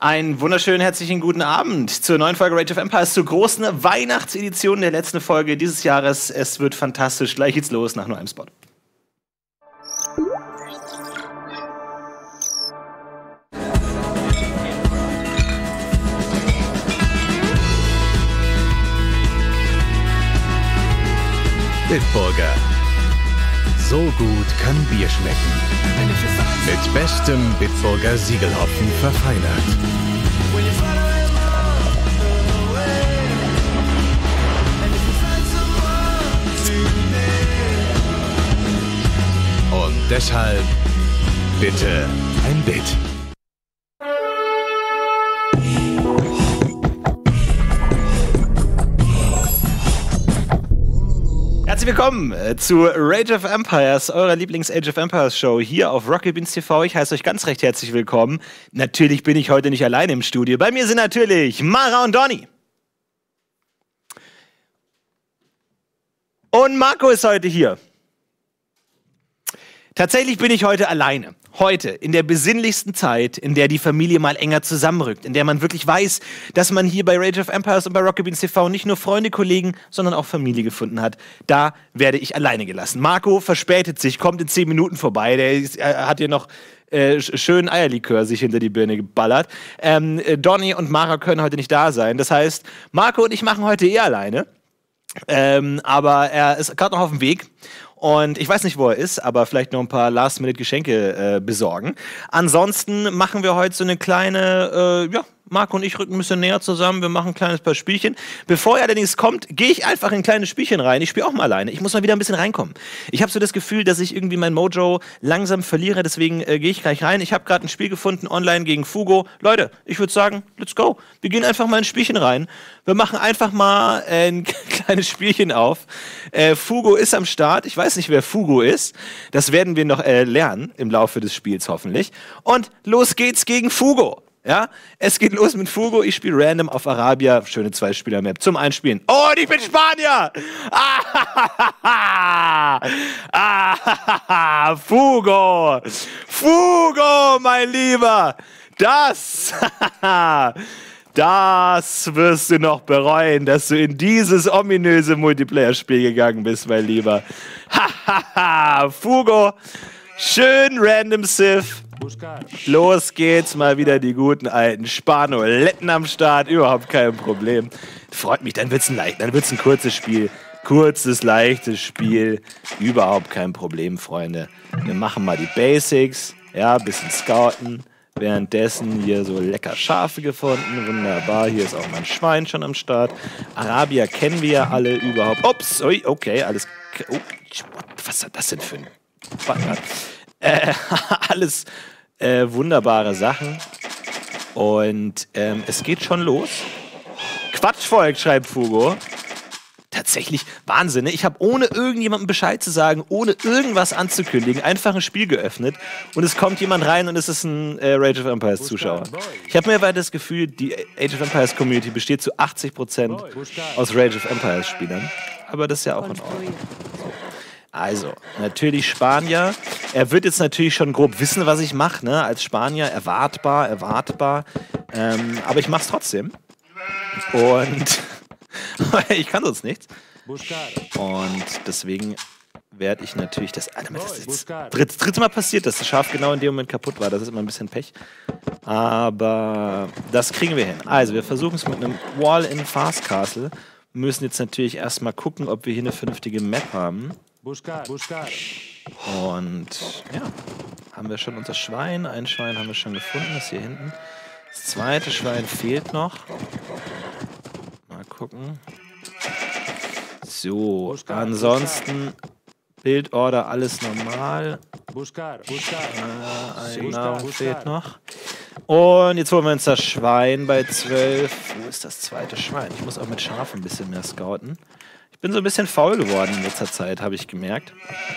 Einen wunderschönen herzlichen guten Abend zur neuen Folge Rage of Empires, zur großen Weihnachtsedition der letzten Folge dieses Jahres. Es wird fantastisch. Gleich geht's los nach nur einem Spot. Bitburger. So gut kann Bier schmecken. Mit bestem Bitburger Siegelhopfen verfeinert. Und deshalb bitte ein Bit. Herzlich willkommen zu Rage of Empires, eurer Lieblings-Age of Empires Show hier auf Rocket Beans TV. Ich heiße euch ganz recht herzlich willkommen. Natürlich bin ich heute nicht alleine im Studio. Bei mir sind natürlich Mara und Donny. Und Marco ist heute hier. Tatsächlich bin ich heute alleine. Heute, in der besinnlichsten Zeit, in der die Familie mal enger zusammenrückt, in der man wirklich weiß, dass man hier bei Rage of Empires und bei Rocket Beans TV nicht nur Freunde, Kollegen, sondern auch Familie gefunden hat. Da werde ich alleine gelassen. Marco verspätet sich, kommt in 10 Minuten vorbei. Der hat hier noch schön Eierlikör sich hinter die Birne geballert. Donny und Mara können heute nicht da sein. Das heißt, Marco und ich machen heute alleine. Aber er ist gerade noch auf dem Weg. Und ich weiß nicht, wo er ist, aber vielleicht noch ein paar Last-Minute-Geschenke besorgen. Ansonsten machen wir heute so eine kleine, Marco und ich rücken ein bisschen näher zusammen. Wir machen ein kleines paar Spielchen. Bevor er allerdings kommt, gehe ich einfach in ein kleines Spielchen rein. Ich spiele auch mal alleine. Ich muss mal wieder ein bisschen reinkommen. Ich habe so das Gefühl, dass ich irgendwie mein Mojo langsam verliere. Deswegen gehe ich gleich rein. Ich habe gerade ein Spiel gefunden, online gegen Fugo. Leute, ich würde sagen, let's go. Wir gehen einfach mal in ein Spielchen rein. Wir machen einfach mal ein kleines Spielchen auf. Fugo ist am Start. Ich weiß nicht, wer Fugo ist. Das werden wir noch lernen im Laufe des Spiels hoffentlich. Und los geht's gegen Fugo. Ja, es geht los mit Fugo. Ich spiele random auf Arabia. Schöne 2-Spieler-Map zum Einspielen. Oh, und ich bin Spanier! Fugo! Fugo, mein Lieber! Das wirst du noch bereuen, dass du in dieses ominöse Multiplayer-Spiel gegangen bist, mein Lieber. Fugo, schön random Civ. Los geht's, mal wieder die guten alten Spanoletten am Start, überhaupt kein Problem. Freut mich, dann wird's ein kurzes Spiel. Kurzes, leichtes Spiel, überhaupt kein Problem, Freunde. Wir machen mal die Basics, ja, bisschen scouten. Währenddessen hier so lecker Schafe gefunden, wunderbar. Hier ist auch mein Schwein schon am Start. Arabier kennen wir ja alle überhaupt. Ups, okay, alles. Oh, was ist das denn für ein Banger? Alles wunderbare Sachen. Und es geht schon los. Quatschvolk, schreibt Fugo. Tatsächlich Wahnsinn. Ich habe ohne irgendjemandem Bescheid zu sagen, ohne irgendwas anzukündigen, einfach ein Spiel geöffnet und es kommt jemand rein und es ist ein Rage of Empires Zuschauer. Ich habe mir weiter das Gefühl, die Age of Empires Community besteht zu 80% aus Rage of Empires Spielern. Aber das ist ja auch in Ordnung. Also, natürlich Spanier. Er wird jetzt natürlich schon grob wissen, was ich mache, ne? Als Spanier erwartbar. Aber ich mach's trotzdem. Und ich kann sonst nichts. Und deswegen werde ich natürlich das ist jetzt dritte Mal passiert, dass das Schaf genau in dem Moment kaputt war. Das ist immer ein bisschen Pech. Aber das kriegen wir hin. Also, wir versuchen es mit einem Wall-in Fast Castle. Wir müssen jetzt natürlich erstmal gucken, ob wir hier eine vernünftige Map haben. Und ja, haben wir schon unser Schwein. Ein Schwein haben wir schon gefunden, ist hier hinten. Das zweite Schwein fehlt noch. Mal gucken. So, ansonsten Bildorder, alles normal. Eine Nahrung fehlt noch. Und jetzt holen wir uns das Schwein bei 12. Wo ist das zweite Schwein? Ich muss auch mit Schafen ein bisschen mehr scouten. Ich bin so ein bisschen faul geworden in letzter Zeit, habe ich gemerkt.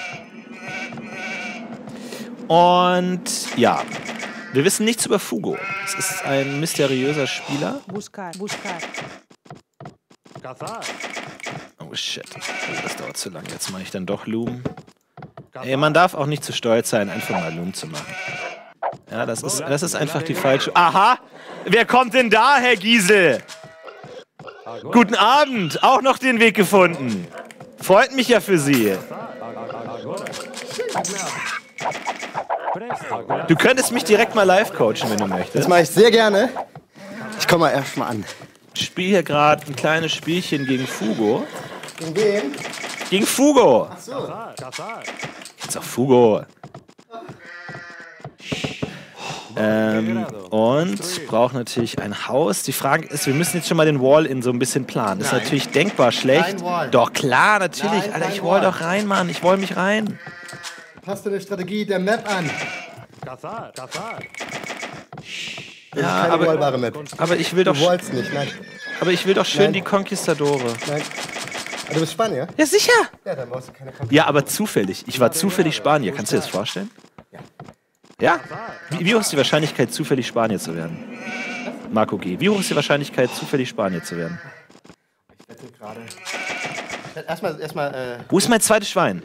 Und ja, wir wissen nichts über Fugo. Es ist ein mysteriöser Spieler. Oh shit, das dauert zu lang. Jetzt mache ich dann doch Loom. Ey, man darf auch nicht zu stolz sein, einfach mal Loom zu machen. Ja, das ist einfach die falsche... Aha! Wer kommt denn da, Herr Giesel? Guten Abend! Auch noch den Weg gefunden. Freut mich ja für Sie. Du könntest mich direkt mal live coachen, wenn du möchtest. Das mache ich sehr gerne. Ich komme mal erstmal an. Ich spiele hier gerade ein kleines Spielchen gegen Fugo. Gegen wen? Gegen Fugo! Ach so. Jetzt auch Fugo. Und braucht natürlich ein Haus. Die Frage ist, wir müssen jetzt schon mal den Wall-In so ein bisschen planen. Das ist natürlich denkbar schlecht. Kein Wall. Doch, klar, natürlich. Nein, Alter, ich kein wall Wall. doch rein, Mann. Ich wall mich rein. Passt du die Strategie der Map an? Das Ja, ist keine aber- wallbare Map. Aber ich will doch, Du wolltest nicht, nein. aber ich will doch schön Nein. die Conquistadore. Nein. Ah, du bist Spanier? Ja, sicher. Ja, dann brauchst du keine Konkurrenz. Ja, aber zufällig. Ich war zufällig Spanier. Kannst du dir das vorstellen? Ja? Wie hoch ist die Wahrscheinlichkeit, zufällig Spanier zu werden? Marco G. Wie hoch ist die Wahrscheinlichkeit, zufällig Spanier zu werden? Ich wette gerade. Erstmal, Wo ist mein zweites Schwein?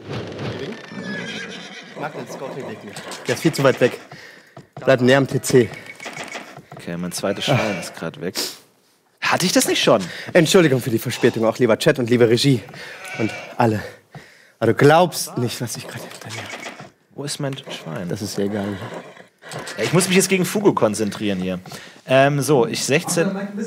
ich mag den Scouting-Weg nicht. Der ist viel zu weit weg. Bleib näher am PC. Okay, mein zweites Schwein ist gerade weg. Hatte ich das nicht schon? Entschuldigung für die Verspätung, auch lieber Chat und liebe Regie. Und alle. Aber du glaubst nicht, was ich gerade hinter mir. Wo ist mein Schwein? Das ist ja egal. Ja, ich muss mich jetzt gegen Fugo konzentrieren hier. So, ich 16.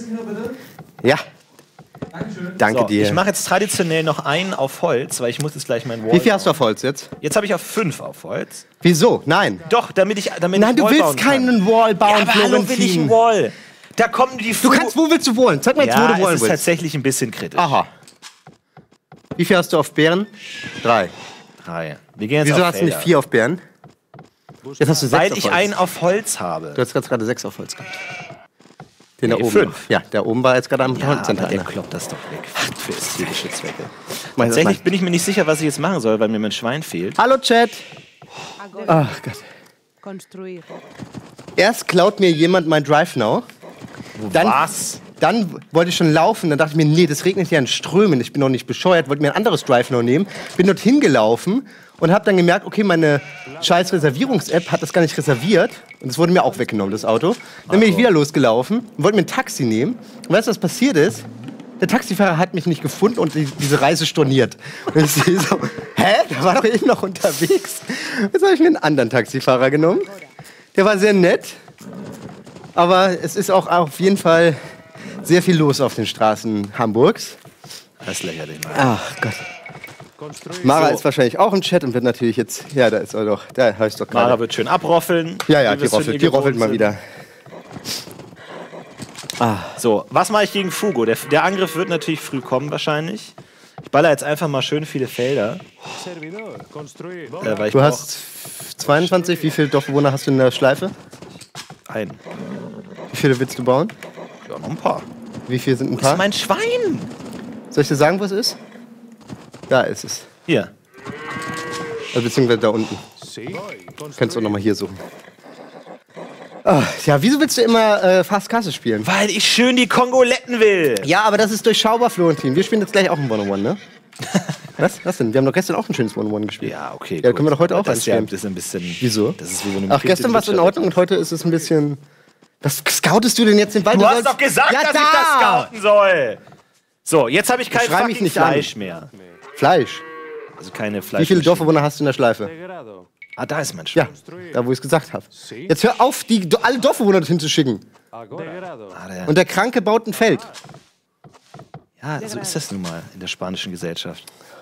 Ja. Danke So, dir. ich mache jetzt traditionell noch einen auf Holz, weil ich muss jetzt gleich mein Wall. Wie viel hast du auf Holz jetzt? Jetzt habe ich auf 5 auf Holz. Wieso? Nein. Doch, damit Nein, ich du Wall willst bauen keinen kann. Wall bauen, Ja, aber hallo, will ich einen Florentin. Wall. Da kommen die Du kannst, wo willst du wollen? Sag mal jetzt, wo Ja, du es wollen ist willst. tatsächlich ein bisschen kritisch. Aha. Wie viel hast du auf Bären? 3. 3. Wir gehen jetzt Wieso auf hast du Felder. nicht 4 auf Bären? Jetzt hast du 6 Weil auf ich Holz. einen auf Holz habe. Du hast gerade 6 auf Holz gehabt. Den da Nee, oben. 5. Ja, der oben war jetzt gerade am Ja, aber Holzcenter. der kloppt das doch weg. Für ästhetische Zwecke. Mach das Tatsächlich mal. bin ich mir nicht sicher, was ich jetzt machen soll, weil mir mein Schwein fehlt. Hallo Chat. Agora, Ach Gott. construir. Erst klaut mir jemand mein Drive Now. Dann, Was? Dann wollte ich schon laufen, dann dachte ich mir, nee, das regnet ja in Strömen, ich bin noch nicht bescheuert, wollte mir ein anderes Drive Now nehmen, bin dorthin gelaufen und habe dann gemerkt, okay, meine scheiß Reservierungs-App hat das gar nicht reserviert und es wurde mir auch weggenommen, das Auto. Dann bin ich wieder losgelaufen und wollte mir ein Taxi nehmen und weißt du, was passiert ist? Der Taxifahrer hat mich nicht gefunden und diese Reise storniert. Und ich sehe so, hä, der war doch eben noch unterwegs. Jetzt habe ich mir einen anderen Taxifahrer genommen. Der war sehr nett, aber es ist auch auf jeden Fall sehr viel los auf den Straßen Hamburgs. Das ist lächerlich. Ach Gott. Mara ist wahrscheinlich auch im Chat und wird natürlich jetzt, ja, da ist er doch, da habe ich doch Mara gerade. wird schön abroffeln. Ja, ja, wie die wir es von roffelt, ihr die roffelt gewohnt mal sind. wieder. So, was mache ich gegen Fugo? Der Angriff wird natürlich früh kommen wahrscheinlich. Ich baller jetzt einfach mal schön viele Felder. Weil ich Du hast 22, wie viele Dorfbewohner hast du in der Schleife? ein. Wie viele willst du bauen? Ja, noch ein paar. Wie viele sind ein Wo ist paar? mein Schwein? Soll ich dir sagen, wo es ist? Da ist es. Hier. Also, beziehungsweise da unten. Kannst du auch nochmal hier suchen. Ah, ja, wieso willst du immer Fast Kasse spielen? Weil ich schön die Kongoletten will. Ja, aber das ist durchschaubar, Florentin. Wir spielen jetzt gleich auch ein One-on-One, ne? Was denn? Wir haben doch gestern auch ein schönes One-on-One gespielt. Ja, okay. Ja, können wir doch heute auch das ist ja, einspielen. das ist ein bisschen. Wieso? Das ist wie so eine Ach, gestern war es in Ordnung und heute ist es ein bisschen... Was scoutest du denn jetzt den Wald? Du hast doch gesagt, ja, dass ich das scouten soll. So, jetzt habe ich kein Schrei mich fucking nicht Fleisch mehr. Fleisch. Also keine Fleisch. Wie viele Dorfbewohner hast du in der Schleife? Ah, da ist mein Ja, Schwein. da wo ich es gesagt habe. Jetzt hör auf, alle Dorfbewohner dorthin zu schicken. Ah, Und der Kranke baut ein Feld. ja, so ist das nun mal in der spanischen Gesellschaft.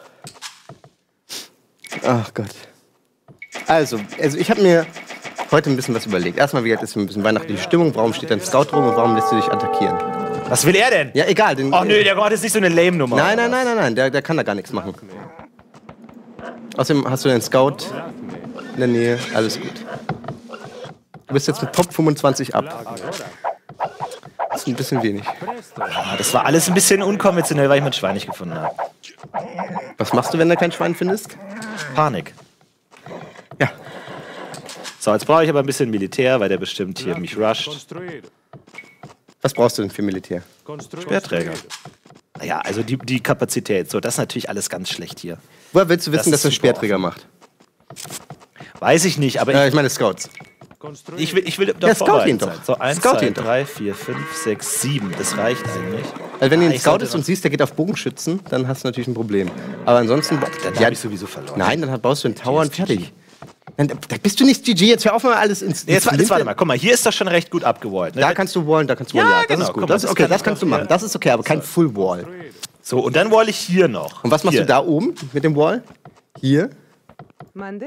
Ach Gott. Also ich habe mir heute ein bisschen was überlegt. Erstmal, wie gesagt, ist ein bisschen weihnachtliche Stimmung. Warum steht da ein Scout rum und warum lässt du dich attackieren? Was will er denn? Ja, egal. Den, Ach nö, der hat jetzt nicht so eine Lame-Nummer. Nein, der kann da gar nichts machen. Außerdem hast du den Scout in der Nähe. Alles gut. Du bist jetzt mit Top 25 ab. Das ist ein bisschen wenig. Ah, das war alles ein bisschen unkonventionell, weil ich mein Schwein nicht gefunden habe. Was machst du, wenn du kein Schwein findest? Panik. Ja. So, jetzt brauche ich aber ein bisschen Militär, weil der bestimmt hier mich rusht. Was brauchst du denn für Militär? Speerträger. Ja, also die Kapazität. So, das ist natürlich alles ganz schlecht hier. Woher willst du wissen, Das dass er ist super Speerträger macht? Weiß ich nicht, aber Ich meine Scouts. Ich will doch Ja, scout ihn vorbereitet doch. sein. So, 1, Scout 2, ihn doch. 3, 4, 5, 6, 7. Das reicht eigentlich. Also wenn du ihn ich sollte scoutest und siehst, der geht auf Bogenschützen, dann hast du natürlich ein Problem. Aber ansonsten... Dann habe ich sowieso verloren. Nein, dann baust du einen Tower und fertig. Dann, da bist du nicht GG, jetzt hör auf mal alles ins... Jetzt warte mal, guck mal, hier ist doch schon recht gut abgewallt. Ne? Da kannst du wallen, da kannst du wallen, Ja, ja. Das genau, ist gut, guck mal, das ist das okay, kann das ich kannst du doch machen. hier. Das ist okay, aber kein Full Wall. So, und dann wall ich hier noch. Und was machst hier. du da oben mit dem Wall? Hier? Mande.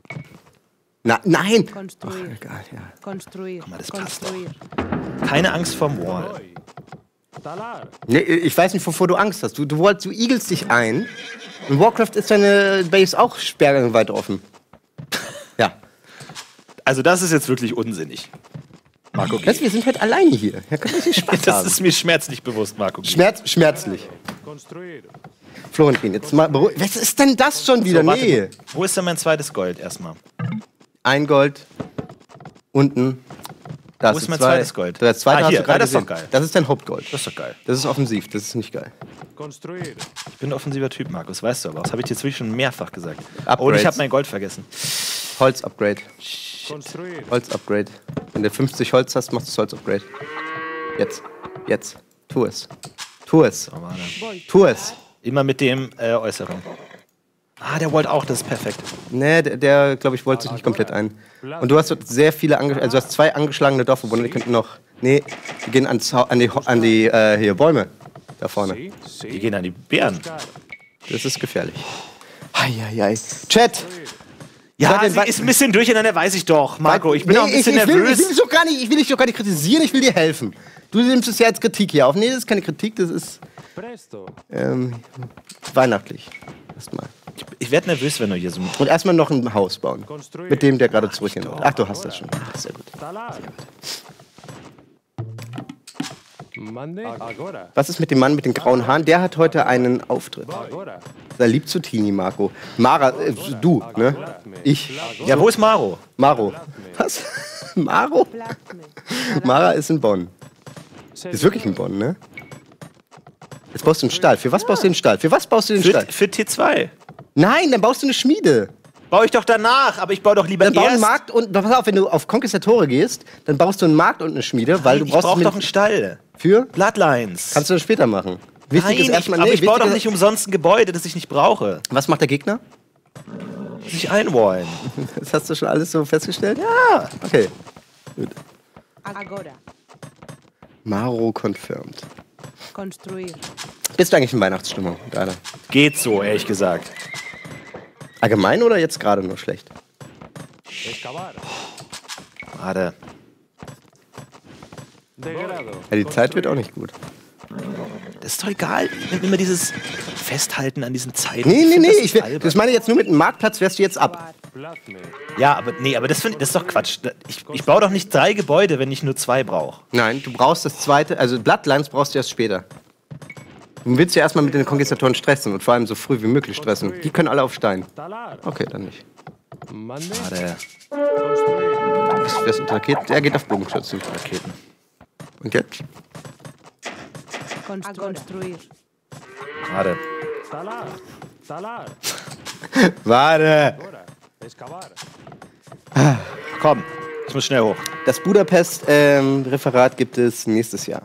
Nein! Construir. Egal, ja. Construir. mal, das passt Construir. Keine Angst vorm Wall. Nee, ich weiß nicht, wovor du Angst hast. Du igelst dich ein. In Warcraft ist deine Base auch sperrangelweit offen. Ja. Also das ist jetzt wirklich unsinnig. Marco, Weißt du, wir sind halt alleine hier. Da können wir nicht Spaß das haben. ist mir schmerzlich bewusst, Marco. Schmerzlich. Florentin, jetzt mal beruhigt. Was ist denn das schon wieder? So, warte, Nee. Wo ist denn mein zweites Gold erstmal? Ein Gold. Unten. Da Wo ist mein zwei. zweites Gold? Das zweite hast Hier, du gerade das ist doch gesehen. geil. Das ist dein Hauptgold. Das ist doch geil. Das ist offensiv, das ist nicht geil. Ich bin ein offensiver Typ, Markus, weißt du aber. Das habe ich dir jetzt wirklich schon mehrfach gesagt. Upgrades. Und ich habe mein Gold vergessen. Holz-Upgrade. Holz-Upgrade. Wenn du 50 Holz hast, machst du das Holz-Upgrade. Jetzt. Jetzt. Tu es. Tu es. Oh, warte. Tu es. Immer mit dem Äußerung. Ah, der wollte auch, das ist perfekt. Nee, der glaube ich, wollte sich nicht komplett ein. Und du hast dort sehr viele, also du hast 2 angeschlagene Dorfbewohner, die könnten noch, nee, die gehen an die hier, Bäume. Da vorne. Die gehen an die Bären. Das ist gefährlich. Eieiei. Chat! Ja, Seid ihr- sie ist ein bisschen durcheinander, weiß ich doch. Marco, ich bin auch ein bisschen ich will nervös. dich doch gar nicht, ich will dich doch gar nicht kritisieren, ich will dir helfen. Du nimmst es ja als Kritik hier auf. Nee, das ist keine Kritik, das ist weihnachtlich. Erstmal. Ich werde nervös, wenn du hier so... Und erstmal noch ein Haus bauen. Mit dem, der gerade zurückgehen will. Ach, du hast das schon. Ach, sehr gut. Was ist mit dem Mann mit den grauen Haaren? Der hat heute einen Auftritt. Sei lieb zu Tini, Marco. Mara, du, ne? Ich. Ja, wo ist Maro? Maro. Was? Maro? Mara ist in Bonn. Ist wirklich in Bonn, ne? Jetzt baust du einen Stall. Für was baust du den Stall? Für was baust du den Stall? Für T2. Nein, dann baust du eine Schmiede. Baue ich doch danach, aber ich baue doch lieber Dann bau einen erst... Markt und, pass auf, wenn du auf Konquistatore gehst, dann baust du einen Markt und eine Schmiede, weil du Ich brauchst brauche mit- doch einen Stall. für? Bloodlines. Kannst du das später machen. Wichtig Nein, ist erstmal, aber ich baue wichtig doch ist- nicht umsonst ein Gebäude, das ich nicht brauche. Was macht der Gegner? Sich einwallen. Das hast du schon alles so festgestellt? Ja. Okay. Agora. Maro confirmed. Construir. Bist du eigentlich in Weihnachtsstimmung gerade? Geht so, ehrlich gesagt. Allgemein oder jetzt gerade nur schlecht? Warte. Ja, die Zeit wird auch nicht gut. Das ist doch egal. Ich nehme immer dieses Festhalten an diesen Zeiten. Nee, find, das ist das albern. meine ich jetzt nur mit dem Marktplatz, wärst du jetzt ab. Ja, aber das ist doch Quatsch. Ich baue doch nicht 3 Gebäude, wenn ich nur 2 brauche. Nein, du brauchst das zweite, also Bloodlines brauchst du erst später. Du willst ja erstmal mit den Konquistatoren stressen und vor allem so früh wie möglich stressen. Die können alle auf Stein. Okay, dann nicht. Warte. Wer ist ein Raketen? Der geht auf Bogenschützen. Raketen. Und jetzt? Construir. Warte. Warte! Komm, ich muss schnell hoch. Das Budapest-Referat gibt es nächstes Jahr.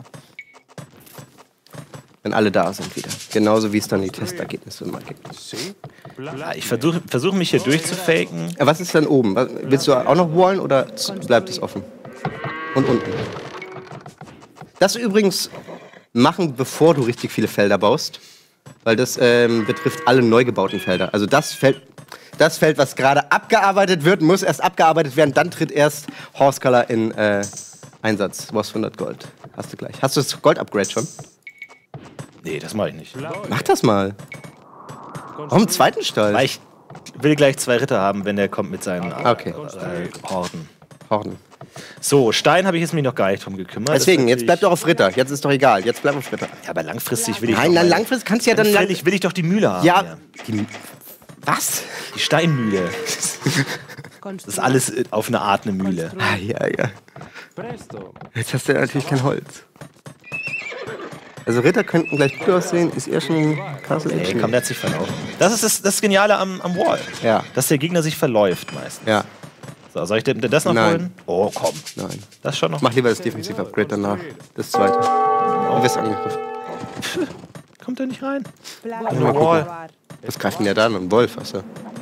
Wenn alle da sind wieder. Genauso wie es dann die Testergebnisse immer gibt. Ja, ich versuch mich hier durchzufaken. Was ist denn oben? Willst du auch noch wallen oder bleibt es offen? Und unten. Das übrigens machen, bevor du richtig viele Felder baust. Weil das betrifft alle neu gebauten Felder. Also das Feld, was gerade abgearbeitet wird, muss erst abgearbeitet werden. Dann tritt erst Horsecolor in Einsatz. Du hast 100 Gold. Hast du gleich. Hast du das Gold-Upgrade schon? Nee, das mache ich nicht. Mach das mal. Warum einen zweiten Stall? Weil ich will gleich 2 Ritter haben, wenn der kommt mit seinen Okay. Horden. Horden. So, Stein habe ich jetzt mich noch gar nicht drum gekümmert. Deswegen, Das ist jetzt bleib doch auf Ritter. Jetzt ist doch egal. Jetzt bleib auf Ritter. Ja, aber langfristig will ich Nein, doch nein, meine- langfristig kannst du ja dann... Langfristig will ich doch die Mühle haben. Ja. hier. Was? Die Steinmühle. Construir. Das ist alles auf eine Art eine Mühle. Ah, ja, ja. Jetzt hast du ja natürlich kein Holz. Also Ritter könnten gleich gut aussehen, ist eher schon Castle Nee, Action. komm, der hat sich verlaufen. Das ist das Geniale am Wall. Ja. Dass der Gegner sich verläuft meistens. Ja. So, soll ich denn das noch Nein. holen? Oh, komm. Nein. Das schon noch. Mach lieber das Defensiv-Upgrade danach. Das zweite. Du wirst angegriffen. Kommt er nicht rein? Plato. Mal gucken. Probar. Was greift denn der da an? Ein Wolf, achso.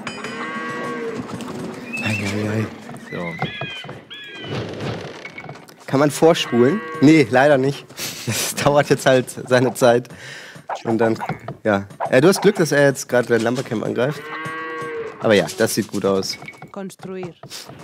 Eieiei. So. Kann man vorspulen? Nee, leider nicht. Das dauert jetzt halt seine Zeit. Und dann, ja. Du hast Glück, dass er jetzt gerade dein Lumbercamp angreift. Aber ja, das sieht gut aus. Construir.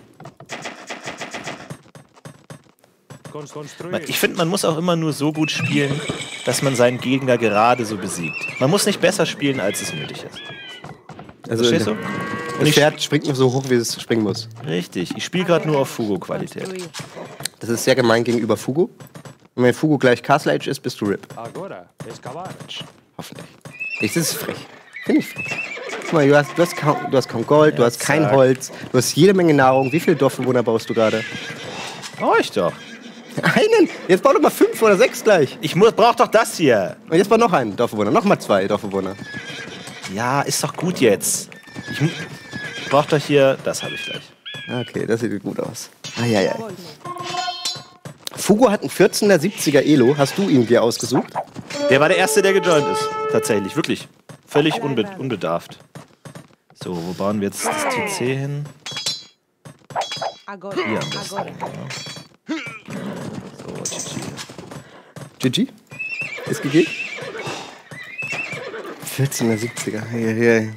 Ich finde, man muss auch immer nur so gut spielen, dass man seinen Gegner gerade so besiegt. Man muss nicht besser spielen, als es nötig ist. Also Verstehst du? das Pferd springt nur so hoch, wie es springen muss. Richtig. Ich spiele gerade nur auf Fugo-Qualität. Construir. Das ist sehr gemein gegenüber Fugo. Und wenn Fugo gleich Castle Age ist, bist du RIP. Hoffentlich. Das ist frech. Finde ich frech. Guck mal, du hast kaum Gold, du hast kein zack. Holz, du hast jede Menge Nahrung. Wie viele Dorfbewohner baust du gerade? Oh, ich doch. Einen! Jetzt bau doch mal 5 oder 6 gleich. Brauch doch das hier. Und jetzt bau noch einen Dorfbewohner. Noch mal 2 Dorfbewohner. Ja, ist doch gut jetzt. Ich brauch doch hier... Das habe ich gleich. Okay, das sieht gut aus. Eieiei. Fugo hat einen 14er 70er Elo. Hast du ihn dir ausgesucht? Der war der Erste, der gejoint ist. Tatsächlich, wirklich. Völlig unbedarft. So, wo bauen wir jetzt das TC hin? Agora. Hier am besten. Agora. So, GG. GG? Ist GG? 14er 70er. Eieiei.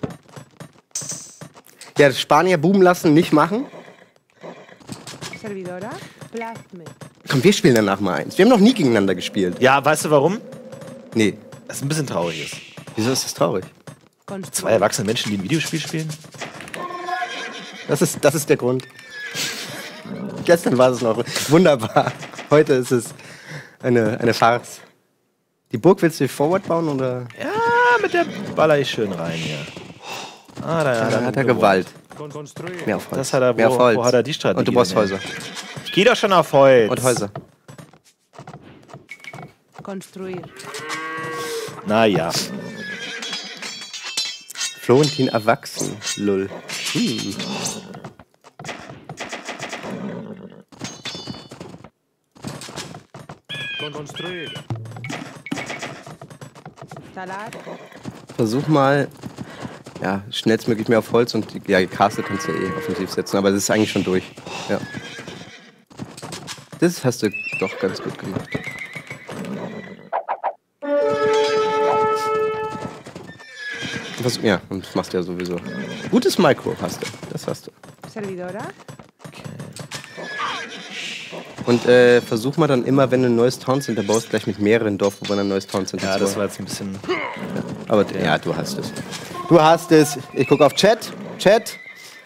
Ja, das Spanier boomen lassen, nicht machen. Servidora. Plasme. Komm, wir spielen danach mal eins. Wir haben noch nie gegeneinander gespielt. Ja, weißt du warum? Nee. Das ist ein bisschen traurig ist. Wieso ist das traurig? Zwei Construir. erwachsene Menschen, die ein Videospiel spielen? Das ist der Grund. Gestern war es noch wunderbar. Heute ist es eine Farce. Die Burg willst du forward bauen oder? Ja, mit der baller ich schön rein hier. Ah, da Hat er Gewalt. Mehr auf Holz. Das hat er, Mehr auf Holz. wo hat er die Strategie? Und du brauchst denn her? Häuser. Ich geh doch schon auf Holz. Und Häuser. Construir. Naja. Florentin erwachsen. Lull. Talar. Versuch mal, ja, schnellstmöglich mehr auf Holz und ja, die Castle kannst du ja offensiv setzen, aber das ist eigentlich schon durch. Ja. Das hast du doch ganz gut gemacht. Ja, und das machst du ja sowieso. Gutes Micro hast du, das hast du. Servidora. Und versuch mal dann immer, wenn du ein neues Town Center baust, gleich mit mehreren Dorfbewohnern ein neues Town Center Ja, zu das bauen. war jetzt ein bisschen... Aber ja, du hast es. Du hast es. Ich gucke auf Chat. Chat.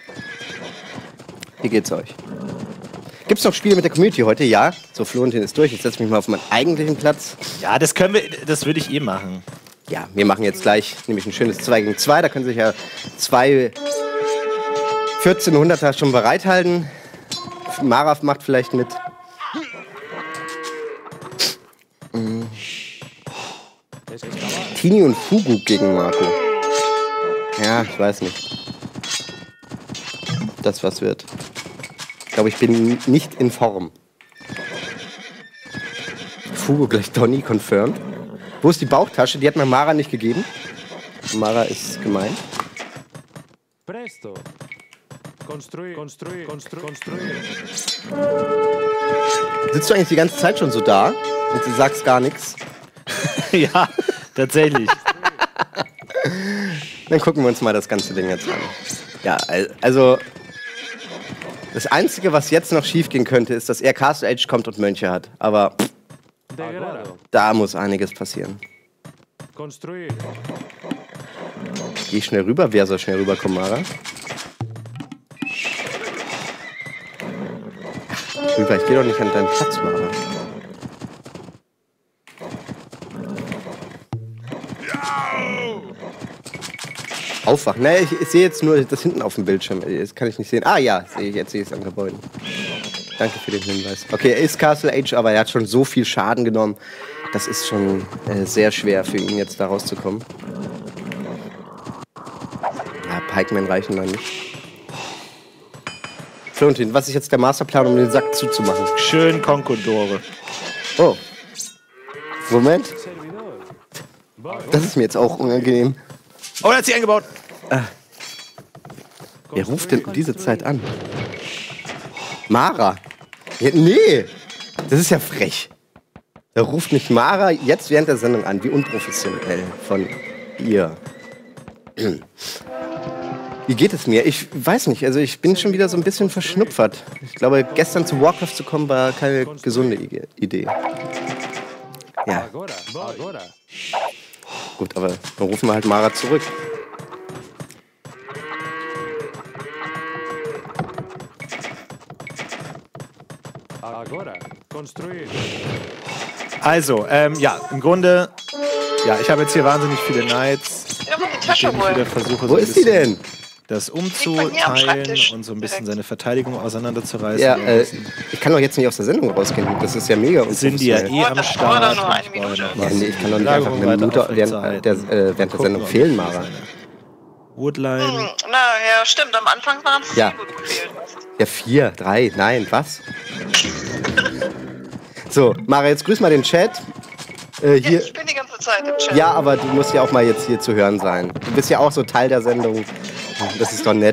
Wie geht's euch? Gibt's noch Spiele mit der Community heute? Ja. So, Florentin ist durch. Ich setze mich mal auf meinen eigentlichen Platz. Ja, das würde ich eh machen. Ja, wir machen jetzt gleich nämlich ein schönes 2 gegen 2. Da können sich ja 2 1400er schon bereithalten. Maraf macht vielleicht mit. Tini und Fugu gegen Marco. Ja, ich weiß nicht. Ob das was wird. Ich glaube, ich bin nicht in Form. Fugu gleich Donny confirmed. Wo ist die Bauchtasche? Die hat mir Mara nicht gegeben. Mara ist gemein. Presto. Construir. Sitzt du eigentlich die ganze Zeit schon so da und du sagst gar nichts? Ja, tatsächlich. Dann gucken wir uns mal das ganze Ding jetzt an. Ja, also das Einzige, was jetzt noch schief gehen könnte, ist, dass er Castle Age kommt und Mönche hat. Aber Degrado. da muss einiges passieren. Construir. Geh schnell rüber. Wer soll schnell rüberkommen, Mara? Rüber, ich geh doch nicht an deinen Platz, Mara. Aufwachen. Ne, ich sehe jetzt nur das hinten auf dem Bildschirm. Das kann ich nicht sehen. Ah ja, jetzt sehe ich es am Gebäude. Danke für den Hinweis. Okay, er ist Castle Age, aber er hat schon so viel Schaden genommen. Das ist schon sehr schwer für ihn jetzt da rauszukommen. Ja, Pikemen reichen da nicht. Florentin, was ist jetzt der Masterplan, um den Sack zuzumachen? Schön Konkondore. Oh. Moment. Das ist mir jetzt auch unangenehm. Oh, er hat sie eingebaut. Wer ruft denn um diese Zeit an? Mara. Ja, nee, das ist ja frech. Er ruft mich Mara jetzt während der Sendung an. Wie unprofessionell von ihr. Wie geht es mir? Ich weiß nicht, also ich bin schon wieder so ein bisschen verschnupfert. Ich glaube, gestern zu Warcraft zu kommen, war keine gesunde Idee. Ja, Agora, agora. gut, aber dann rufen wir halt Mara zurück. Agora. Construir. Also, ja, im Grunde, ja, ich habe jetzt hier wahnsinnig viele Knights, Ja, mal die mit Tasche denen ich wieder holen. versuche, Wo ein ist sie bisschen denn? das Liegt bei mir am umzuteilen Schreibtisch. und so ein bisschen Direkt. seine Verteidigung auseinanderzureißen. Ja, ich kann doch jetzt nicht aus der Sendung rausgehen. Das ist ja mega Sind die ja unprofessionell. am Das Start. dauert doch nur eine Ich brauche Minute. noch Ja, was. nee, ich kann doch nicht Lagerung einfach eine Minute weiter während aufrechtzuerhalten. während der Sendung fehlen, Mara. Woodline. Na ja, stimmt. Am Anfang waren es Ja. 4 gut gefehlt. Ja, 4, 3, nein, was? So, Mara, jetzt grüß mal den Chat. Ja, Hier, ich bin die ganze Zeit im Chat. ja, aber du musst ja auch mal jetzt hier zu hören sein. Du bist ja auch so Teil der Sendung. Das ist doch nett.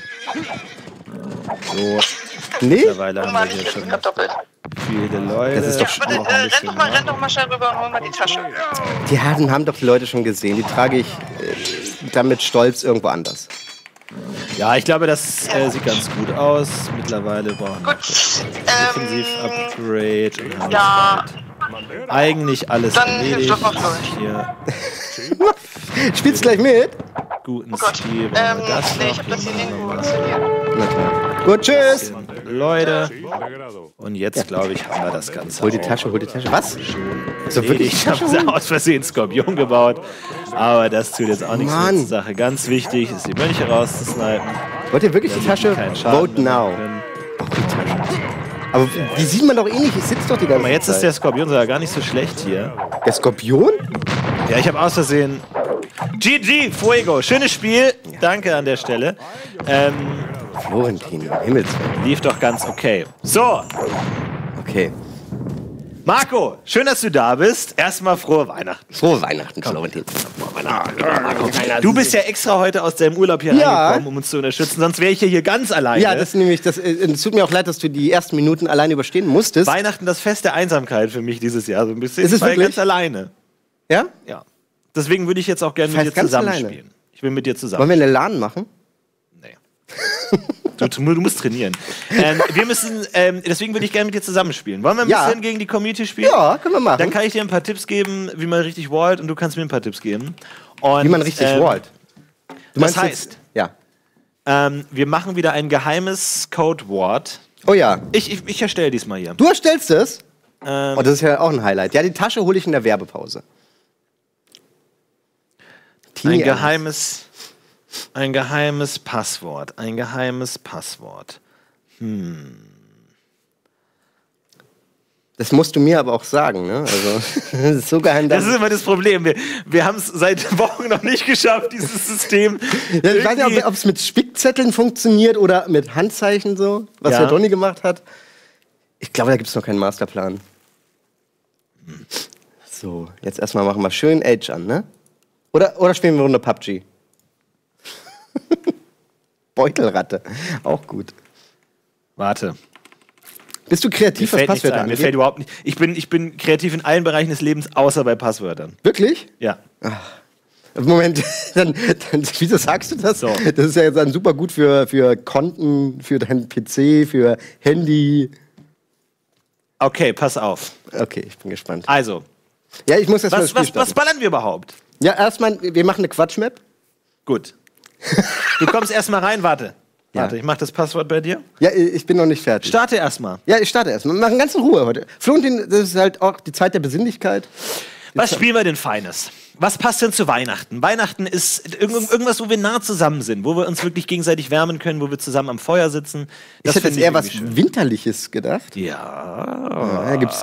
So, Nee? mittlerweile Oh haben Mann, wir ich hier bin schon grad doppelt. viele Leute. Das ist doch Aber Noch ein bisschen renn doch mal schnell rüber und hol mal die Tasche. Die haben doch die Leute schon gesehen. Die trage ich dann mit Stolz irgendwo anders. Ja, ich glaube, das sieht ganz gut aus. Mittlerweile brauchen wir Gut. Defensiv-Upgrade und haben Ja, soweit eigentlich alles Dann erledigt. hilf doch mal Flo. Hier Spielst du gleich mit? guten oh Gott. Stil. Brauchen wir das Nee, noch. ich hab das hier Hier nirgendwo machen wir installiert. Na klar. Gut, tschüss. ein bisschen Leute. Degrado. Und jetzt, glaube ich, haben wir das Ganze Hol die auch Tasche, hol die Tasche. Was? So wirklich wirklich, ich habe aus Versehen Skorpion gebaut. Aber das tut jetzt auch nichts Mann. zur Sache. Ganz wichtig ist, die Mönche rauszusnipen. Wollt ihr wirklich die Tasche? Keinen Schaden Vote mehr now. machen können. Aber die sieht man doch eh nicht. Ich sitze doch die ganze Aber jetzt ist Zeit. der Skorpion sogar gar nicht so schlecht hier. Der Skorpion? Ja, ich habe aus Versehen. GG, Fuego, schönes Spiel. Danke an der Stelle. Florentin, um Himmels Willen. Lief doch ganz okay. So, Okay. Marco, schön, dass du da bist. Erstmal frohe Weihnachten. Frohe Weihnachten, Florentin. Du bist ja extra heute aus deinem Urlaub hier Ja. reingekommen, um uns zu unterstützen. Sonst wäre ich hier ganz alleine. Ja, das ist nämlich, es tut mir auch leid, dass du die ersten Minuten alleine überstehen musstest. Weihnachten das Fest der Einsamkeit für mich dieses Jahr so ein bisschen. Ist es Ich war ja wirklich? ganz alleine. Ja? Ja. Deswegen würde ich jetzt auch gerne mit dir Fest ganz zusammen alleine? spielen. Ich will mit dir zusammen. Wollen wir eine LAN machen? Nee. Du musst trainieren. Wir müssen, deswegen würde ich gerne mit dir zusammenspielen. Wollen wir ein Ja. bisschen gegen die Community spielen? Ja, können wir machen. Dann kann ich dir ein paar Tipps geben, wie man richtig wallt, und du kannst mir ein paar Tipps geben. Und, Wie man richtig wallt. Du das meinst heißt, jetzt- Ja. wir machen wieder ein geheimes Codewort. Oh ja. Ich erstelle diesmal hier. Du erstellst es? Oh, das ist ja auch ein Highlight. Ja, die Tasche hole ich in der Werbepause. Ein Teenie geheimes Passwort. Ein geheimes Passwort. Das musst du mir aber auch sagen, ne? Also, das ist so geheim. Das ist immer das Problem. Wir haben es seit Wochen noch nicht geschafft, dieses System. Ja, ich weiß irgendwie- nicht, ob es mit Spickzetteln funktioniert oder mit Handzeichen so, was Ja. der Donny gemacht hat. Ich glaube, da gibt es noch keinen Masterplan. So, jetzt erstmal machen wir schön Age an, ne? Oder spielen wir eine Runde PUBG? Beutelratte, auch gut. Warte. Bist du kreativ, was Mir Passwörter fällt angeht? überhaupt nicht. Ich bin kreativ in allen Bereichen des Lebens, außer bei Passwörtern. Wirklich? Ja. Moment, dann, wieso sagst du das? So. Das ist ja jetzt dann super gut für Konten, für deinen PC, für Handy. Okay, pass auf. Okay, ich bin gespannt. Also, Ja, ich muss erst mal das was Spiel starten. ballern wir überhaupt? Ja, erstmal, wir machen eine Quatschmap. Gut. Du kommst erstmal rein, warte. Ja. Warte, ich mach das Passwort bei dir. Ja, ich bin noch nicht fertig. Starte erstmal. Ja, ich starte erstmal. Wir machen ganz in Ruhe heute. Florentin, das ist halt auch die Zeit der Besinnlichkeit. Was spielen wir denn Feines? Was passt denn zu Weihnachten? Weihnachten ist irgendwas, wo wir nah zusammen sind, wo wir uns wirklich gegenseitig wärmen können, wo wir zusammen am Feuer sitzen. Ich hätte jetzt find eher was irgendwie schön. Winterliches gedacht. Ja. Da gibt es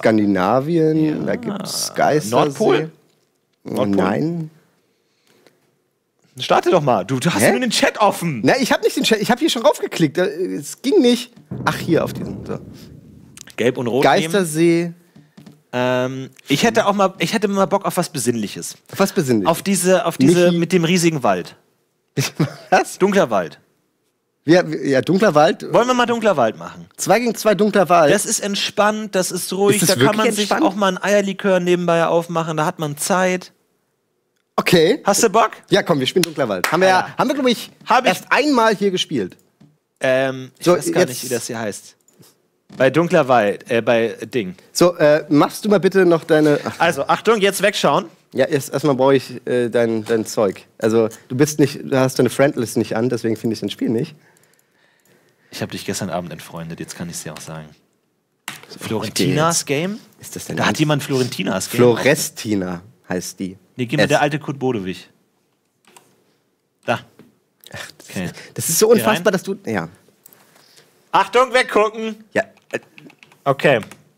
Skandinavien, da gibt es Geistersee. Nordpol? Oh, nein. Starte doch mal. Du hast Hä? nur den Chat offen. Na, ich habe nicht den Chat, ich habe hier schon raufgeklickt. Es ging nicht. Ach, hier auf diesen. So. Gelb und Rot Geistersee. ich hätte mal Bock auf was Besinnliches. Was besinnlich? Auf diese Michi. mit dem riesigen Wald. Was? Dunkler Wald. Ja, dunkler Wald. Wollen wir mal dunkler Wald machen? 2 gegen 2 dunkler Wald. Das ist entspannt, das ist ruhig, Ist das da kann man wirklich sich entspannt? auch mal ein Eierlikör nebenbei aufmachen, da hat man Zeit. Okay. Hast du Bock? Ja, komm, wir spielen dunkler Wald. Haben wir, glaube ich, erst einmal hier gespielt. Ich So, weiß gar jetzt- nicht, wie das hier heißt. Bei dunkler Wald, bei Ding. So, machst du mal bitte noch deine. Ach, Also, Achtung, jetzt wegschauen. ja, erstmal brauche ich dein Zeug. Also, du hast deine Friendlist nicht an, deswegen finde ich dein Spiel nicht. Ich habe dich gestern Abend entfreundet, jetzt kann ich es dir auch sagen. Florentinas Game? Ist das denn Da hat jemand Florentinas Game. Florestina heißt die. Nee, gib mir der alte Kurt Bodewig. Da. Okay. Das ist so Hier unfassbar, rein? dass du. Ja. Achtung, weggucken. Ja. Okay.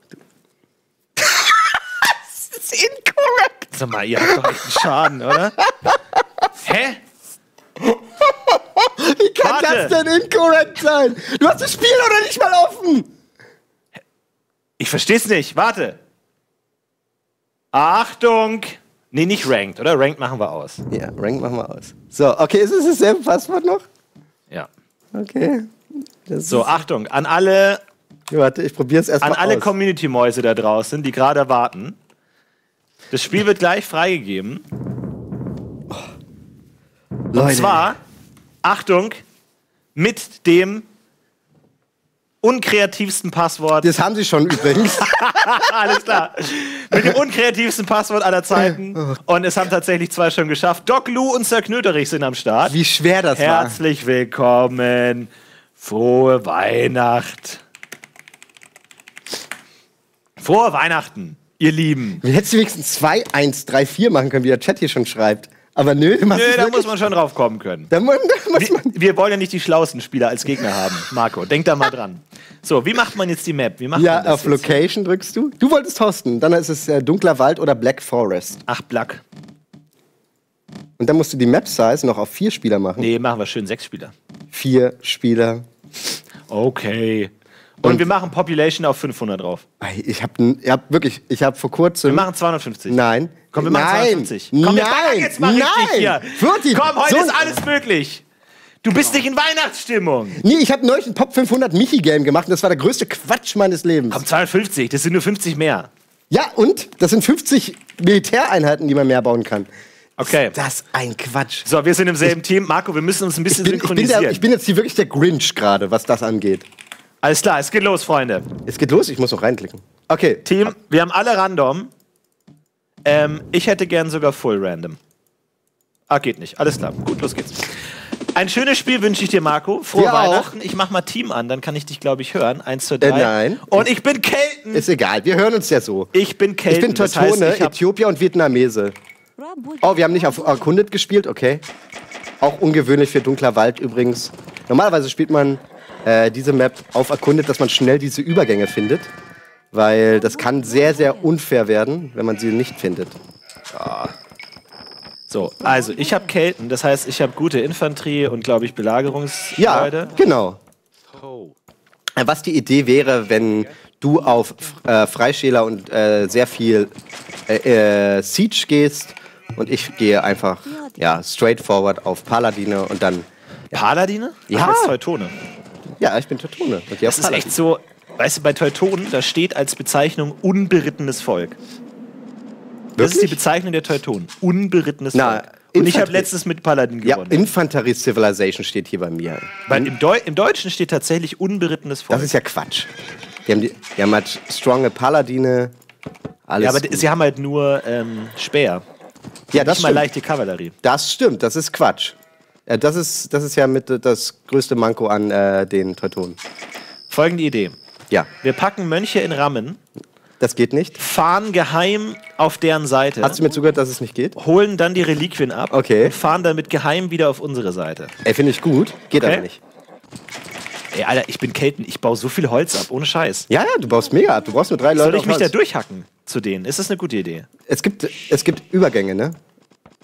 Das ist inkorrekt. Sag mal, ihr habt doch echt einen Schaden, oder? Hä? Wie kann Warte. das denn inkorrekt sein? Du hast das Spiel oder nicht mal offen. Ich versteh's nicht. Warte. Achtung. Nee, nicht Ranked, oder? Ranked machen wir aus. Ja, Rank machen wir aus. So, okay, ist es dasselbe Passwort noch? Ja. Okay. Das So, Achtung. An alle warte, ich probiere es erstmal aus. Community-Mäuse da draußen, die gerade warten. Das Spiel wird gleich freigegeben. Leute. Und zwar, Achtung, mit dem unkreativsten Passwort. Das haben sie schon übrigens. Alles klar. Mit dem unkreativsten Passwort aller Zeiten. Und es haben tatsächlich 2 schon geschafft. Doc Lou und Sir Knöterich sind am Start. Wie schwer das war. Herzlich willkommen. Frohe Weihnacht. Frohe Weihnachten, ihr Lieben. Wie hättest du wenigstens 2, 1, 3, 4 machen können, wie der Chat hier schon schreibt. Aber nö, du machst Nö, es da wirklich. muss man schon drauf kommen können. Da muss man. Wir wollen ja nicht die schlauesten Spieler als Gegner haben, Marco. Denk da mal dran. So, wie macht man jetzt die Map? Wie macht Ja, man das auf jetzt? Location drückst du. Du wolltest hosten. Dann ist es dunkler Wald oder Black Forest. Ach, Black. Und dann musst du die Map-Size noch auf 4 Spieler machen. Nee, machen wir schön 6 Spieler. 4 Spieler. Okay. Und wir machen Population auf 500 drauf. Ich hab vor kurzem. Wir machen 250. Nein. Komm, wir machen Nein. 250. Komm, Nein. jetzt mal richtig hier. Virti, Komm, heute so ist alles möglich. Du bist nicht in Weihnachtsstimmung. Nee, ich habe neulich ein Top 500 Michi-Game gemacht und das war der größte Quatsch meines Lebens. Komm, 250, das sind nur 50 mehr. Ja, und? Das sind 50 Militäreinheiten, die man mehr bauen kann. Okay. Das ist ein Quatsch. So, wir sind im selben Team. Marco, wir müssen uns ein bisschen synchronisieren. Ich bin jetzt hier wirklich der Grinch gerade, was das angeht. Alles klar, es geht los, Freunde. Es geht los, ich muss noch reinklicken. Okay. Team, wir haben alle random. Ich hätte gern sogar full random. Ah, geht nicht. Alles klar. Gut, los geht's. Ein schönes Spiel wünsche ich dir, Marco. Frohe Dir auch. Weihnachten. Ich mach mal Team an, dann kann ich dich, glaube ich, hören. 1, 2, 3. Nein. Und ich bin Kelten. Ist egal, wir hören uns ja so. Ich bin Kelten. Ich bin das Teutone, heißt, ich hab Äthiopier und Vietnamese. Oh, wir haben nicht auf Erkundet gespielt, okay. Auch ungewöhnlich für dunkler Wald übrigens. Normalerweise spielt man diese Map auf Erkundet, dass man schnell diese Übergänge findet. Weil das kann sehr, sehr unfair werden, wenn man sie nicht findet. So, also ich habe Kelten, das heißt, ich habe gute Infanterie und, glaube ich, Ja, Belagerungsleute. genau. Was die Idee wäre, wenn du auf Freischäler und sehr viel Siege gehst und ich gehe einfach straightforward auf Paladine und dann. Paladine? Ja. Ach, das ist Teutone. Ja, ich bin Teutone. Und gehe auf Das ist Paladine. echt so, weißt du, bei Teutonen, da steht als Bezeichnung unberittenes Volk. Das ist die Wirklich? Bezeichnung der Teutonen. Unberittenes Na, Volk. Und ich habe Infanterie- letztens mit Paladin Ja, gewonnen. Infanterie Civilization steht hier bei mir. Weil im Deutschen steht tatsächlich unberittenes Volk. Das ist ja Quatsch. Die haben halt stronge Paladine. Alles ja, aber gut. sie haben halt nur Speer. Ja, das Nicht mal stimmt. leichte Kavallerie. Das stimmt, das ist Quatsch. Das ist ja mit das größte Manko an den Teutonen. Folgende Idee. Ja, Wir packen Mönche in Rammen, das geht nicht. fahren geheim auf deren Seite, Hast du mir zugehört, dass es nicht geht? holen dann die Reliquien ab Okay. und fahren damit geheim wieder auf unsere Seite. Ey, finde ich gut. Geht Okay. aber nicht. Ey, Alter, ich bin Kelten, ich baue so viel Holz ab, ohne Scheiß. Ja, du baust mega ab. Du brauchst nur 3 Leute. Soll ich mich auf da Holz. durchhacken zu denen? Ist das eine gute Idee? Es gibt Übergänge, ne?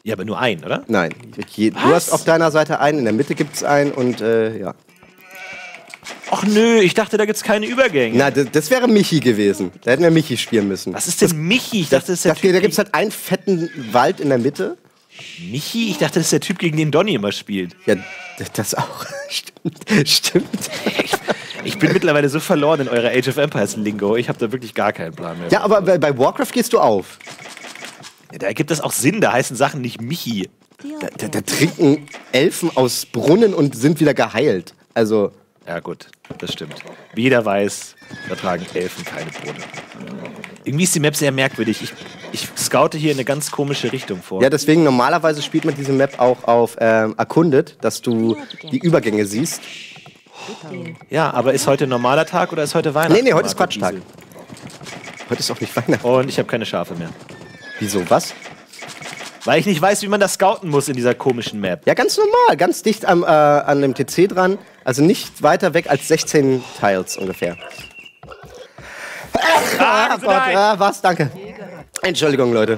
Ja, aber nur einen, oder? Nein. Du hast auf deiner Seite einen, in der Mitte gibt es einen und ja. Ach nö, ich dachte, da gibt's keine Übergänge. Na, das wäre Michi gewesen. Da hätten wir Michi spielen müssen. Was ist denn Michi? Ich dachte, das ist der Typ Da gibt es halt einen fetten Wald in der Mitte. Michi? Ich dachte, das ist der Typ, gegen den Donny immer spielt. Ja, das auch. Stimmt. Ich bin mittlerweile so verloren in eurer Age of Empires Lingo. Ich habe da wirklich gar keinen Plan mehr. Ja, aber bei Warcraft gehst du auf. Ja, da ergibt das auch Sinn. Da heißen Sachen nicht Michi. Da trinken Elfen aus Brunnen und sind wieder geheilt. Also. Ja gut, das stimmt. Wie jeder weiß, da tragen Elfen keine Brunnen. Irgendwie ist die Map sehr merkwürdig. Ich scoute hier in eine ganz komische Richtung vor. Ja, deswegen normalerweise spielt man diese Map auch auf Erkundet, dass du die Übergänge siehst. Ja, aber ist heute ein normaler Tag oder ist heute Weihnachten? Nee, heute ist Quatschtag. Heute ist auch nicht Weihnachten. Und ich habe keine Schafe mehr. Wieso, was? Weil ich nicht weiß, wie man das scouten muss in dieser komischen Map. Ja, ganz normal, ganz dicht an dem TC dran. Also nicht weiter weg als 16 Tiles ungefähr. Ach Gott, was? Danke. Entschuldigung, Leute.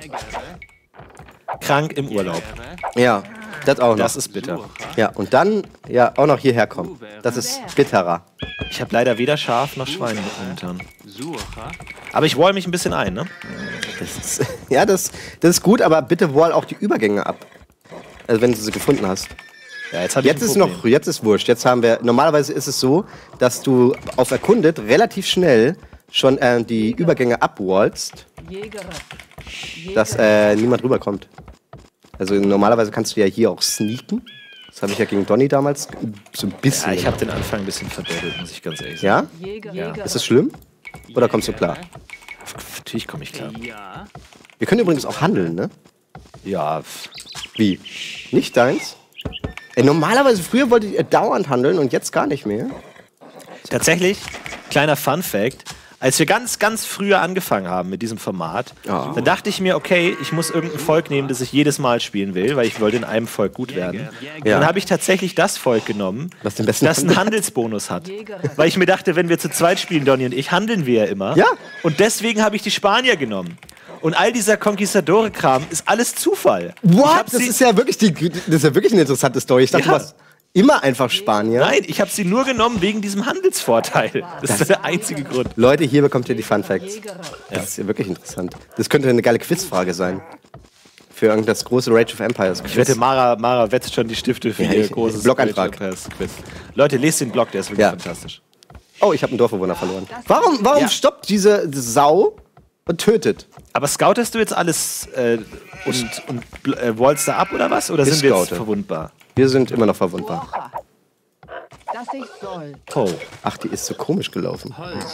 Krank im Urlaub. Ja, das auch noch. Das ist bitter. Ja, und dann ja auch noch hierher kommen. Das ist bitterer. Ich habe leider weder Schaf noch Schwein momentan. Aber ich wall mich ein bisschen ein, ne? Das ist gut, aber bitte wall auch die Übergänge ab. Also wenn du sie gefunden hast. Ja, jetzt ist wurscht. Jetzt haben wir, normalerweise ist es so, dass du auf Erkundet relativ schnell schon die Übergänge abwallst, dass niemand rüberkommt. Also normalerweise kannst du ja hier auch sneaken. Das habe ich ja gegen Donny damals so ein bisschen. Ja, ich habe den Anfang ein bisschen verdoppelt, muss ich ganz ehrlich sagen. Ja? Ist das schlimm? Oder kommst du klar? Natürlich komme ich klar. Wir können übrigens auch handeln, ne? Ja. Wie? Nicht deins? Normalerweise, früher wollte ich dauernd handeln und jetzt gar nicht mehr. Tatsächlich, kleiner Fun-Fact, als wir ganz, ganz früher angefangen haben mit diesem Format, dann dachte ich mir, okay, ich muss irgendein Volk nehmen, das ich jedes Mal spielen will, weil ich wollte in einem Volk gut werden. Ja. Dann habe ich tatsächlich das Volk genommen, Was den besten das einen Handelsbonus hat. Weil ich mir dachte, wenn wir zu zweit spielen, Donny und ich, handeln wir ja immer. Ja. Und deswegen habe ich die Spanier genommen. Und all dieser Conquistadore-Kram ist alles Zufall. What? Das ist ja wirklich eine interessante Story. Ich dachte, du warst immer einfach Spanier. Nein, ich habe sie nur genommen wegen diesem Handelsvorteil. Das ist der einzige Grund. Leute, hier bekommt ihr die Fun Facts. Das ist ja wirklich interessant. Das könnte eine geile Quizfrage sein. Für irgendein große Rage of Empires Quiz. Ich wette, Mara wetzt schon die Stifte für ihr großes Blogantrag. Rage of Empires Quiz. Leute, lest den Blog, der ist wirklich fantastisch. Oh, ich habe einen Dorfbewohner verloren. Warum stoppt diese Sau und tötet? Aber scoutest du jetzt alles und wallst da ab oder was? Oder sind wir jetzt verwundbar? Wir sind immer noch verwundbar. Das ich soll. Oh. Ach, die ist so komisch gelaufen.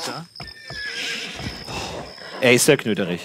Ey, ist der Knöterich.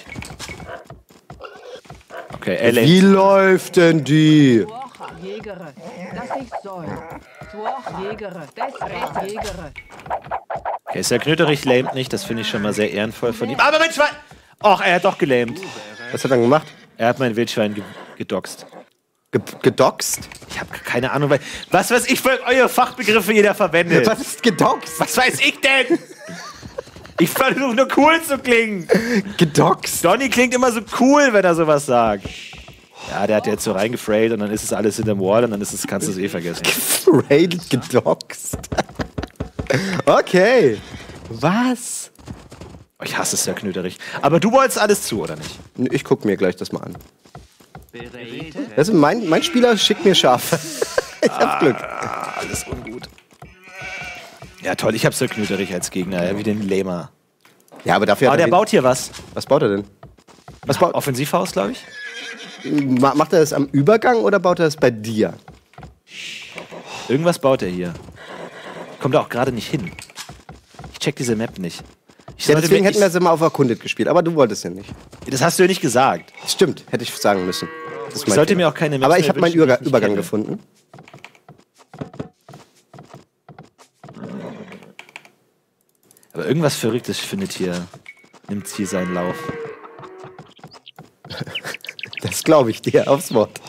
Okay, er lädt. Wie läuft denn die? Jägere. Das ich soll. Jägere. Das Jägere. Okay, ist der Knöterich lähmt nicht, das finde ich schon mal sehr ehrenvoll von ihm. Aber mein Schwein! Och, er hat doch gelähmt. Was hat er dann gemacht? Er hat mein Wildschwein gedoxt. Gedoxt? Ich habe keine Ahnung, weil. Was weiß ich für eure Fachbegriffe jeder verwendet? Was ist gedoxt? Was weiß ich denn? Ich versuche nur cool zu klingen. Gedoxt? Donny klingt immer so cool, wenn er sowas sagt. Ja, der hat jetzt so reingefrayed und dann ist es alles hinterm Wall und dann kannst du es eh vergessen. Gefrayed, gedoxt. Okay. Was? Ich hasse es ja knöterig. Aber du wolltest alles zu, oder nicht? Ich guck mir gleich das mal an. Das ist mein Spieler schickt mir Schafe. Ich hab Glück. Alles ungut. Ja, toll, ich hab Sir Knöterich als Gegner, ja, wie den Lähmer. Ja, aber dafür Aber der baut hier was. Was baut er denn? Was baut? Offensivhaus, glaube ich. Macht er das am Übergang oder baut er das bei dir? Irgendwas baut er hier. Kommt da auch gerade nicht hin. Ich check diese Map nicht. Deswegen hätten wir es immer auf Erkundet gespielt, aber du wolltest ja nicht. Das hast du ja nicht gesagt. Stimmt, hätte ich sagen müssen. Ich sollte mir auch keine Maps Aber ich habe meinen Übergang gefunden. Aber irgendwas Verrücktes nimmt hier seinen Lauf. Das glaube ich dir aufs Wort.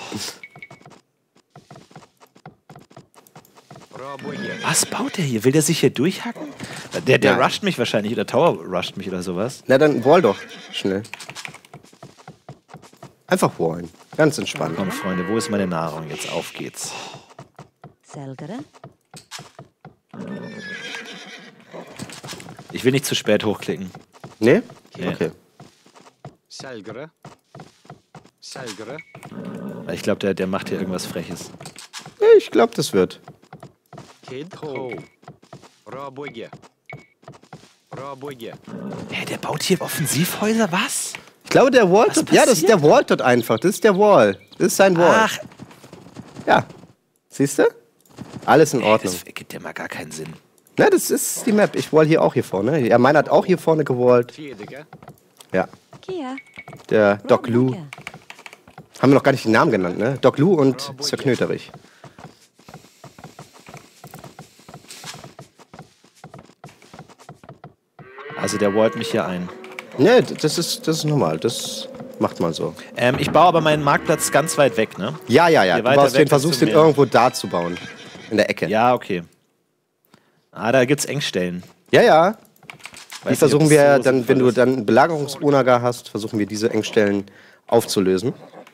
Was baut der hier? Will der sich hier durchhacken? Der rusht mich wahrscheinlich oder Tower rusht mich oder sowas. Na dann wall doch schnell. Einfach wallen. Ganz entspannt. Komm, Freunde, wo ist meine Nahrung? Jetzt auf geht's. Ich will nicht zu spät hochklicken. Nee? Nee. Okay. Weil ich glaube, der macht hier irgendwas Freches. Ich glaube, das wird. Hä, der baut hier Offensivhäuser? Was? Ich glaube, der Wall dort. Ja, das ist der Wall dort einfach. Das ist der Wall. Das ist sein Wall. Ach, Ja. Siehst du? Alles in Ordnung. das ergibt ja mal gar keinen Sinn. Na, das ist die Map. Ich wall hier auch hier vorne. Ja, meiner hat auch hier vorne gewallt. Ja. Der Doc Lou. Haben wir noch gar nicht den Namen genannt, ne? Doc Lou und Sir Knöterich. Also der wallt mich hier ein. Ne, das ist normal. Das macht man so. Ich baue aber meinen Marktplatz ganz weit weg, ne? Ja. Je Du weiter baust weg, den, versuchst desto den mehr. irgendwo da zu bauen. In der Ecke. Ja, okay. Ah, da gibt's Engstellen. Ja. Die Weiß nicht, versuchen ob wir das so dann, sinnvoll wenn du ist. dann einen Belagerungsonager hast, versuchen wir diese Engstellen aufzulösen.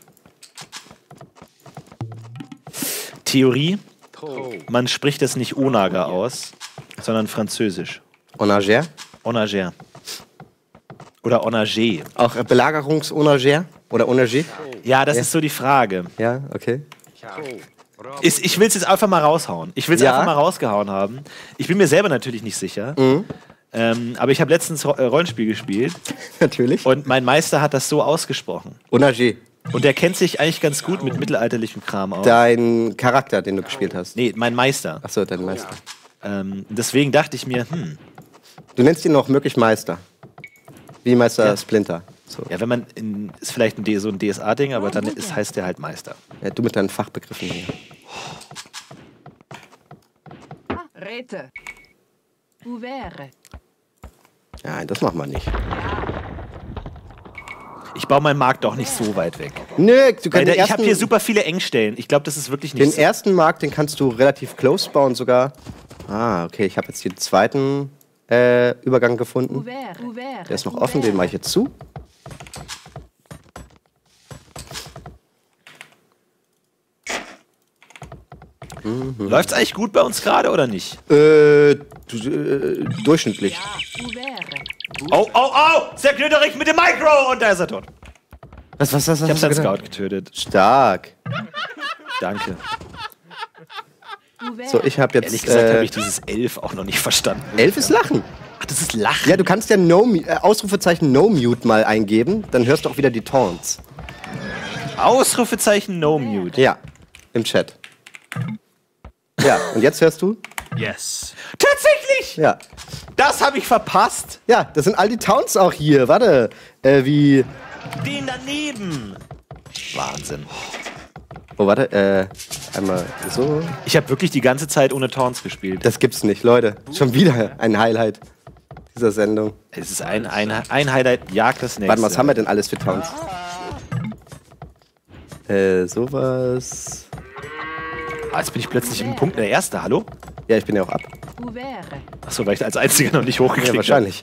Theorie, man spricht das nicht Onager aus, sondern französisch. Onager. Onager. Oder Onager. Auch Belagerungsonager oder Onager? Ja, das ist so die Frage. Ja, okay. Ich will es jetzt einfach mal raushauen. Ich will es Ja. einfach mal rausgehauen haben. Ich bin mir selber natürlich nicht sicher. Aber ich habe letztens Rollenspiel gespielt Natürlich. und mein Meister hat das so ausgesprochen. Onager. Und der kennt sich eigentlich ganz gut mit mittelalterlichem Kram aus. Dein Charakter, den du gespielt hast. Nee, mein Meister. Achso, dein Meister. Deswegen dachte ich mir, Du nennst ihn noch möglich Meister. Wie Meister Ja. Splinter. So. ja, wenn man ist vielleicht so ein DSA-Ding, aber dann heißt der halt Meister. Ja, du mit deinen Fachbegriffen. Hier. Rete. Ouvert. Nein, das machen wir nicht. Ich baue meinen Markt doch nicht so weit weg. Nö, du Weil kannst ich habe hier super viele Engstellen. Ich glaube, das ist wirklich nicht den so. ersten Markt, den kannst du relativ close bauen sogar. Ah, okay, ich habe jetzt hier den zweiten Übergang gefunden. Ouvert. Ouvert. Der ist noch offen, den mache ich jetzt zu. Läuft's eigentlich gut bei uns gerade oder nicht? Durchschnittlich. Ouvert. Oh! Sehr Knöterich mit dem Micro! Und da ist er tot. Was Ich habe hast du seinen gedacht? Scout getötet. Stark. Danke. Ouvert. So, ich habe Ehrlich jetzt. gesagt habe ich dieses 11 auch noch nicht verstanden. 11 ist Lachen. Ach, das ist Lachen. Ja, du kannst ja Ausrufezeichen No Mute mal eingeben, dann hörst du auch wieder die Taunts. Ausrufezeichen No Mute. Ja, im Chat. Ja, und jetzt hörst du? Yes. Tatsächlich! Ja. Das habe ich verpasst. Ja, das sind all die Taunts auch hier. Warte, wie. Den daneben. Wahnsinn. Oh, warte, einmal so. Ich habe wirklich die ganze Zeit ohne Taunts gespielt. Das gibt's nicht, Leute. Schon wieder ein Highlight dieser Sendung. Es ist ein Highlight, jagt das nächste. Warte mal, was haben wir denn alles für Taunts? Sowas. Ah, jetzt bin ich plötzlich im Punkt der Erste, hallo? Ja, ich bin ja auch ab. Ouvert. Achso, weil ich als Einziger noch nicht hochgekriegt Ja, habe. wahrscheinlich.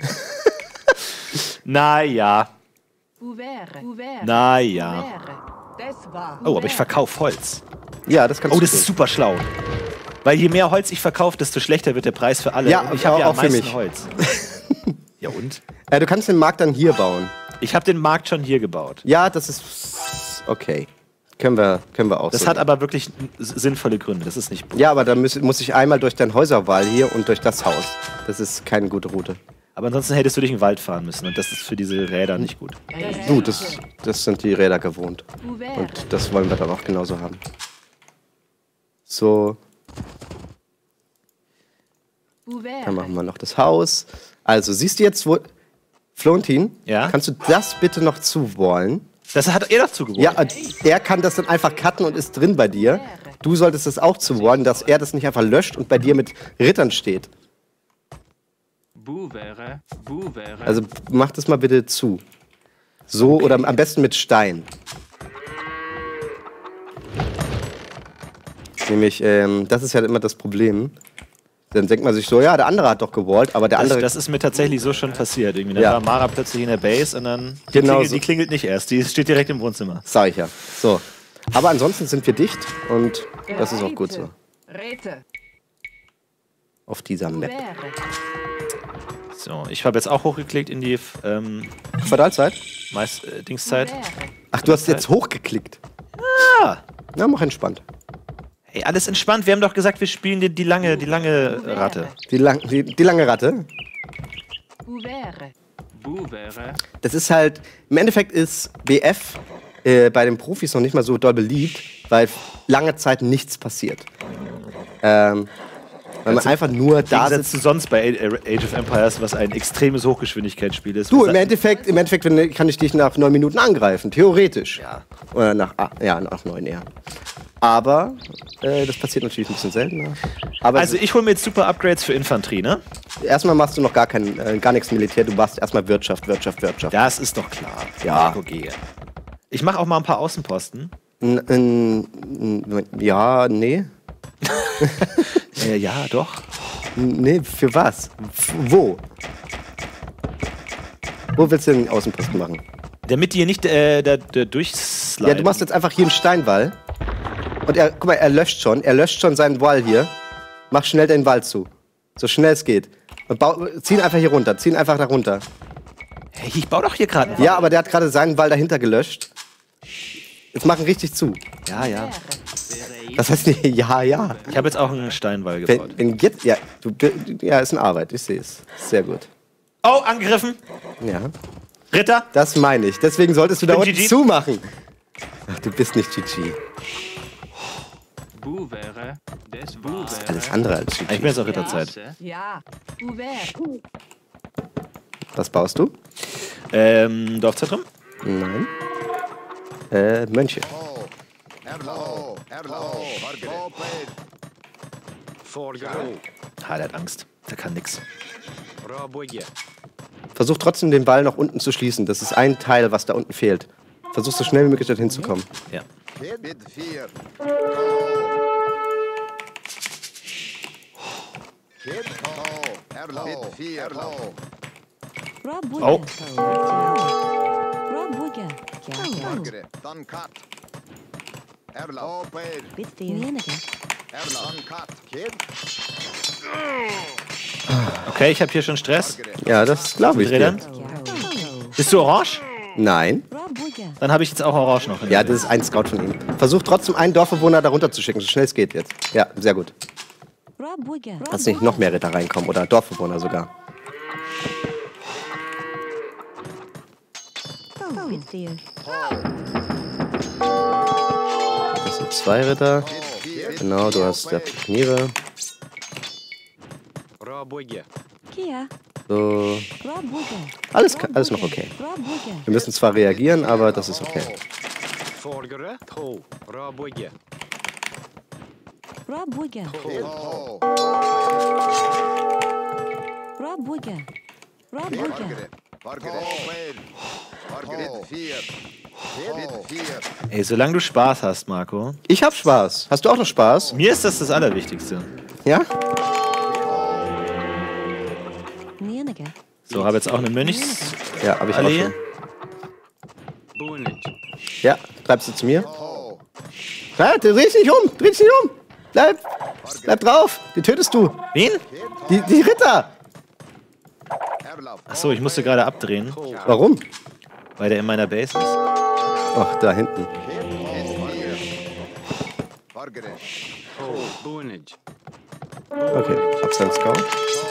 Naja. Ouvert. Ouvert. Naja. Das war. Oh, aber ich verkaufe Holz. Ja, das kannst Oh, du das tun. ist super schlau. Weil je mehr Holz ich verkaufe, desto schlechter wird der Preis für alle. Ja, Und ich habe ja auch am für meisten mich. Holz. Ja und? Du kannst den Markt dann hier bauen. Ich habe den Markt schon hier gebaut. Ja, das ist okay. Können wir auch Das so. hat aber wirklich sinnvolle Gründe. Das ist nicht. Ja, aber dann muss ich einmal durch deine Häuserwahl hier und durch das Haus. Das ist keine gute Route. Aber ansonsten hättest du durch den Wald fahren müssen und das ist für diese Räder nicht gut. Du, das sind die Räder gewohnt. Ouvert. Und das wollen wir dann auch genauso haben. So, Ouvert. dann machen wir noch das Haus. Also, siehst du jetzt, wo... Florentin, Ja? kannst du das bitte noch zuwallen? Das hat er doch zugewohnt. Ja, er kann das dann einfach cutten und ist drin bei dir. Du solltest das auch zuwallen, dass er das nicht einfach löscht und bei dir mit Rittern steht. Also mach das mal bitte zu. So oder am besten mit Stein. Nämlich, das ist ja immer das Problem. Dann denkt man sich so, ja, der andere hat doch gewallt, aber der andere... Das ist mir tatsächlich so schon passiert. Irgendwie. Dann Ja. war Mara plötzlich in der Base und dann Genau so. die klingelt nicht erst. Die steht direkt im Wohnzimmer. Sag ich ja. So. Aber ansonsten sind wir dicht und das ist auch gut so. Rete. Auf dieser Map. Buvere. So, ich habe jetzt auch hochgeklickt in die Quartalzeit? Dingszeit. Buvere. Ach, du hast jetzt hochgeklickt. Ah, Na, mach entspannt. hey, alles entspannt. Wir haben doch gesagt, wir spielen die lange Ratte. Die lange Ratte. Buvere. Buvere. Das ist halt, im Endeffekt ist BF bei den Profis noch nicht mal so doll beliebt, weil lange Zeit nichts passiert. Weil man einfach nur da Gegensatz sitzt. zu sonst bei Age of Empires, was ein extremes Hochgeschwindigkeitsspiel ist. Du, im Endeffekt kann ich dich nach 9 Minuten angreifen, theoretisch. Ja. Oder nach 9 eher. Aber das passiert natürlich ein bisschen seltener. Aber Also ich hole mir jetzt super Upgrades für Infanterie, ne? erstmal machst du noch gar nichts Militär, du machst erstmal Wirtschaft. Das ist doch klar. Ja. Okay. Ich mache auch mal ein paar Außenposten. Ja, nee. Ja, doch. Nee, für was? Wo? Wo willst du den Außenposten machen? Damit die hier nicht da durchsliden. Ja, du machst jetzt einfach hier einen Steinwall. Und guck mal, er löscht schon seinen Wall hier. Mach schnell den Wall zu. So schnell es geht. Und zieh ihn einfach hier runter. Zieh ihn einfach da runter. Hey, ich baue doch hier gerade einen Ja, aber der hat gerade seinen Wall dahinter gelöscht. Jetzt mach ihn richtig zu. Ja, ja. Das heißt nicht, ja. Ich habe jetzt auch einen Steinwall gebaut. Wenn jetzt, ja, ist eine Arbeit, ich sehe es. Sehr gut. Oh, angegriffen. Ja, Ritter. das meine ich. Deswegen solltest du da bin unten GG. zumachen. Ach, du bist nicht GG. Buvere. Des Buvere. Alles andere als Ich GG. bin jetzt auf Ritterzeit. Ja. Buvere. Was baust du? Dorfzentrum? Nein. Mönche. Ah, der hat Angst. Der kann nix. Versuch trotzdem den Ball nach unten zu schließen. Das ist ein Teil, was da unten fehlt. Versuch so schnell wie möglich dorthin zu kommen. Ja. Oh. Okay, ich habe hier schon Stress. Ja, das glaube ich Mit Rädern. dir. Bist du orange? Nein. Dann habe ich jetzt auch orange noch. Ja, das ist ein Scout von ihm. Versuch trotzdem einen Dorfbewohner da runter zu schicken, so schnell es geht jetzt. Ja, sehr gut. Dass nicht noch mehr Ritter reinkommen oder Dorfbewohner sogar. Das sind 2 Ritter. Genau, du hast der Pioniere. So. Alles noch okay. Wir müssen zwar reagieren, aber das ist okay. Ey, solange du Spaß hast, Marco. Ich hab Spaß. Hast du auch noch Spaß? Mir ist das Allerwichtigste. Ja? So, habe jetzt auch eine Mönchs... Ja, hab ich auch Allee. schon. Ja, treibst du zu mir? Ja, dreh dich nicht um, Bleib drauf, die tötest du. Wen? Die Ritter. Achso, ich musste gerade abdrehen, Warum? weil der in meiner Base ist. Ach, da hinten. Okay, Abstand Scout.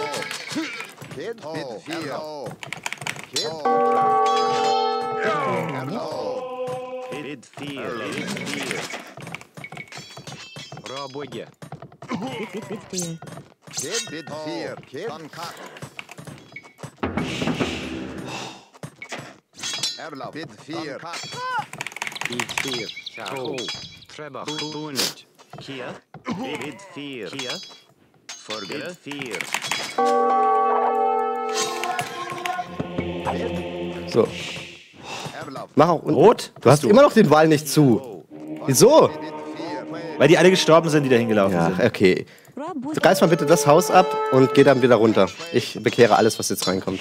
So. Mach auch unten. Rot? Du hast immer noch den Wall nicht zu. Wieso? Weil die alle gestorben sind, die da hingelaufen Ja, sind. okay. Reiß mal bitte das Haus ab und geh dann wieder runter. Ich bekehre alles, was jetzt reinkommt.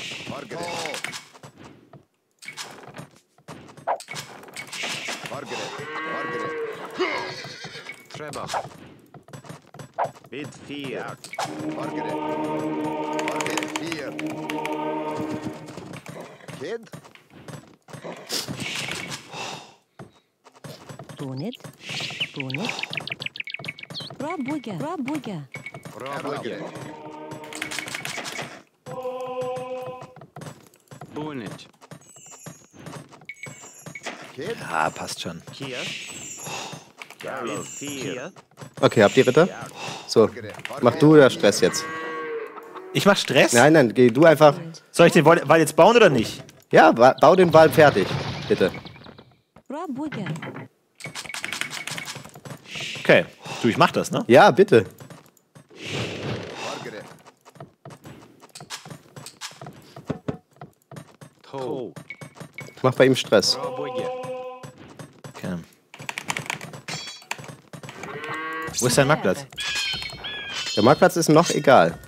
Trzeba. Bit 4. Kid? Тунет. Пробуйте. Bunit. Ja, passt schon. Hier. Bit 4. Okay, habt ihr Ritter? So, mach du oder Stress jetzt? Ich mach Stress? Nein, geh du einfach. Soll ich den Wall jetzt bauen oder nicht? Ja, bau den Wall fertig, bitte. Okay. Du, ich mach das, ne? Ja, bitte. To. Ich mach bei ihm Stress. Okay. Wo ist dein Marktplatz? Der Marktplatz ist noch egal.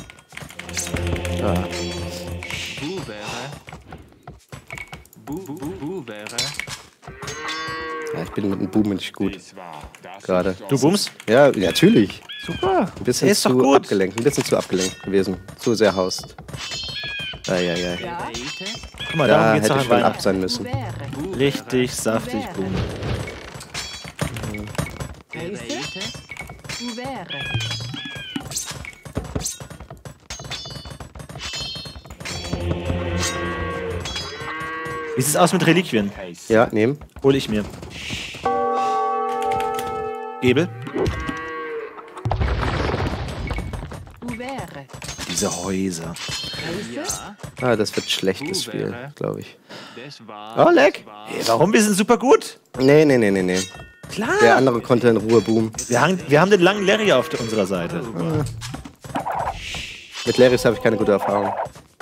Bubere. Ja, ich bin mit dem Boom nicht gut. Gerade. Du boomst? Ja, natürlich. Super. Ein bisschen Der ist doch zu gut. abgelenkt. Ein bisschen zu abgelenkt gewesen. Zu sehr haust. Eieiei. Ja. Guck mal, Da darum geht's hätte doch ich an schon ab Weihnachten. sein müssen. Ouvert. Richtig saftig, boom. Ouvert. Wie sieht's aus mit Reliquien? Ja, nehmen. Hol ich mir. Gebel? Ouvert. Diese Häuser. Ah, das wird schlechtes Spiel, glaube ich. Das war. Oh, leck. Hey, warum? Wir sind super gut. Nee. Klar. Der andere konnte in Ruhe boomen. Wir haben den langen Larry auf unserer Seite. Mit Larrys habe ich keine gute Erfahrung.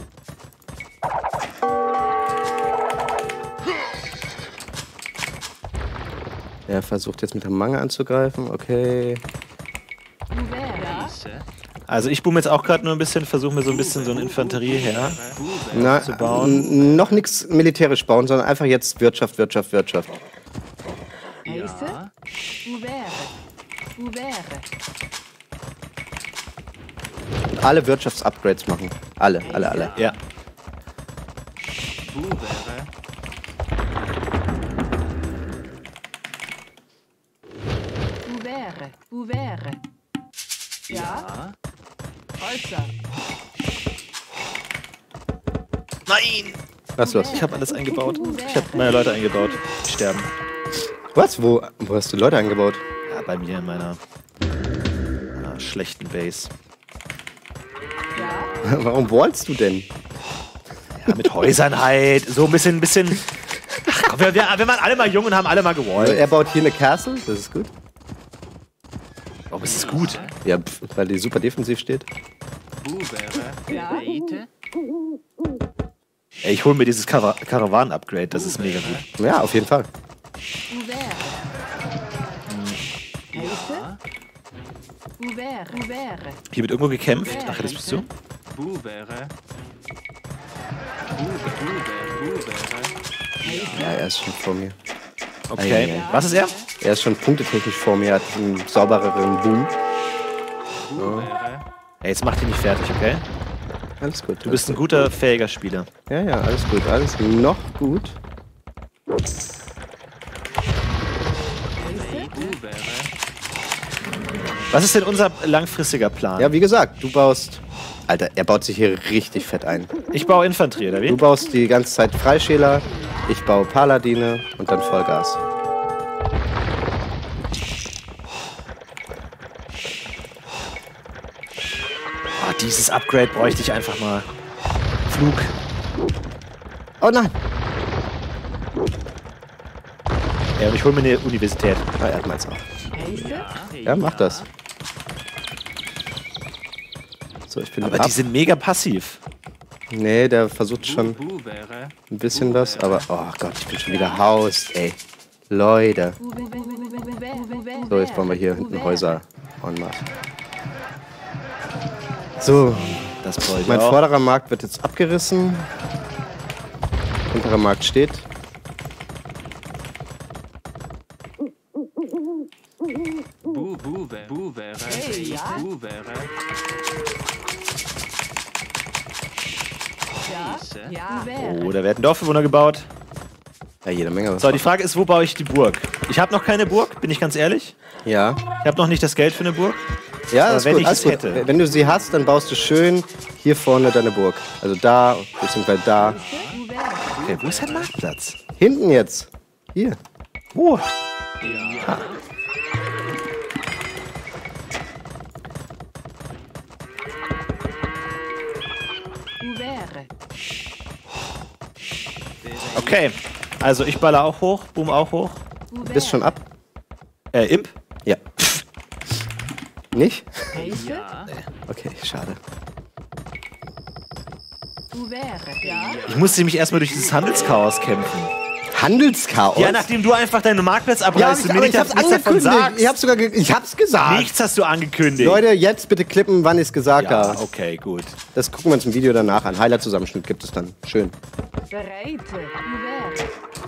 Er versucht jetzt mit der Mange anzugreifen. Okay. Ouvert. Also ich boom jetzt auch gerade nur ein bisschen, versuche mir so ein bisschen so eine Infanterie her. Na, Zu bauen. noch nichts militärisch bauen, sondern einfach jetzt Wirtschaft. Heiße. Ouvert. Ouvert. Alle Wirtschaftsupgrades machen. Alle. Ja. Bubere. Ouvert. Ouvert. Ja. Häuser. Nein! Was ist los? Ich habe alles eingebaut. Ich habe meine Leute eingebaut. Die sterben. Was? Wo hast du Leute eingebaut? Ja, bei mir in meiner schlechten Base. Ja. Warum wallst du denn? Ja, mit Häusern halt. So ein bisschen. Ach, komm, wir waren alle mal jung und haben alle mal Also gewollt. er baut hier eine Castle, das ist gut. Warum ist es gut? Ja, weil die super defensiv steht. Bubere. Ja. Reite. Ey, ich hole mir dieses Karawanen-Upgrade. Das ist mega gut. Ja, auf jeden Fall. Ouvert. Heiße. Ouvert. Ouvert. Hier wird irgendwo gekämpft. Ach, das bist du? Bubere. Ja, er ist schon vor mir. Okay. Was ist er? Er ist schon punktetechnisch vor mir, hat einen saubereren Boom. Ey, jetzt mach dich nicht fertig, okay? Alles gut. Du bist ein guter, fähiger Spieler. Ja, alles gut. Alles noch gut. Was ist denn unser langfristiger Plan? Ja, wie gesagt, du baust... Alter, er baut sich hier richtig fett ein. Ich baue Infanterie, oder wie? Du baust die ganze Zeit Freischäler, ich baue Paladine und dann Vollgas. Oh, dieses Upgrade bräuchte ich einfach mal. Flug. Oh nein! Ja, und ich hole mir eine Universität. Ah, er hat meins auch. Heiße. Ja, mach das. So, ich bin Aber ab. die sind mega passiv. Nee, der versucht schon Bubere. ein bisschen was, aber... Oh Gott, ich bin schon wieder Haus, ey. Leute. So, jetzt bauen wir hier hinten Häuser en masse. So, Das brauche ich mein auch. vorderer Markt wird jetzt abgerissen. Hinterer Markt steht. Buvere. Hey, ja? Buvere. Ja. Ouvert. Oh, da werden Dorfbewohner gebaut. Ja, jede Menge. So, die Frage ist, wo baue ich die Burg? Ich habe noch keine Burg, bin ich ganz ehrlich. Ja. Ich habe noch nicht das Geld für eine Burg. Ja, Aber das ist wenn gut. ich Alles es gut. hätte. Wenn du sie hast, dann baust du schön hier vorne deine Burg. Also da, beziehungsweise da. Okay, wo ist der Marktplatz? Hinten jetzt. Hier. Wo? Ouvert. Okay, also ich baller auch hoch, Boom auch hoch. Ouvert. Bist schon ab? Imp? Ja. Nicht? Heiße. Okay, schade. Ouvert. Ja. Ich musste mich erstmal durch dieses Handelschaos kämpfen. Handelschaos? Ja, nachdem du einfach deinen Marktplatz Ja, abreißt und mir aber nicht ich hab's nichts davon angekündigt. sagst. Ich hab's gesagt. Nichts hast du angekündigt. Leute, jetzt bitte klippen, wann ich's gesagt Ja, habe. okay, gut. Das gucken wir uns im Video danach an. Highlight-Zusammenschnitt gibt es dann. Schön. Bereite. Ouvert.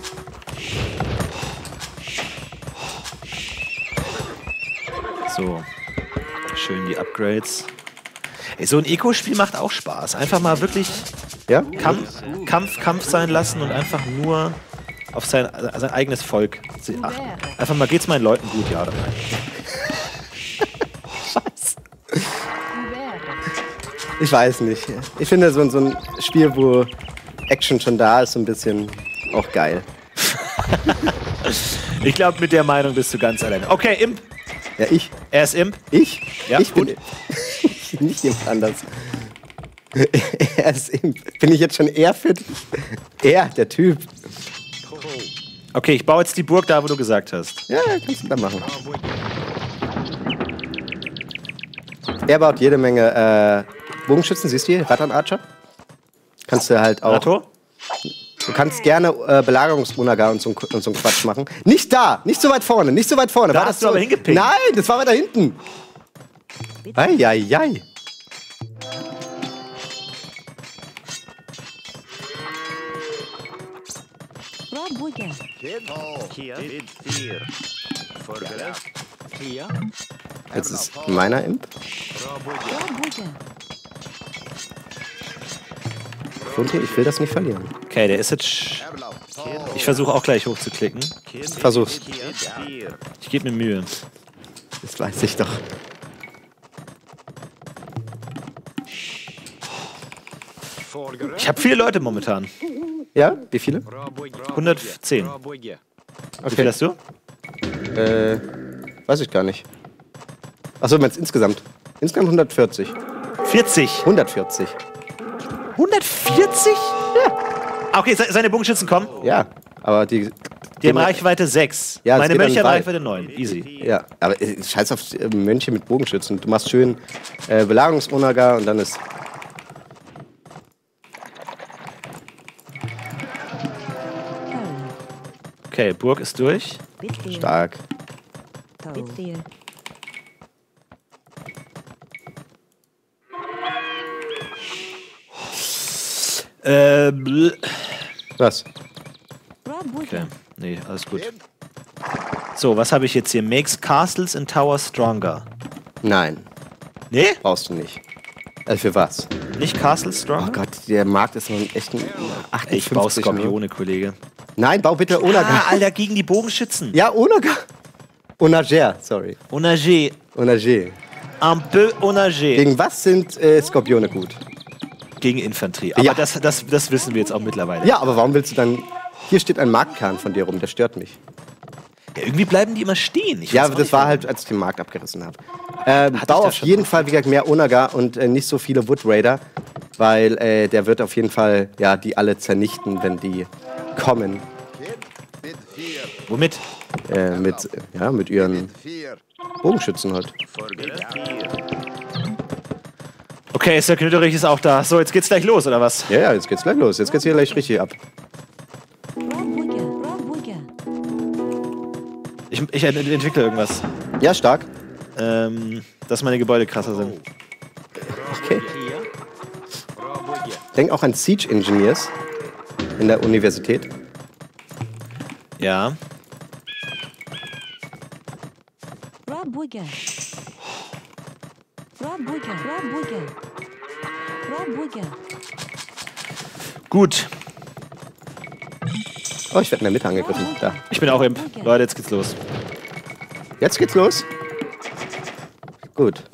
So, schön die Upgrades. Ey, so ein Eco-Spiel macht auch Spaß. Einfach mal wirklich Ja? Kampf sein lassen und einfach nur auf sein eigenes Volk achten. Einfach mal, geht's meinen Leuten gut, ja oder nein? Ouvert. Ich weiß nicht. Ich finde so ein Spiel, wo Action schon da ist, so ein bisschen auch geil. Ich glaube, mit der Meinung bist du ganz alleine. Okay, Imp. Ja, ich. Er ist Imp. Ich? Ja, ich bin gut. nicht jemand anders. Er ist bin ich jetzt schon eher fit? Er, der Typ. Okay, ich baue jetzt die Burg da, wo du gesagt hast. Ja, kannst du da machen. Er baut jede Menge Bogenschützen, siehst du hier? Rattan-Archer. Kannst du halt auch. Nato? Du kannst gerne Belagerungsunaga und so ein Quatsch machen. Nicht da! Nicht so weit vorne, nicht so weit vorne. Da War hast das du so? aber hingepinkt. Nein, das war weiter hinten. Eieiei. Jetzt ist meiner Imp. Und ich will das nicht verlieren. Okay, der ist jetzt... Ich versuche auch gleich hochzuklicken. Versuch's. Ich gebe mir Mühe. Das weiß ich doch. Ich habe viele Leute momentan. Ja? Wie viele? 110. Wie viel hast du? Weiß ich gar nicht. Achso, meinst insgesamt? Insgesamt 140. 40. 140. 140? Ja. Okay, seine Bogenschützen kommen. Ja, aber die Die haben Reichweite 6. Ja, es Meine geht dann Mönche haben weit. Reichweite 9. Easy. Ja, aber scheiß auf Mönche mit Bogenschützen. Du machst schön Belagerungsunaga und dann ist... Okay, Burg ist durch. Stark. Was? Okay, nee, alles gut. So, was habe ich jetzt hier? Makes Castles and Towers stronger. Nein, Nee? brauchst du nicht. Also für was? Nicht Castles stronger? Oh Gott, der Markt ist noch echt ein 58. Ich baue nur. Skorpione, Kollege. Nein, bau bitte Onaga. Ah, Alter, gegen die Bogenschützen. Ja, Onaga. Onager, sorry. Onager. Onager. Un peu Onager. Gegen was sind Skorpione gut? Gegen Infanterie. Aber Ja. das wissen wir jetzt auch mittlerweile. Ja, aber warum willst du dann... Hier steht ein Marktkahn von dir rum, der stört mich. Ja, irgendwie bleiben die immer stehen. Ich Ja, weiß auch das nicht, war warum. halt, als ich den Markt abgerissen habe. ich Bau da auf schon jeden Fall, wie gesagt, mehr Onaga und nicht so viele Wood Raider, weil der wird auf jeden Fall ja, die alle zernichten, wenn die kommen. Womit? Mit ihren Bogenschützen halt. Okay, Sir Knütterich ist auch da. So, jetzt geht's gleich los, oder was? Ja, ja, jetzt geht's gleich los. Jetzt geht's hier gleich richtig ab. Ich entwickle irgendwas. Ja, stark. Dass meine Gebäude krasser sind. Okay. Denk auch an Siege Engineers in der Universität. Ja. Gut. Oh, ich werde in der Mitte angegriffen. Da. Ich bin auch Imp. Leute, jetzt geht's los. Jetzt geht's los. Gut.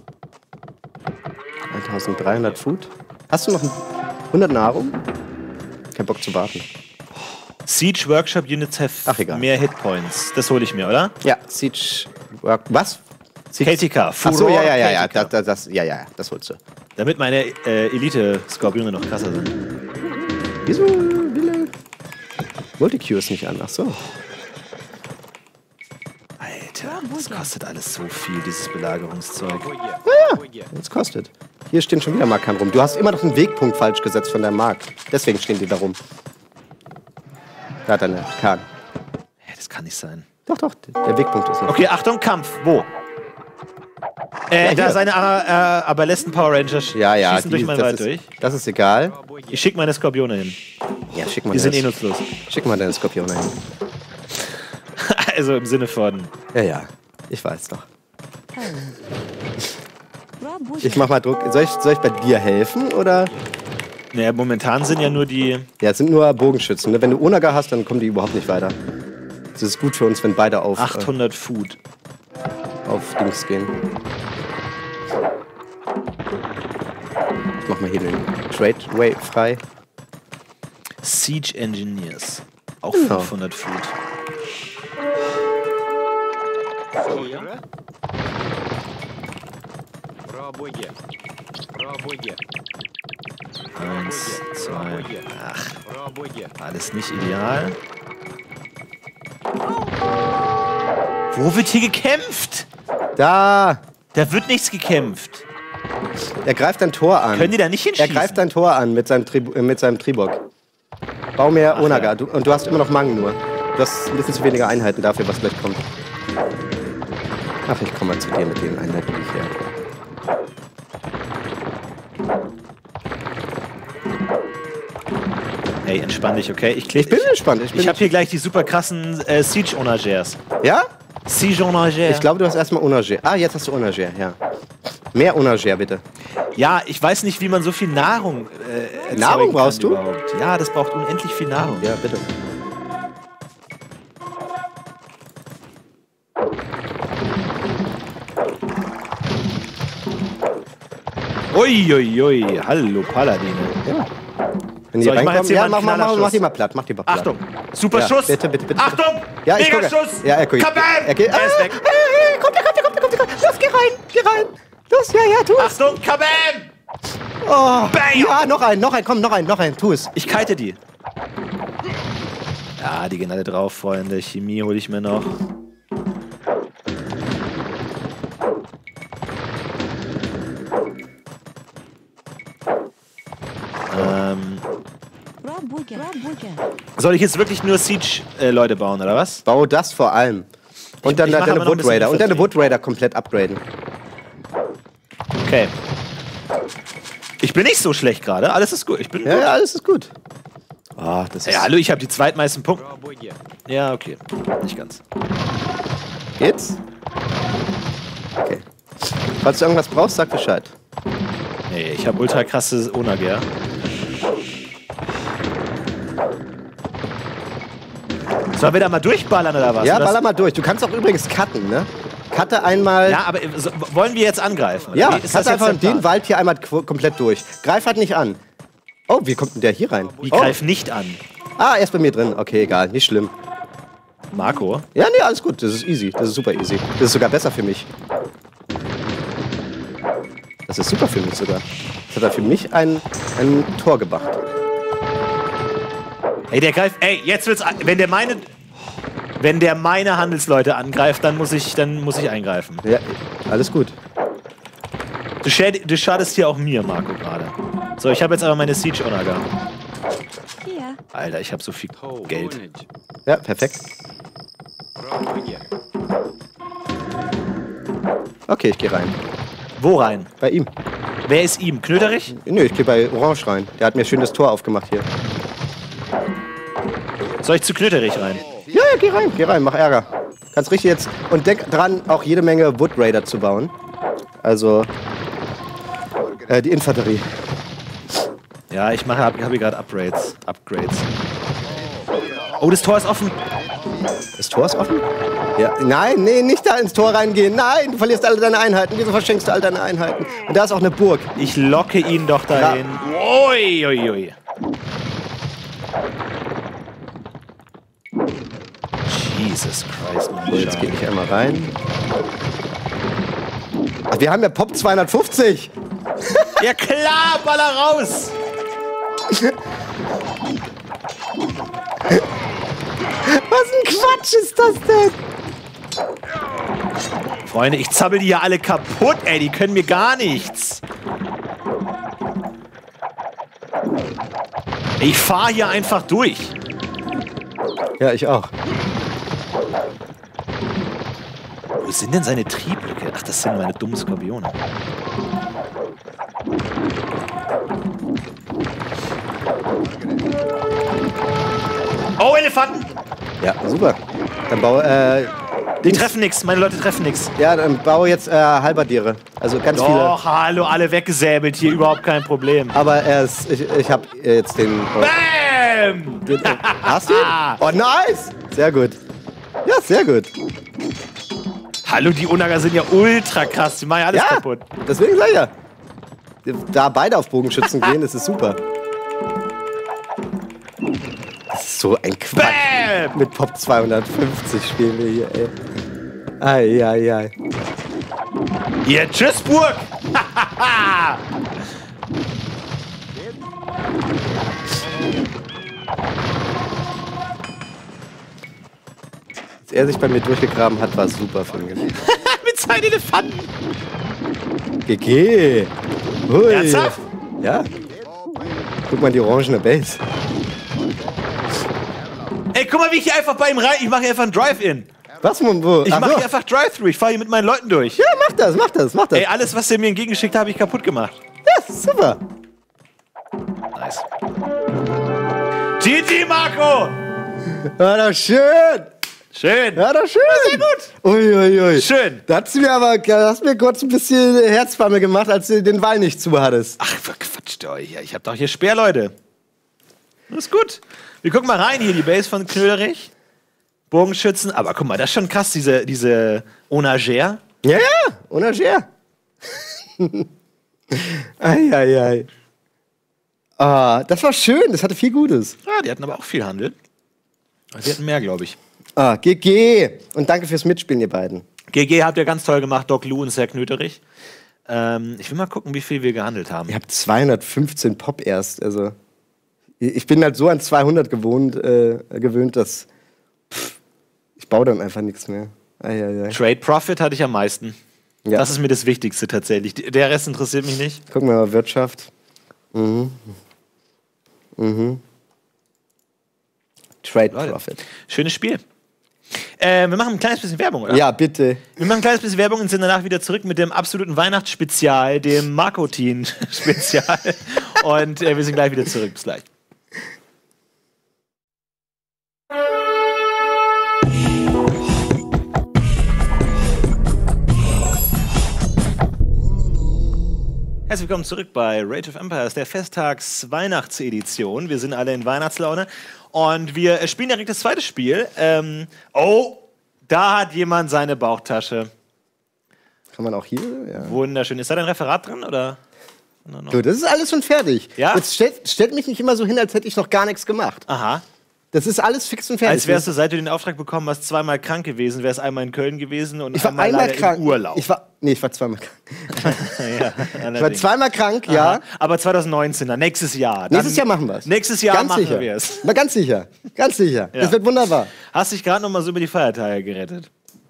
1300 Food. Hast du noch 100 Nahrung? Kein Bock zu warten. Siege Workshop Units have mehr Hitpoints. Das hole ich mir, oder? Ja, Siege was? KTK. Ach so, ja. Das holst du. Damit meine Elite-Skorpione noch krasser sind. Wieso will Multicue ist nicht an? Ach so. Alter, das kostet alles so viel, dieses Belagerungszeug. Ja, das kostet. Hier stehen schon wieder Markern rum. Du hast immer noch den Wegpunkt falsch gesetzt von deinem Mark. Deswegen stehen die da rum. Da hat er eine Kahn. Ja, das kann nicht sein. Doch, der Wegpunkt ist noch. Okay, Achtung, Kampf. Wo? Da seine Aberlesten Power Rangers schießen durch meinen Wald durch. Das ist egal. Ich schicke meine Skorpione hin. Ja, schick mal. Die sind nutzlos. Schick mal deine Skorpione hin. Also im Sinne von... Ja, ich weiß doch. Ich mach mal Druck. Soll ich bei dir helfen, oder? Naja, momentan sind ja nur die... Ja, es sind nur Bogenschützen. Ne? Wenn du Onaga hast, dann kommen die überhaupt nicht weiter. Das ist gut für uns, wenn beide auf... 800 Food. Auf Dings gehen. Ich mach mal hier den Tradeway frei. Siege Engineers. Auch 500 Food. Eins, zwei. Ach, alles nicht ideal. Wo wird hier gekämpft? Da! Da wird nichts gekämpft. Er greift dein Tor an. Können die da nicht hinschießen? Er greift dein Tor an mit seinem Tribok. Bau mehr Onaga. Ja. Und du hast immer noch Mang nur. Du hast ein bisschen zu wenige Einheiten dafür, was gleich kommt. Ach, ich komme mal zu dir mit den Einheiten, die ich hier habe. Hey, entspann dich, okay? Ich bin entspannt. Ich habe hier gleich die super krassen Siege-Onagers. Ja? Siege-Onager. Ich glaube, du hast erstmal Onager. Ah, jetzt hast du Onager, ja. Mehr Onager, bitte. Ja, ich weiß nicht, wie man so viel Nahrung Nahrung brauchst du? Überhaupt. Ja, das braucht unendlich viel Nahrung. Ja, bitte. Uiuiui, hallo Paladine. Ja. Wenn die So, ich mach reinkommen, jetzt hier ja, mal einen mach die mal platt, Achtung, super Ja, Schuss. bitte. Achtung, Ja, ich gucke. Mega-Schuss. Ja, er guckt. Kabam! Er geht. Er ist weg. Kommt. Los, geh rein. Los, ja, tu es. Achtung, Kabam! Oh, Bam! ja, noch ein, komm, noch ein, tu es. Ich kite die. Ja, die gehen alle drauf, Freunde. Chemie hole ich mir noch. Soll ich jetzt wirklich nur Siege-Leute bauen, oder was? Bau das vor allem. Und dann ich mach aber deine noch ein Wood Raider. bisschen Und deine Vertrieb. Wood Raider komplett upgraden. Okay. Ich bin nicht so schlecht gerade. Alles ist gut. Ich bin gut. Ja, alles ist gut. Oh, das ist Ja, hallo, ich habe die zweitmeisten Punkte. Ja, okay. Nicht ganz. Geht's? Okay. Falls du irgendwas brauchst, sag Bescheid. Nee, ich habe ultra krasses Onager. Sollen wir da mal durchballern oder was? Ja, Oder baller mal durch. Du kannst auch übrigens cutten, ne? Cutte einmal. Ja, aber wollen wir jetzt angreifen? Oder Ja, wie? Ist das cutte jetzt einfach der den Plan? Wald hier einmal komplett durch. Greif halt nicht an. Oh, wie kommt denn der hier rein? Wie Oh. greif nicht an? Ah, er ist bei mir drin. Okay, egal, nicht schlimm. Marco? Ja, nee, alles gut. Das ist easy. Das ist super easy. Das ist sogar besser für mich. Das ist super für mich sogar. Das hat er für mich ein Tor gemacht. Ey, der greift. Ey, jetzt wird's. Wenn der meine Handelsleute angreift, dann muss ich eingreifen. Ja, alles gut. Du schadest hier auch mir, Marco, gerade. So, ich habe jetzt aber meine Siege-Onaga. Alter, ich habe so viel Geld. Ja, perfekt. Okay, ich gehe rein. Wo rein? Bei ihm. Wer ist ihm? Knöterich? Nö, ich gehe bei Orange rein. Der hat mir schön das Tor aufgemacht hier. Soll ich zu Knöterich rein? Ja, geh rein, mach Ärger. Kannst richtig jetzt. Und denk dran, auch jede Menge Wood Raider zu bauen. Also, die Infanterie. Ja, hab hier gerade Upgrades. Oh, das Tor ist offen. Das Tor ist offen? Ja. Nein, nee, nicht da ins Tor reingehen. Nein, du verlierst alle deine Einheiten. Wieso verschenkst du all deine Einheiten? Und da ist auch eine Burg. Ich locke ihn doch dahin. Ui, ui, ui. Jesus Christ, Mann. So, jetzt gehe ich einmal rein. Ach, wir haben ja Pop 250. Ja klar, baller raus! Was ein Quatsch ist das denn? Freunde, ich zappel die ja alle kaputt, ey. Die können mir gar nichts. Ich fahre hier einfach durch. Ja, ich auch. Wo sind denn seine Triebblöcke? Ach, das sind meine dummen Skorpione. Oh, Elefanten! Ja, super. Dann baue, Die treffen nichts, meine Leute treffen nichts. ja, dann baue jetzt Halberdiere. Also ganz viele. Doch, hallo, alle weggesäbelt hier, überhaupt kein Problem. Aber ich habe jetzt den. Bam! Hast du ihn? Oh, nice! Sehr gut. Ja, sehr gut. Hallo, die Onaga sind ja ultra krass, die machen ja alles kaputt. Deswegen sag ich ja. Da beide auf Bogenschützen gehen, das ist super. Das ist so ein Quatsch. Bam! Mit Pop 250 spielen wir hier, ey. Ei. Hier, tschüss, Burg! Als er sich bei mir durchgegraben hat, war es super für mich. Mit seinen Elefanten! GG! Hui. Ernsthaft? Ja. Guck mal, die orangene Base. Ey, guck mal, wie ich hier einfach bei ihm rein. Ich mache hier einfach einen Drive-In. Was, wo? Ich Ach mache so. hier einfach Drive-Thru. Ich fahre hier mit meinen Leuten durch. Ja, mach das. Ey, alles, was der mir entgegengeschickt hat, habe ich kaputt gemacht. Ja, super. Nice. GG, Marco! War doch schön. Schön. Ja, doch schön. Sehr gut. Uiuiui. Schön. Da hast mir kurz ein bisschen Herzbammel gemacht, als du den Wall nicht zu hattest. Ach, verquatscht euch. Ich hab doch hier Speerleute. Das ist gut. Wir gucken mal rein hier, die Base von Knöderich. Bogenschützen. Aber guck mal, das ist schon krass, diese Onagère. Ja, Onagère. Ei. Ah, das war schön, das hatte viel Gutes. Ja, die hatten aber auch viel Handel. Die hatten mehr, glaube ich. Ah, GG. Und danke fürs Mitspielen, ihr beiden. GG habt ihr ganz toll gemacht, Doc Lou und Sir Knöterich. Ich will mal gucken, wie viel wir gehandelt haben. Ihr habt 215 Pop erst. Also, ich bin halt so an 200 gewöhnt, dass ich baue dann einfach nichts mehr. Ei. Trade Profit hatte ich am meisten. Ja. Das ist mir das Wichtigste tatsächlich. Der Rest interessiert mich nicht. Gucken wir mal, Wirtschaft. Trade Leute, Profit. schönes Spiel. Wir machen ein kleines bisschen Werbung, oder? Ja, bitte. Wir machen ein kleines bisschen Werbung und sind danach wieder zurück mit dem absoluten Weihnachtsspezial, dem Markotin-Spezial. Und wir sind gleich wieder zurück. Bis gleich. Herzlich willkommen zurück bei Rage of Empires, der Festtags-Weihnachtsedition. Wir sind alle in Weihnachtslaune und wir spielen direkt das zweite Spiel. Oh, da hat jemand seine Bauchtasche. Kann man auch hier? Ja. Wunderschön. Ist da dein Referat drin, oder? Du, das ist alles schon fertig. Ja? Jetzt stellt mich nicht immer so hin, als hätte ich noch gar nichts gemacht. Aha. Das ist alles fix und fertig. Als wärst du, seit du den Auftrag bekommen hast, zweimal krank gewesen, wärst einmal in Köln gewesen und Ich war einmal einmal leider krank. im Urlaub. Ich war zweimal krank. Ja, Ich war zweimal krank, ja. Aha. Aber 2019, dann nächstes Jahr. Nächstes Jahr machen wir es. Nächstes Jahr Ganz machen sicher. wir es. Na, ganz sicher. Ganz sicher. Ja. Das wird wunderbar. Hast dich gerade noch mal so über die Feiertage gerettet.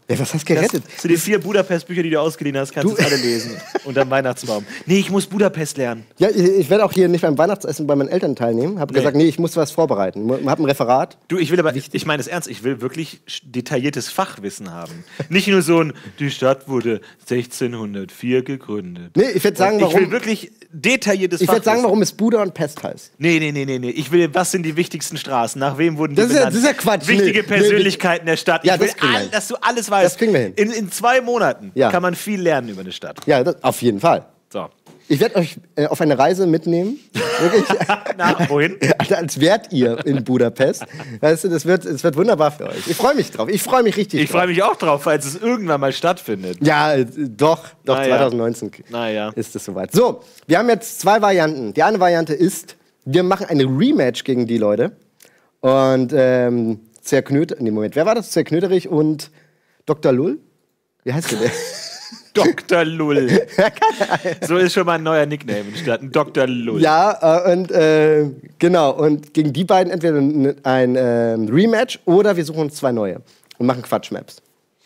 Ja, was hast du gerettet? Das sind die 4 Budapest-Bücher, die du ausgeliehen hast, kannst du alle lesen. Unterm Weihnachtsbaum. Nee, ich muss Budapest lernen. Ja, ich werde auch hier nicht beim Weihnachtsessen bei meinen Eltern teilnehmen. Habe gesagt, nee, ich muss was vorbereiten. Habe ein Referat. Du, ich will aber, ich meine es ernst, ich will wirklich detailliertes Fachwissen haben. Nicht nur so ein, die Stadt wurde 1604 gegründet. Nee, ich werde sagen, warum. Ich will wirklich detailliertes Ich werde Fachwissen. sagen, warum es Buda und Pest heißt. Nee. Ich will, was sind die wichtigsten Straßen? Nach wem wurden die Das ist ja- benannt? das ist ja Quatsch. Wichtige Nee, Persönlichkeiten der Stadt. Ja, Ich will das kriegen wir hin. dass du alles weißt. Das kriegen wir hin. In 2 Monaten Ja. kann man viel lernen über eine Stadt. Ja, das, auf jeden Fall. So. Ich werde euch auf eine Reise mitnehmen. Wirklich. Na, wohin? Alter, als wärt ihr in Budapest. Weißt du, es wird wunderbar für euch. Ich freue mich drauf. Ich freue mich richtig Ich freue mich auch drauf, falls es irgendwann mal stattfindet. Ja, doch, Na ja. 2019 Naja. ist es soweit. So, wir haben jetzt 2 Varianten. Die eine Variante ist, wir machen eine Rematch gegen die Leute. Und wer war das? Zerknöterich und Dr. Lull? Wie heißt der denn? Dr. Lull. So ist schon mal ein neuer Nickname entstanden. Dr. Lull. Ja, genau. Und gegen die beiden entweder ein Rematch oder wir suchen uns 2 neue und machen Quatschmaps.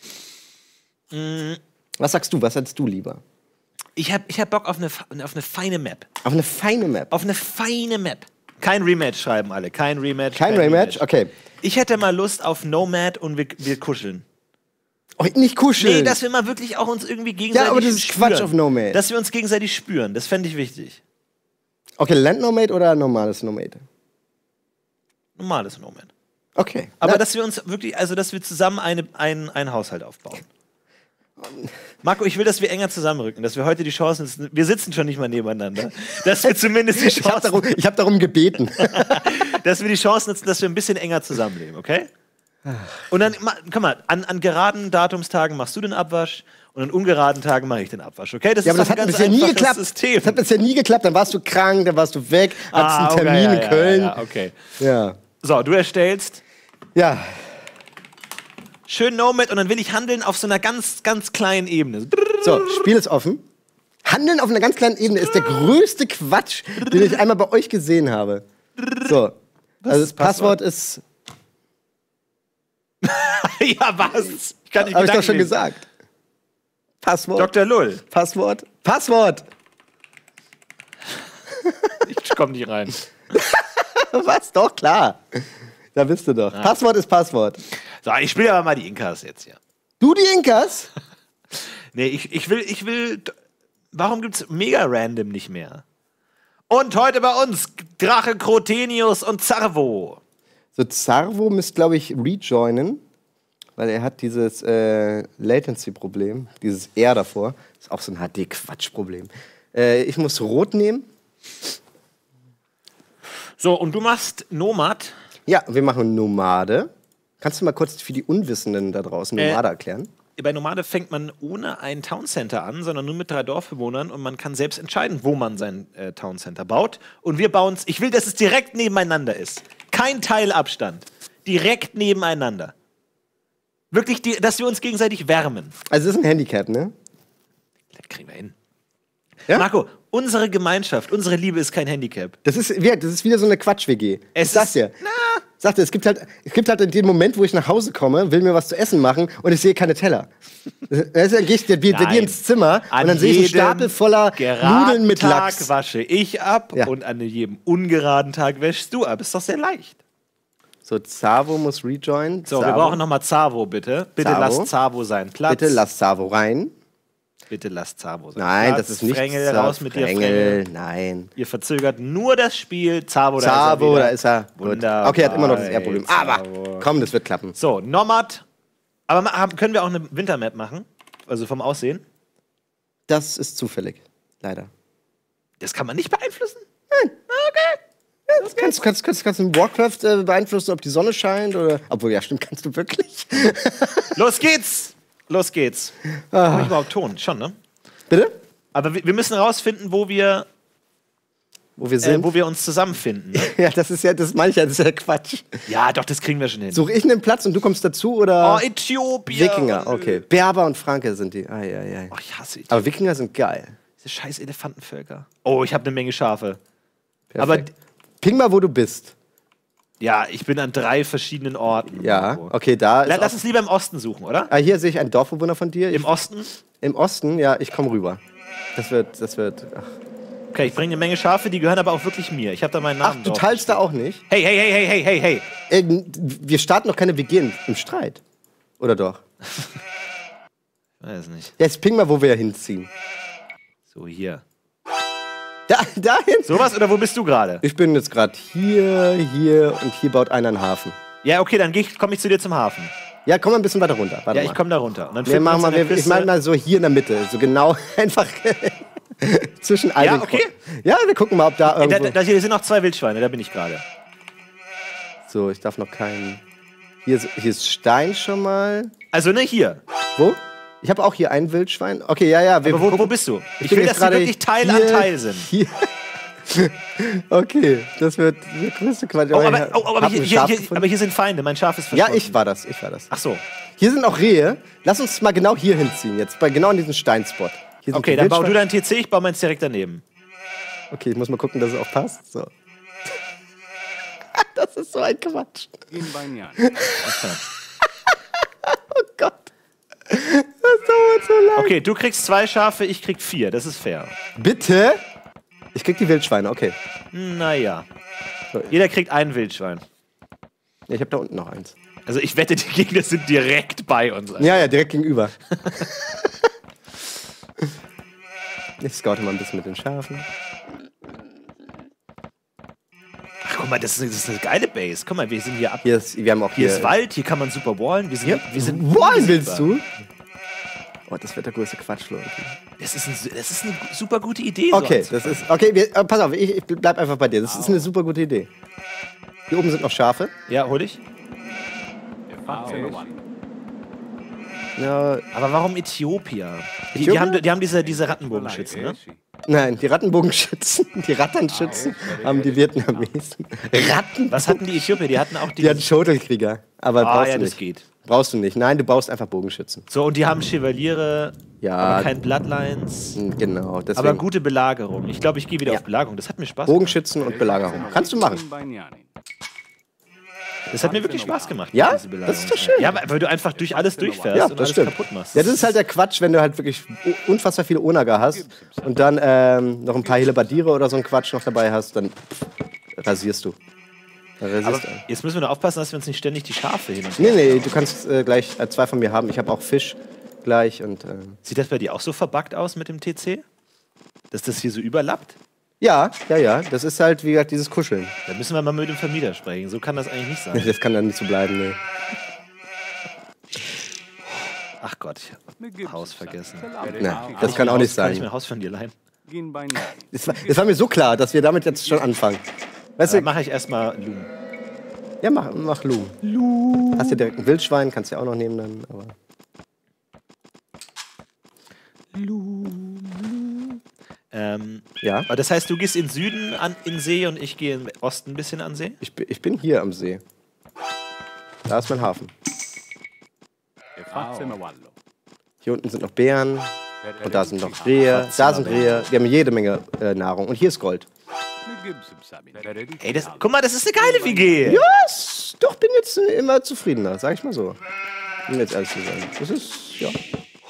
Was sagst du? Was hättest du lieber? Ich hab Bock auf eine feine Map. Auf eine feine Map. Auf eine feine Map. Kein Rematch schreiben alle. Kein Rematch. Kein Rematch? Okay. Ich hätte mal Lust auf Nomad und wir kuscheln. Oh, nicht kuscheln. Nee, dass wir mal wirklich auch uns irgendwie gegenseitig Ja, aber das ist spüren. Quatsch auf Nomad. Dass wir uns gegenseitig spüren. Das fände ich wichtig. Okay, Land Nomad oder normales Nomad? Normales Nomad. Okay. Aber dass wir uns wirklich, also dass wir zusammen einen Haushalt aufbauen. Marco, ich will, dass wir enger zusammenrücken, dass wir heute die Chance nutzen, wir sitzen schon nicht mal nebeneinander, dass wir zumindest die Ich habe Chance, hab darum gebeten. dass wir die Chance nutzen, dass wir ein bisschen enger zusammenleben, okay? Und dann, guck mal, an geraden Datumstagen machst du den Abwasch und an ungeraden Tagen mache ich den Abwasch, okay? Das Ja, aber ist das doch ein hat ganz bisher nie einfaches geklappt. System. Das hat bisher nie geklappt. Dann warst du krank, dann warst du weg, hattest einen okay, Termin in Köln. Ja, okay. Ja. So, du erstellst Ja. schön Nomad und dann will ich handeln auf so einer ganz, ganz kleinen Ebene. So, Spiel ist offen. Handeln auf einer ganz kleinen Ebene ist der größte Quatsch, den ich einmal bei euch gesehen habe. So. Also das Passwort ist. Ja, was? Ich kann nicht Habe ich doch Gedanken schon lesen. gesagt. Passwort. Dr. Lull. Passwort. Passwort. Ich komm nicht rein. Was? Doch, klar. Da bist du doch. Passwort ist Passwort. So, ich spiele aber mal die Inkas jetzt hier. Du die Inkas? Nee, ich will. Warum gibt's Mega Random nicht mehr? Und heute bei uns Drache, Krotenius und Zarvo. So, Zarvo müsste, glaube ich, rejoinen, weil er hat dieses Latency-Problem, dieses R davor. Ist auch so ein HD-Quatsch-Problem. Ich muss Rot nehmen. So, und du machst Nomad. Ja, wir machen Nomade. Kannst du mal kurz für die Unwissenden da draußen Nomade erklären? Bei Nomade fängt man ohne ein Towncenter an, sondern nur mit 3 Dorfbewohnern und man kann selbst entscheiden, wo man sein Towncenter baut. Und wir bauen es, ich will, dass es direkt nebeneinander ist. Kein Teilabstand. Direkt nebeneinander. Wirklich, dass wir uns gegenseitig wärmen. Also, das ist ein Handicap, ne? Das kriegen wir hin. Ja? Marco, unsere Gemeinschaft, unsere Liebe ist kein Handicap. Das ist wieder so eine Quatsch-WG. Ich sag's dir. Sag dir, es gibt halt den Moment, wo ich nach Hause komme, will mir was zu essen machen und ich sehe keine Teller. Dann gehe ich dir ins Zimmer und dann sehe ich einen Stapel voller Nudeln mit Lachs. Tag wasche ich ab Ja. und an jedem ungeraden Tag wäschst du ab. Ist doch sehr leicht. So, Zarvo muss rejoin. So, wir brauchen nochmal Zarvo, bitte. Bitte Zarvo. lass Zarvo seinen Platz. Bitte lass Zarvo rein. Bitte lass Zarvo seinen Nein, Platz. das ist nicht Frengel, raus mit dir, Frengel. Nein. Ihr verzögert nur das Spiel. Zarvo, Zarvo, da da ist er. ist er. Gut. Wunderbar. Okay, hat immer noch das R-Problem. Aber Zarvo. komm, das wird klappen. So, Nomad. Aber können wir auch eine Wintermap machen? Also vom Aussehen? Das ist zufällig. Leider. Das kann man nicht beeinflussen? Kannst du in Warcraft beeinflussen, ob die Sonne scheint? Oder? Obwohl, ja, stimmt, kannst du wirklich. Los geht's! Los geht's. Habe ich überhaupt Ton? Schon, ne? Bitte? Aber wir müssen herausfinden, wo wir sind? wo wir uns zusammenfinden. Ne? Ja, das meine ich ja, das ist ja Quatsch. Ja, doch, das kriegen wir schon hin. Suche ich einen Platz und du kommst dazu, oder? Oh, Äthiopien. Wikinger, okay. Berber und Franke sind die. Oh, ich hasse Äthiopien. Aber Wikinger sind geil. Diese scheiß Elefantenvölker. Oh, ich habe eine Menge Schafe. Perfekt. Ping mal, wo du bist. Ja, ich bin an 3 verschiedenen Orten. Ja, irgendwo. okay, da ist. Lass uns lieber im Osten suchen, oder? Ah, hier sehe ich einen Dorfbewohner von dir. Im Osten? Im Osten, ja, ich komme rüber. Das wird. Ach, Okay, ich bringe eine Menge Schafe, die gehören aber auch wirklich mir. Ich habe da meinen ach Namen du drauf. teilst da auch nicht? Hey. Wir starten noch keine WG im Streit. Oder doch? Weiß nicht. Jetzt ping mal, wo wir hinziehen. So, hier. Dahin? Sowas oder wo bist du gerade? Ich bin jetzt gerade hier und hier baut einer einen Hafen. Ja, okay, dann komme ich zu dir zum Hafen. Ja, komm mal ein bisschen weiter runter. Warte Ja, mal. ich komme da runter. Und dann Wir finden machen uns mal, in der ich Küste- meine mal so hier in der Mitte. So genau einfach zwischen all Ja, den okay. Ja, wir gucken mal, ob da irgendwo... Hier sind noch 2 Wildschweine, da bin ich gerade. So, ich darf noch keinen... Hier ist Stein schon mal. Also, ne, hier. Wo? Ich habe auch hier ein Wildschwein. Okay, ja. Aber wo bist du? Ich bin will, jetzt dass die gerade wirklich Teil hier- an Teil sind. Hier. Okay, das wird der größte Quatsch. Oh, ich aber, hab ein hier, Schaf hier, gefunden. aber hier sind Feinde, mein Schaf ist Ja, verschwunden. ich war das. Ach so. Hier sind auch Rehe. Lass uns mal genau hier hinziehen, jetzt genau an diesen Steinspot. Hier sind Okay, die dann bau du Wildschweine. dein TC, ich baue meins direkt daneben. Okay, ich muss mal gucken, dass es auch passt. So. Das ist so ein Quatsch. Oh Gott. Das dauert so lange. Okay, du kriegst 2 Schafe, ich krieg 4, das ist fair. Bitte? Ich krieg die Wildschweine, okay. Naja. So. Jeder kriegt ein Wildschwein. Ja, ich habe da unten noch eins. Also ich wette, die Gegner sind direkt bei uns. Ja, direkt gegenüber. Ich scoute mal ein bisschen mit den Schafen. Ach, guck mal, das ist eine geile Base. Guck mal, wir sind hier ab. Wir haben auch Hier hier... ist Wald, hier kann man super wallen. Wir sind Wollen willst du? Oh, das wird der größte Quatsch, Leute. Das ist eine super gute Idee. Okay, so das ist... Okay, pass auf, ich bleib einfach bei dir. Das ist eine super gute Idee. Hier oben sind noch Schafe. Ja, hol ich. Ja, Aber warum Äthiopier? Die Äthiopien? haben diese Rattenbogenschützen, ne? nein, die Rattenbogenschützen, die Ratternschützen haben die Vietnamesen. Ratten? Was hatten die Äthiopier? Die hatten auch Die hatten Schotelkrieger. Aber brauchst ja, du das nicht. geht. Brauchst du nicht. Nein, du brauchst einfach Bogenschützen. So, und die haben Chevaliere, Ja. aber kein Bloodlines. Genau, deswegen. Aber gute Belagerung. Ich glaube, ich gehe wieder Ja. auf Belagerung. Das hat mir Spaß gemacht. Bogenschützen und Belagerung. Kannst du machen. Das hat mir wirklich Spaß gemacht. Ja? diese Belagerung. Das ist doch schön. Ja, weil du einfach durch alles durchfährst Ja, und das alles stimmt. kaputt machst. Ja, das ist halt der Quatsch, wenn du halt wirklich unfassbar viele Onager hast und dann noch ein paar Hellebardiere oder so ein Quatsch noch dabei hast, dann rasierst du. Dann Aber rasierst du. jetzt müssen wir nur aufpassen, dass wir uns nicht ständig die Schafe hin und her. Nee, du kannst gleich 2 von mir haben. Ich habe auch Fisch gleich und Sieht das bei dir auch so verbuggt aus mit dem TC? Dass das hier so überlappt? ja. Das ist halt, wie gesagt, dieses Kuscheln. Da müssen wir mal mit dem Vermieter sprechen. So kann das eigentlich nicht sein. Das kann dann nicht so bleiben, nee. Ach Gott, ich hab Haus vergessen. Nee, das kann auch nicht Kann ich sein. mein Haus von dir leihen? Es war mir so klar, dass wir damit jetzt schon anfangen. Weißt Dann du, mache ich erstmal Loom. ja, mach Lu. Hast du direkt ein Wildschwein, kannst du ja auch noch nehmen dann, aber. Ja, Aber das heißt, du gehst in Süden in See und ich gehe im Osten ein bisschen an See? ich bin hier am See. Da ist mein Hafen. Hier unten sind noch Bären. Und da sind noch Rehe. Da sind Rehe. Wir haben jede Menge Nahrung. Und hier ist Gold. Ey, guck mal, das ist eine geile WG. Ja, doch, bin jetzt immer zufriedener, sag ich mal so. Um jetzt ehrlich zu sein. Das ist, ja.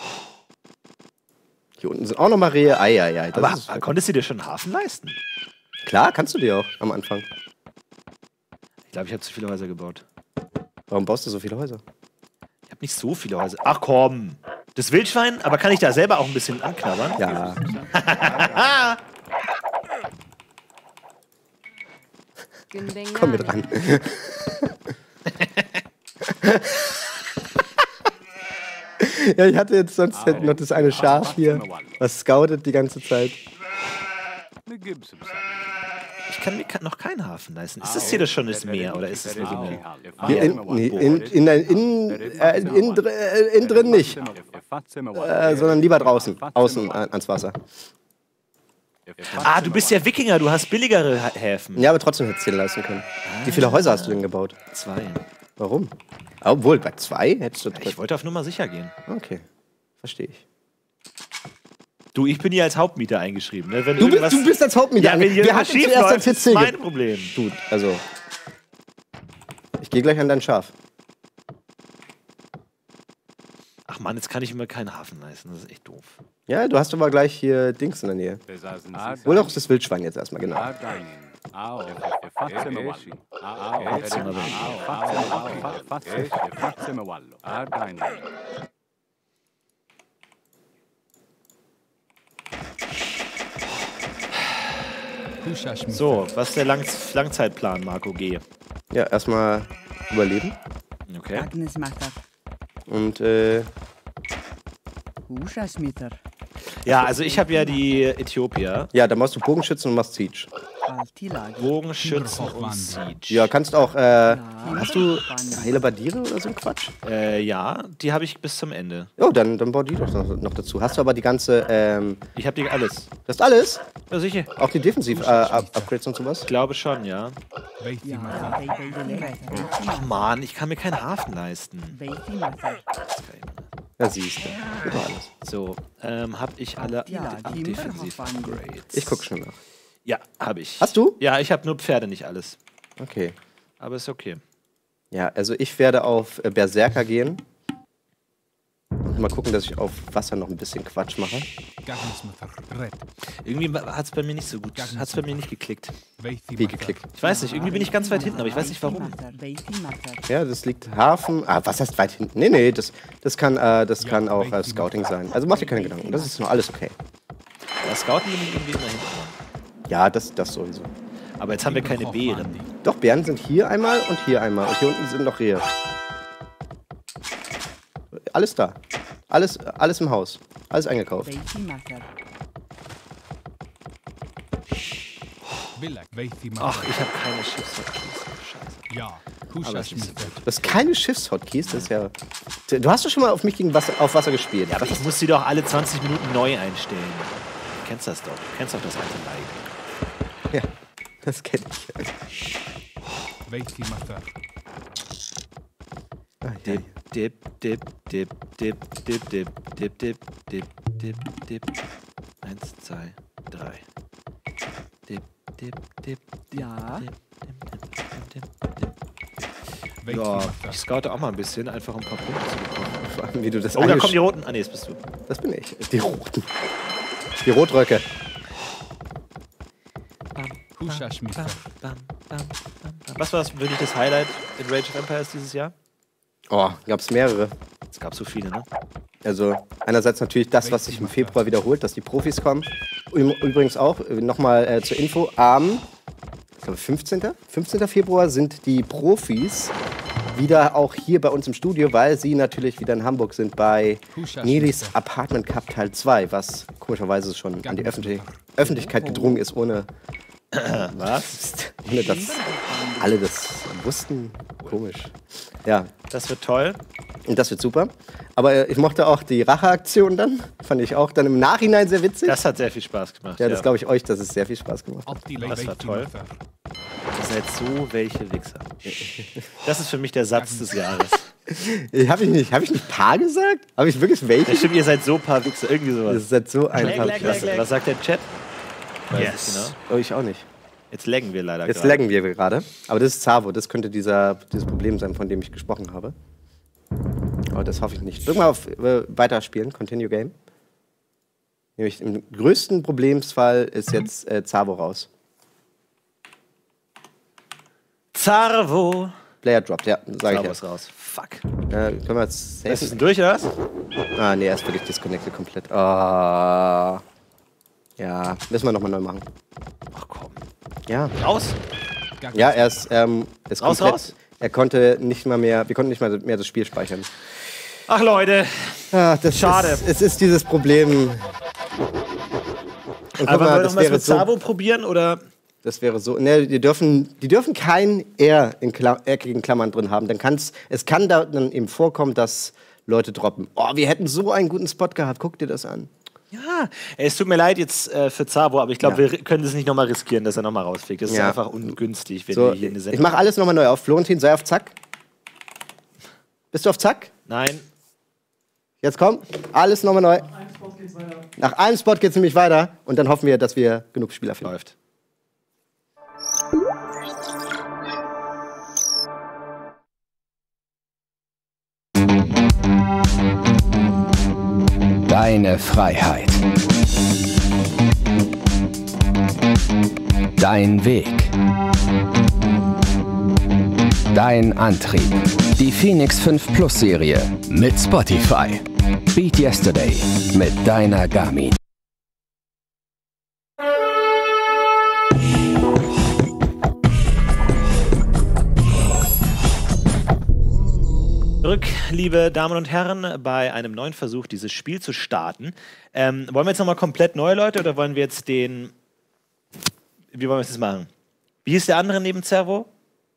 Hier unten sind auch noch mal Rehe. Eieiei. Aber konntest du dir schon einen Hafen leisten? Klar, kannst du dir auch am Anfang. Ich glaube, ich habe zu viele Häuser gebaut. Warum baust du so viele Häuser? Ich habe nicht so viele Häuser. Ach komm. Das Wildschwein, aber kann ich da selber auch ein bisschen anknabbern? Ja. Komm mit ran. Ja, ich hatte jetzt sonst noch das eine Schaf hier, was scoutet die ganze Zeit. Ich kann mir noch keinen Hafen leisten. Ist das hier das schon das Meer oder ist das nur so eine... Hier innen drin nicht, sondern lieber draußen, außen ans Wasser. Ah, du bist ja Wikinger, du hast billigere Häfen. Ja, aber trotzdem hättest du dir leisten können. Wie viele Häuser hast du denn gebaut? 2. Warum? Obwohl, bei 2 hättest du... Ich wollte auf Nummer sicher gehen. Okay, verstehe ich. Du, ich bin hier als Hauptmieter eingeschrieben. Ne? Wenn Du irgendwas- bist als Hauptmieter. Ja, wenn hier Wir was hatten schief zuerst läuft, ein ist TC. mein Problem. Gut, also... Ich gehe gleich an dein Schaf. Ach Mann, jetzt kann ich mir keinen Hafen leisten. Das ist echt doof. Ja, du hast aber gleich hier Dings in der Nähe. Hol doch das Wildschwein jetzt erstmal, genau. So, was ist der Langzeitplan, Marco G? Ja, erstmal überleben. Okay. Agnes Matar. Und, Uschasmitter. Ja, also ich habe ja die Äthiopier. ja, dann machst du Bogenschützen und machst Siege. Altilag. Bogenschützen und Siege. Ja, kannst auch, hast du Heile Badire oder so ein Quatsch? Ja, die habe ich bis zum Ende. Oh, dann bau die doch noch dazu. Hast du aber die ganze, Ich habe die alles. das ist alles? Ja, sicher. Auch die Defensiv-Upgrades und sowas? Ich glaube schon, ja. Ja, Ach man, ich kann mir keinen Hafen leisten. Veifimatar. Ja, siehst du. Über alles. So, habe ich alle Ja, die Defensiv-Upgrades? Ich guck schon nach. Ja, habe ich. Hast du? Ja, ich habe nur Pferde, nicht alles. Okay. Aber ist okay. Ja, also ich werde auf Berserker gehen. Und mal gucken, dass ich auf Wasser noch ein bisschen Quatsch mache. Irgendwie hat es bei mir nicht so gut, hat es bei mir nicht geklickt. Wie geklickt. Ich weiß nicht, irgendwie bin ich ganz weit hinten, aber ich weiß nicht warum. Ja, das liegt Hafen. Ah, was heißt weit hinten? Nee, das kann auch Scouting sein. Also mach dir keine Gedanken. Das ist noch alles okay. Bei Scouten bin ich irgendwie immer hinten. Ja, das sowieso. Aber jetzt haben wir keine Beeren. Doch, Bären sind hier einmal und hier einmal. Und hier unten sind noch Rehe. Alles da. Alles im Haus. Alles eingekauft. Ach, ich habe keine Schiffshotkeys. Scheiße. Aber ist nicht so gut. Du hast keine Schiffshotkeys, das ist ja. Du hast doch schon mal auf mich gegen auf Wasser gespielt. Ja, aber ich muss die doch alle 20 Minuten neu einstellen. Du kennst das doch. Du kennst doch das alte Like. Ja, das kenn ich. Dip, dip, dip, dip, dip, dip, dip, dip, dip, dip, dip, dip. 1, 2, 3. Dip, dip, dip, Ja. dip, dip, dip, dip, dip. Ja, ich scoute auch mal ein bisschen, einfach um ein paar Punkte zu bekommen. Vor allem, wie du das Oh, da kommen die Roten. Ah, nee, das bist du. Das bin ich. Die Roten. Die Rotröcke. Was war das wirklich das Highlight in Rage of Empires dieses Jahr? Oh, gab's mehrere. Es gab so viele, ne? Also einerseits natürlich das, was sich im Februar wiederholt, dass die Profis kommen. Übrigens auch, nochmal zur Info, am ich glaube 15. Februar sind die Profis wieder auch hier bei uns im Studio, weil sie natürlich wieder in Hamburg sind bei Nelis Apartment Cup Teil 2, was komischerweise schon an die Öffentlichkeit gedrungen ist, ohne Was? ohne dass alle das wussten. Komisch. Ja, Das wird toll. und das wird super. Aber ich mochte auch die Racheaktion dann. Fand ich auch dann im Nachhinein sehr witzig. Das hat sehr viel Spaß gemacht. Ja, das glaube ich euch, dass es sehr viel Spaß gemacht hat. Das war toll. Ihr seid so welche Wichser. Das ist für mich der Satz des Jahres. Habe ich nicht Paar gesagt? Habe ich wirklich welche? Ja, stimmt, ihr seid so ein paar Wichser. Irgendwie sowas. Das ist halt so ein Paar. Was sagt der Chat? Weiß Yes. ich genau. Oh, ich auch nicht. Jetzt laggen wir leider Jetzt gerade. laggen wir gerade. Aber das ist Zavo. Das könnte dieses Problem sein, von dem ich gesprochen habe. Aber das hoffe ich nicht. Drück mal auf Weiterspielen. Continue Game. Nämlich im größten Problemsfall ist jetzt Zavo raus. Zarvo. Player droppt, ja, sage ich Zarvo ja. ist raus. Fuck. Können wir jetzt Ist es safen? denn durch, oder was? Ah, nee, er ist wirklich disconnected komplett. Ah. Ja, müssen wir nochmal neu machen. Ach komm. Ja. Raus? Ja, er ist Raus, komplett. raus? Er konnte nicht mal mehr, wir konnten nicht mal mehr das Spiel speichern. Ach Leute. Ah, das Schade. Es ist dieses Problem. Und guck Aber mal, wollen wir das noch mal wäre mit so. Zarvo probieren, oder? Das wäre so. Ne, die dürfen kein R in eckigen Klammern drin haben. Es kann da dann eben vorkommen, dass Leute droppen. Oh, wir hätten so einen guten Spot gehabt. Guck dir das an. Ja. Es tut mir leid jetzt für Zarvo, aber ich glaube, Ja. wir können es nicht nochmal riskieren, dass er nochmal rausfliegt. Das ist Ja. einfach ungünstig, wenn So, wir hier eine ich Sendung... mache alles nochmal neu auf. Florentin, sei auf Zack. Bist du auf Zack? Nein. Jetzt komm, alles nochmal neu. Nach einem Spot geht's nämlich weiter. Und dann hoffen wir, dass wir genug Spieler finden. Läuft. Deine Freiheit. Dein Weg. Dein Antrieb. Die Phoenix 5 Plus Serie mit Spotify. Beat Yesterday mit deiner Garmin. Zurück, liebe Damen und Herren, bei einem neuen Versuch, dieses Spiel zu starten. Wollen wir jetzt nochmal komplett neue Leute oder wollen wir jetzt den... Wie wollen wir das machen? Wie hieß der andere neben Zervo?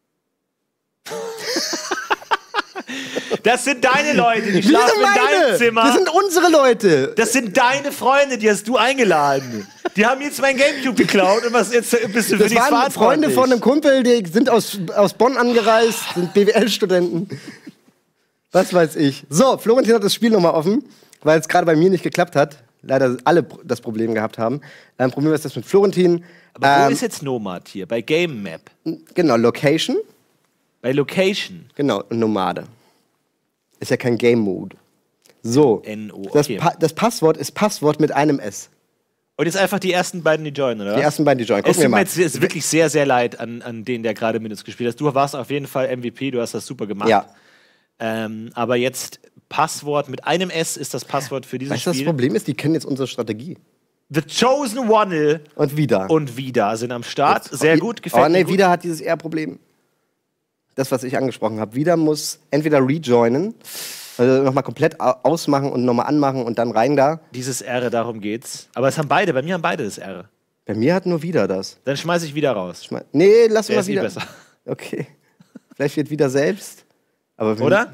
Das sind deine Leute, die schlafen in deinem Zimmer. Das sind unsere Leute. Das sind deine Freunde, die hast du eingeladen. Die haben jetzt mein Gamecube geklaut und was jetzt bist du für Das die waren Freunde von einem Kumpel, die sind aus Bonn angereist, sind BWL-Studenten. Was weiß ich. So, Florentin hat das Spiel nochmal offen, weil es gerade bei mir nicht geklappt hat. Leider alle das Problem gehabt haben. Probieren wir das mit Florentin. Aber wo ist jetzt Nomad hier? Bei Game Map? Genau, Location. Bei Location? Genau, und Nomade. Ist ja kein Game Mode. So, NO, das, okay. Das Passwort ist Passwort mit einem S. Und jetzt einfach die ersten beiden, die joinen, oder? Die ersten beiden, die joinen. Es Gucken wir tut mir mal. jetzt ist wirklich sehr, sehr leid an den, der gerade mit uns gespielt hat. Du warst auf jeden Fall MVP, du hast das super gemacht. Ja. Aber jetzt Passwort mit einem S ist das Passwort für dieses Weißt du, Spiel. das Problem ist, die kennen jetzt unsere Strategie. The Chosen One Und wieder. und Vida sind am Start. Sehr gut, gefällt mir gut. Vida hat dieses R-Problem. Das, was ich angesprochen habe. Vida muss entweder rejoinen, also nochmal komplett ausmachen und nochmal anmachen und dann rein da. Dieses R, darum geht's. Aber es haben beide, bei mir haben beide das R. Bei mir hat nur Vida das. Dann schmeiß ich wieder raus. Nee, lass Der mal ist nie wieder. besser. Okay. Vielleicht wird wieder selbst. Aber wenn- Oder?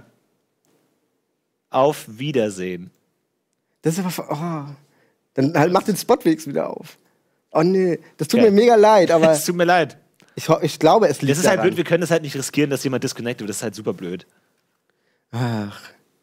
Auf Wiedersehen. Das ist aber. Oh. Dann halt mach den Spot wenigstens wieder auf. Oh nee, das tut Okay. mir mega leid, aber Es tut mir leid. ich glaube, es liegt Das ist halt daran. blöd, wir können das halt nicht riskieren, dass jemand disconnected wird. Das ist halt super blöd. Ach.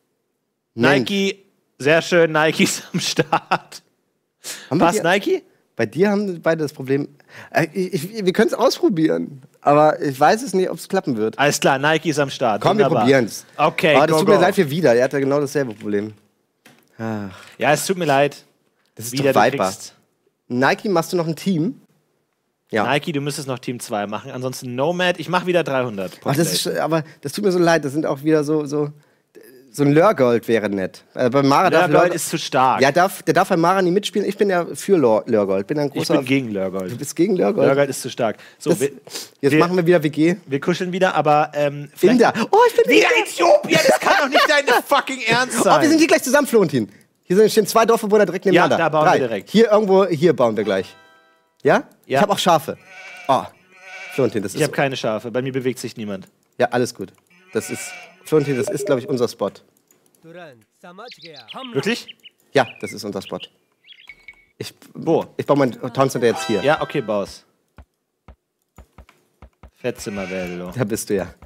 Nike, sehr schön, Nike ist am Start. Haben wir Passt die- Nike? Bei dir haben beide das Problem. Wir können es ausprobieren, aber ich weiß es nicht, ob es klappen wird. Alles klar, Nike ist am Start. Komm, wir Wunderbar. probieren es. Okay, Aber das go, tut mir go. leid für Vida. Er hatte genau dasselbe Problem. Ja, es tut mir leid. Das ist Wieder, doch du Viper. kriegst- Nike, machst du noch ein Team? Ja. Nike, du müsstest noch Team 2 machen. Ansonsten Nomad, ich mach wieder 300. Ach, aber das tut mir so leid. Das sind auch wieder so ein Lörgold wäre nett. Bei Mara darf Lörgold ist zu stark. Ja, der darf bei Mara nie mitspielen. Ich bin ja für Lörgold. Bin ein Ich großer. bin gegen Du Lörgold. bist gegen Lörgold. Lörgold ist zu stark. So, Das- Jetzt machen wir wieder WG. wir kuscheln wieder, aber vielleicht... Inder. Oh, ich bin Wieder Äthiopien, das kann doch nicht dein fucking Ernst sein. Oh, wir sind hier gleich zusammen, Florentin. Hier stehen 2 Dorfbewohner direkt nebeneinander. da bauen 3. wir direkt. Hier irgendwo, hier bauen wir gleich. Ja? Ja. Ich habe auch Schafe. Oh, Florentin, das Ich ist... habe keine Schafe, bei mir bewegt sich niemand. Ja, alles gut. Das ist... Florentin, das ist, glaube ich, unser Spot. Wirklich? Ja, das ist unser Spot. Wo? Ich baue mein Town Center jetzt hier. Ja, okay, baus. Fettzimmerwello. Da bist du ja.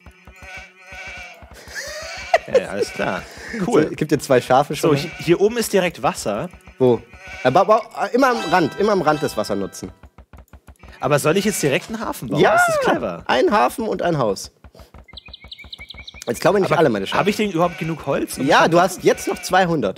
Okay, alles klar. So, Cool. ich gebe dir 2 Schafe schon. So, hier oben ist direkt Wasser. Wo? Immer am Rand das Wasser nutzen. Aber soll ich jetzt direkt einen Hafen bauen? Das ist clever. Ein Hafen und ein Haus. Jetzt glaube ich nicht alle meine Schafe. Habe ich denn überhaupt genug Holz? Ja, du hast jetzt noch 200.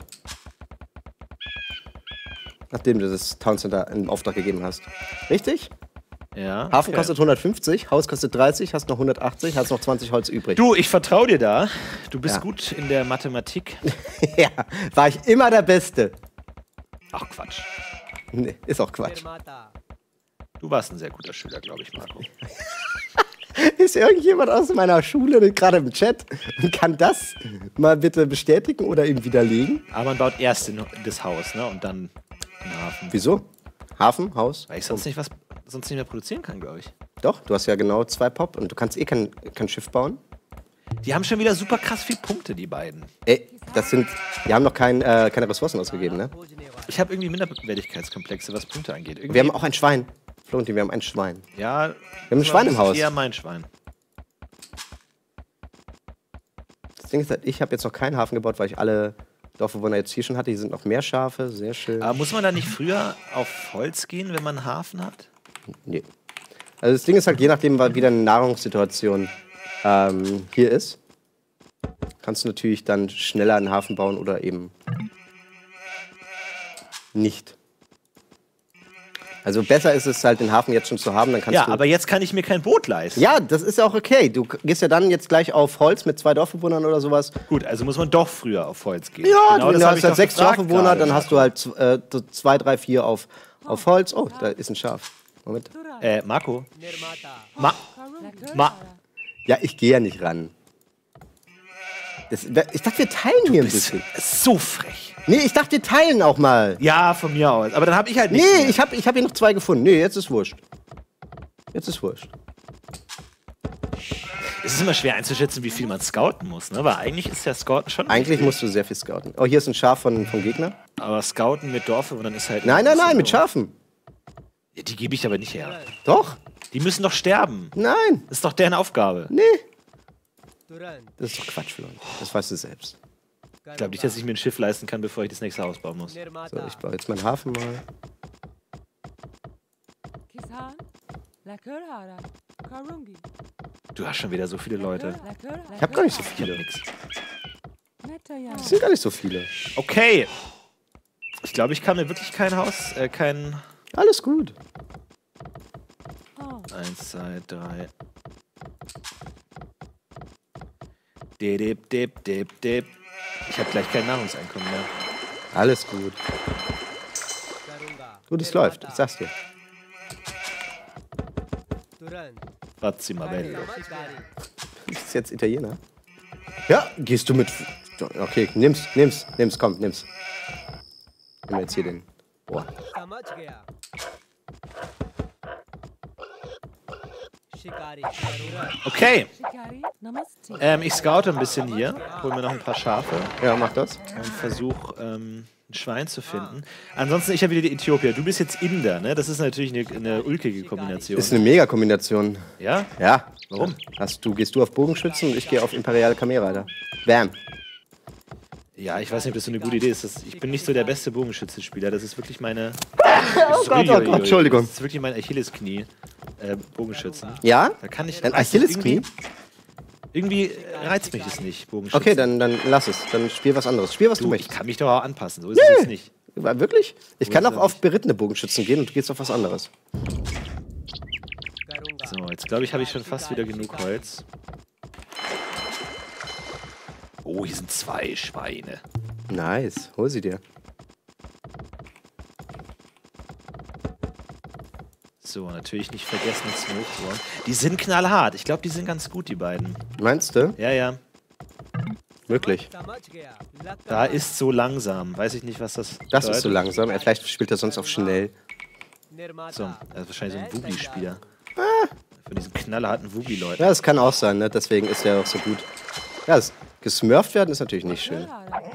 Nachdem du das Town Center in Auftrag gegeben hast. Richtig? Ja. Hafen okay. kostet 150, Haus kostet 30, hast noch 180, hast noch 20 Holz übrig. Du, ich vertraue dir da. Du bist Ja. gut in der Mathematik. Ja, war ich immer der Beste. Ach, Quatsch. Nee, ist auch Quatsch. Du warst ein sehr guter Schüler, glaube ich, Marco. Ist irgendjemand aus meiner Schule gerade im Chat und kann das mal bitte bestätigen oder ihm widerlegen? Aber man baut erst das Haus, ne? Und dann den Hafen. Wieso? Hafen, Haus? Weil ich sonst nicht mehr produzieren kann, glaube ich. Doch, du hast ja genau 2 Pop und du kannst eh kein Schiff bauen. Die haben schon wieder super krass viele Punkte, die beiden. Ey, die haben noch keine Ressourcen ausgegeben, ne? Ich habe irgendwie Minderwertigkeitskomplexe, was Punkte angeht. Irgendwie, Wir haben auch ein Schwein. Florentin, wir haben ein Schwein. ja, Wir haben ein Schwein im Haus. Eher mein Schwein. Das Ding ist halt, ich habe jetzt noch keinen Hafen gebaut, weil ich alle Dorfbewohner jetzt hier schon hatte. Hier sind noch mehr Schafe, sehr schön. Aber muss man da nicht früher auf Holz gehen, wenn man einen Hafen hat? Nee. Also das Ding ist halt, je nachdem, wie deine Nahrungssituation hier ist, kannst du natürlich dann schneller einen Hafen bauen oder eben nicht. Also besser ist es halt, den Hafen jetzt schon zu haben, dann kannst Ja, du... aber jetzt kann ich mir kein Boot leisten. Ja, das ist ja auch okay. Du gehst ja dann jetzt gleich auf Holz mit 2 Dorfbewohnern oder sowas. Gut, also muss man doch früher auf Holz gehen. Ja, Genau, du das hab hast ich halt doch 6 gefragt Dorfbewohner, gerade. dann hast du halt 2, 3, 4 auf Holz. Oh, da ist ein Schaf. Moment. Marco. Ja, ich gehe ja nicht ran. Ich dachte, wir teilen hier ein bisschen. So frech. Nee, ich dachte, wir teilen auch mal. Ja, von mir aus. Aber dann habe ich halt nichts Nee, mehr. ich hab hier noch 2 gefunden. Nee, jetzt ist wurscht. Jetzt ist wurscht. Es ist immer schwer einzuschätzen, wie viel man scouten muss, ne? Weil eigentlich ist ja Scouten schon Eigentlich wichtig. musst du sehr viel scouten. Oh, hier ist ein Schaf vom Gegner. Aber Scouten mit Dorfbewohnern ist halt... Nein, mit Schafen. Ja, die gebe ich aber nicht her. Doch? Die müssen doch sterben. Nein. Das ist doch deren Aufgabe. Nee. Das ist doch Quatsch, Freund. Das weißt du selbst. Ich glaube nicht, dass ich mir ein Schiff leisten kann, bevor ich das nächste Haus bauen muss. So, ich baue jetzt meinen Hafen mal. Du hast schon wieder so viele Leute. Ich habe gar nicht so viele. Nix. Es sind gar nicht so viele. Okay. Ich glaube, ich kann mir wirklich kein Haus, kein... Alles gut. 1, 2, 3. Dip, dip, dip, dip. Ich habe gleich kein Nahrungseinkommen mehr. Alles gut. Gut, es läuft. Ich sag's dir. Fazima bello. Ist jetzt Italiener? Ja, gehst du mit... Okay, nimm's, komm, nimm's. Nimm jetzt hier den... Boah. Okay. Ich scoute ein bisschen hier. Hol mir noch ein paar Schafe. Ja, mach das. Und versuche, ein Schwein zu finden. Ansonsten, ich habe wieder die Äthiopier. Du bist jetzt Inder, ne? Das ist natürlich eine ulkige Kombination. Ist eine Mega-Kombination. Ja? Ja. Warum? Gehst du auf Bogenschützen und ich gehe auf Imperiale Kamelreiter. Bam. Ja, ich weiß nicht, ob das so eine gute Idee ist. Ich bin nicht so der beste Bogenschützenspieler. Das ist wirklich meine... Oh Gott, Entschuldigung. Das ist wirklich mein Achillesknie. Bogenschützen. Ja? Da kann ich... Dein Achillesknie? Irgendwie reizt mich das nicht, Bogenschützen. Okay, dann lass es. Dann spiel was anderes. Spiel, was du Ich möchtest. kann mich doch auch anpassen. So ist es jetzt nicht. Wirklich? Ich kann ist auch er auf berittene Bogenschützen gehen und du gehst auf was anderes. So, jetzt glaube ich, habe ich schon fast wieder genug Holz. Oh, hier sind 2 Schweine. Nice. Hol sie dir. So, natürlich nicht vergessen, Snowthorn. Die sind knallhart. Ich glaube, die sind ganz gut, die beiden. Meinst du? Ja, ja. Wirklich. Da ist so langsam. Weiß ich nicht, was das Das ist so langsam. Vielleicht spielt er sonst auch schnell. So, das ist wahrscheinlich so ein Wubi-Spieler. Von diesen knallharten Wubi-Leuten. Ja, das kann auch sein, ne? Deswegen ist er auch so gut. Ja, gesmurft werden ist natürlich nicht schön.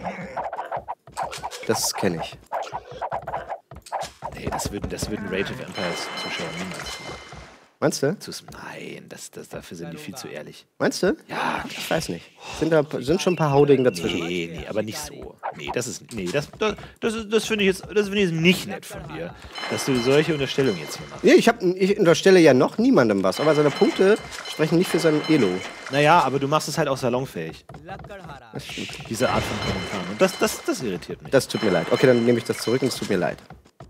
Das kenne ich. Nee, das würden Rage of Empires Zuschauer niemals tun. Meinst du? Nein, dafür sind die viel zu ehrlich. Meinst du? Ja, Ich weiß nicht. Sind schon ein paar Haudegen dazwischen. nee, aber nicht so. Nee, das finde ich jetzt nicht nett von dir, dass du solche Unterstellungen jetzt hier machst. Nee, ich unterstelle ja noch niemandem was, aber seine Punkte sprechen nicht für sein Elo. Naja, aber du machst es halt auch salonfähig. Diese Art von Kommentaren. Und das irritiert mich. Das tut mir leid. Okay, dann nehme ich das zurück und es tut mir leid.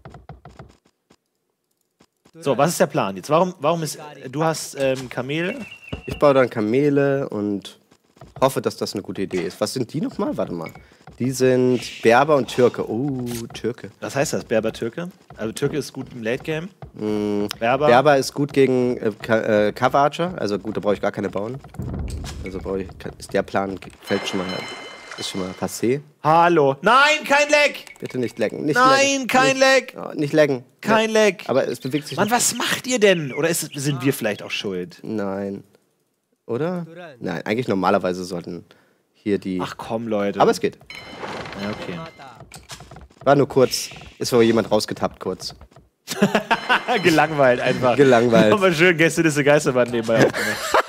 So, was ist der Plan jetzt? Warum ist... Du hast Kamele. Ich baue dann Kamele und hoffe, dass das eine gute Idee ist. Was sind die nochmal? Warte mal. Die sind Berber und Türke. Oh, Türke. Was heißt das? Berber, Türke? Also Türke ist gut im Late Game. Berber ist gut gegen Cover Archer. Also gut, da brauche ich gar keine bauen. Also ist der Plan, ist schon mal passé. Hallo. Nein, kein Leck! Bitte nicht lecken. Nicht Nein, lecken. kein Leck! Oh, nicht lecken. Kein Leck! Aber es bewegt sich Mann, nicht. was macht ihr denn? Oder sind wir vielleicht auch schuld? Nein. Oder? Nein, eigentlich normalerweise sollten hier die... Ach komm, Leute. Aber es geht. Ja, okay. War nur kurz. Ist wohl jemand rausgetappt kurz. Gelangweilt einfach. Gelangweilt. Aber schön, Gäste des Geisterbahn nebenbei aufgemacht.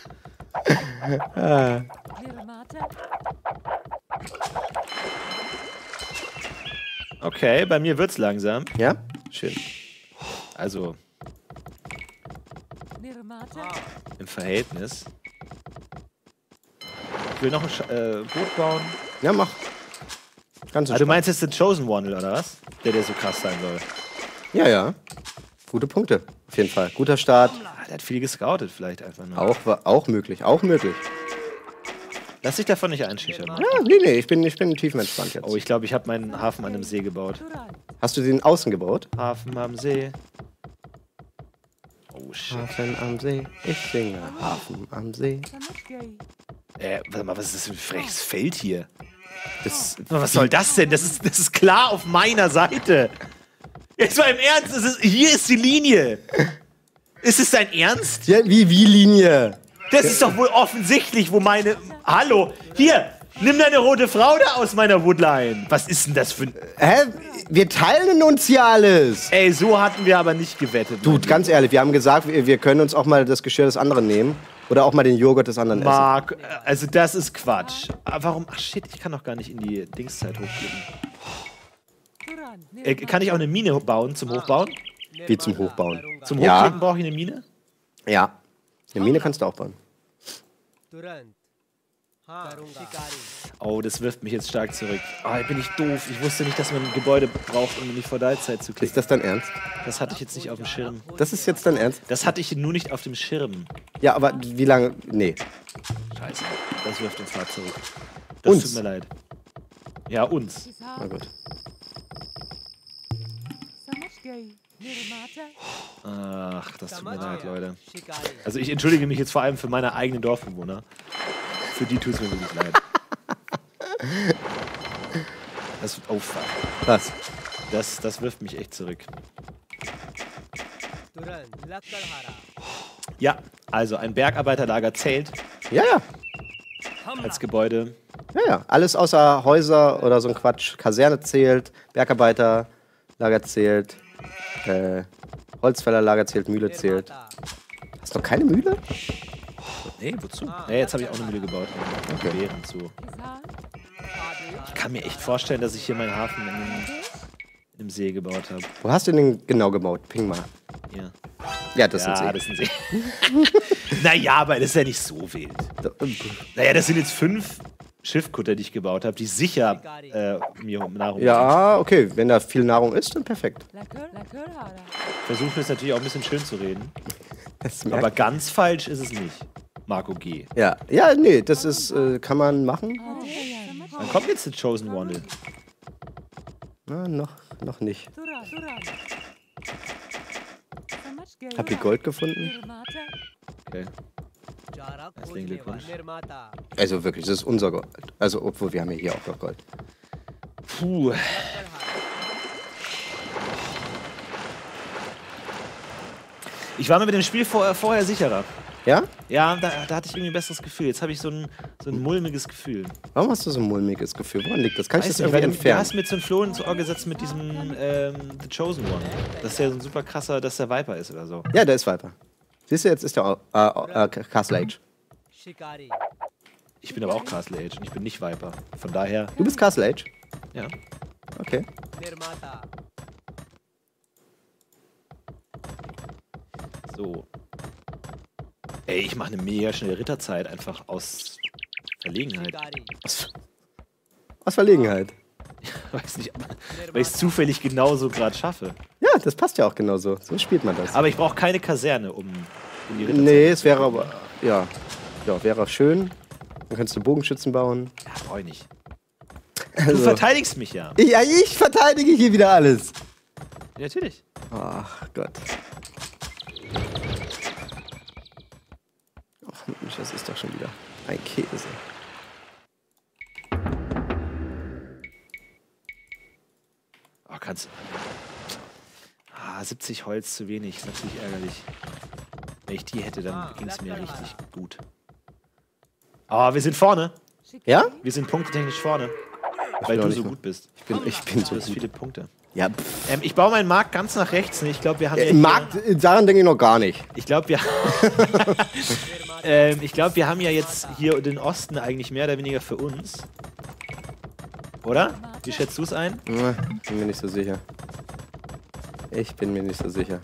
Okay, bei mir wird's langsam. Ja? Schön. Also im Verhältnis. Ich will noch ein Boot bauen. Ja, mach. Ganz Du meinst jetzt den Chosen One, oder was? Der so krass sein soll. Ja, ja. Gute Punkte, auf jeden Fall. Guter Start. Der hat viel gescoutet vielleicht einfach nur. Auch möglich, auch möglich. Lass dich davon nicht einschüchtern. Ja, nee, ich bin tiefenentspannt jetzt. Oh, ich glaube, ich habe meinen Hafen an einem See gebaut. Hast du den außen gebaut? Hafen am See. Oh, shit. Hafen am See, ich singe Hafen am See. Warte mal, was ist das für ein freches Feld hier? Was soll das denn? Das ist klar auf meiner Seite. Jetzt mal im Ernst, hier ist die Linie. Ist es dein Ernst? Ja, wie Linie? Das ist doch wohl offensichtlich, wo meine... Hallo, hier, nimm deine rote Frau da aus meiner Woodline. Was ist denn das für ein... Hä? Wir teilen uns hier alles. Ey, so hatten wir aber nicht gewettet. Du, ganz ehrlich, wir haben gesagt, wir können uns auch mal das Geschirr des anderen nehmen. Oder auch mal den Joghurt des anderen essen. Marc, also das ist Quatsch. Aber warum... Ach shit, ich kann doch gar nicht in die Dingszeit hochklicken. Kann ich auch eine Mine bauen zum Hochbauen? Wie zum Hochbauen? Zum Hochklicken brauche ich eine Mine? Ja. Eine Mine kannst du auch bauen. Oh, das wirft mich jetzt stark zurück. Oh, bin ich doof. Ich wusste nicht, dass man ein Gebäude braucht, um in die Feudalzeit zu klicken. Ist das dein Ernst? Das hatte ich jetzt nicht auf dem Schirm. Das ist jetzt dein Ernst? Das hatte ich nur nicht auf dem Schirm. Ja, aber wie lange? Nee. Scheiße. Das wirft uns hart zurück. Das tut mir leid. Ja, uns. Na gut. Ach, das tut mir leid, Leute. Also ich entschuldige mich jetzt vor allem für meine eigenen Dorfbewohner. Für die tut es mir wirklich leid. Oh, fuck. Was? Das wirft mich echt zurück. Ja, also ein Bergarbeiterlager zählt Ja, ja. als Gebäude. Ja, ja. Alles außer Häuser oder so ein Quatsch. Kaserne zählt, Bergarbeiterlager zählt, Holzfällerlager zählt, Mühle zählt. Hast du noch keine Mühle? Nee, wozu? Nee, jetzt habe ich auch eine Mühle gebaut. Okay. Beeren zu. Ich kann mir echt vorstellen, dass ich hier meinen Hafen in einem See gebaut habe. Wo hast du den genau gebaut? Ping mal. Hier. Ja, das Ja, sind das ist ein See. Naja, aber das ist ja nicht so wild. Naja, das sind jetzt 5 Schiffkutter, die ich gebaut habe, die sicher mir Nahrung Ja, okay. Wenn da viel Nahrung ist, dann perfekt. Versuchen es natürlich auch ein bisschen schön zu reden. Das Aber merkt- ganz falsch ist es nicht. Marco G. ja, ja, nee, das ist, kann man machen. Dann kommt jetzt der Chosen One. Na, noch nicht. Habt ihr Gold gefunden? Okay. Herzlichen Glückwunsch. Also wirklich, das ist unser Gold. Also, obwohl wir haben ja hier auch noch Gold. Puh. Ich war mir mit dem Spiel vorher sicherer. Ja? Ja, da hatte ich irgendwie ein besseres Gefühl. Jetzt habe ich so ein mulmiges Gefühl. Warum hast du so ein mulmiges Gefühl? Woran liegt das? Kann ich das irgendwie Du entfernen? hast mit so einem Floh ins Ohr gesetzt mit diesem The Chosen One. Dass der so ein super krasser, dass der Viper ist oder so. Ja, der ist Viper. Siehst du, jetzt ist der Castle Age. Ich bin aber auch Castle Age und ich bin nicht Viper. Von daher, Du bist Castle Age? ja. Okay. So. Ey, ich mache eine mega schnelle Ritterzeit einfach aus Verlegenheit. Aus Verlegenheit. Weiß nicht, weil ich es zufällig genauso gerade schaffe. Ja, das passt ja auch genauso. So spielt man das. Aber ich brauche keine Kaserne, um in die Ritterzeit. Nee, es wäre aber. Ja. Ja, wäre schön. Dann könntest du Bogenschützen bauen. Ja, brauche ich nicht. Du Also, verteidigst mich ja. ja, ich verteidige hier wieder alles. Ja, natürlich. Ach Gott. Ach Mensch, das ist doch schon wieder ein Käse. Oh, kannst du. 70 Holz zu wenig, ist natürlich ärgerlich. Wenn ich die hätte, dann ging es mir richtig gut. Aber wir sind vorne. Ja? Wir sind punktetechnisch vorne. Ich Weil bin auch du nicht so mal- gut bist. Ich bin so Du hast gut. viele Punkte. Ja, Ich baue meinen Markt ganz nach rechts. Ich glaube, wir haben ja Im Markt, daran denke ich noch gar nicht. Ich glaube, wir, wir haben ja jetzt hier den Osten eigentlich mehr oder weniger für uns. Oder? Wie schätzt du es ein? Bin mir nicht so sicher. Ich bin mir nicht so sicher.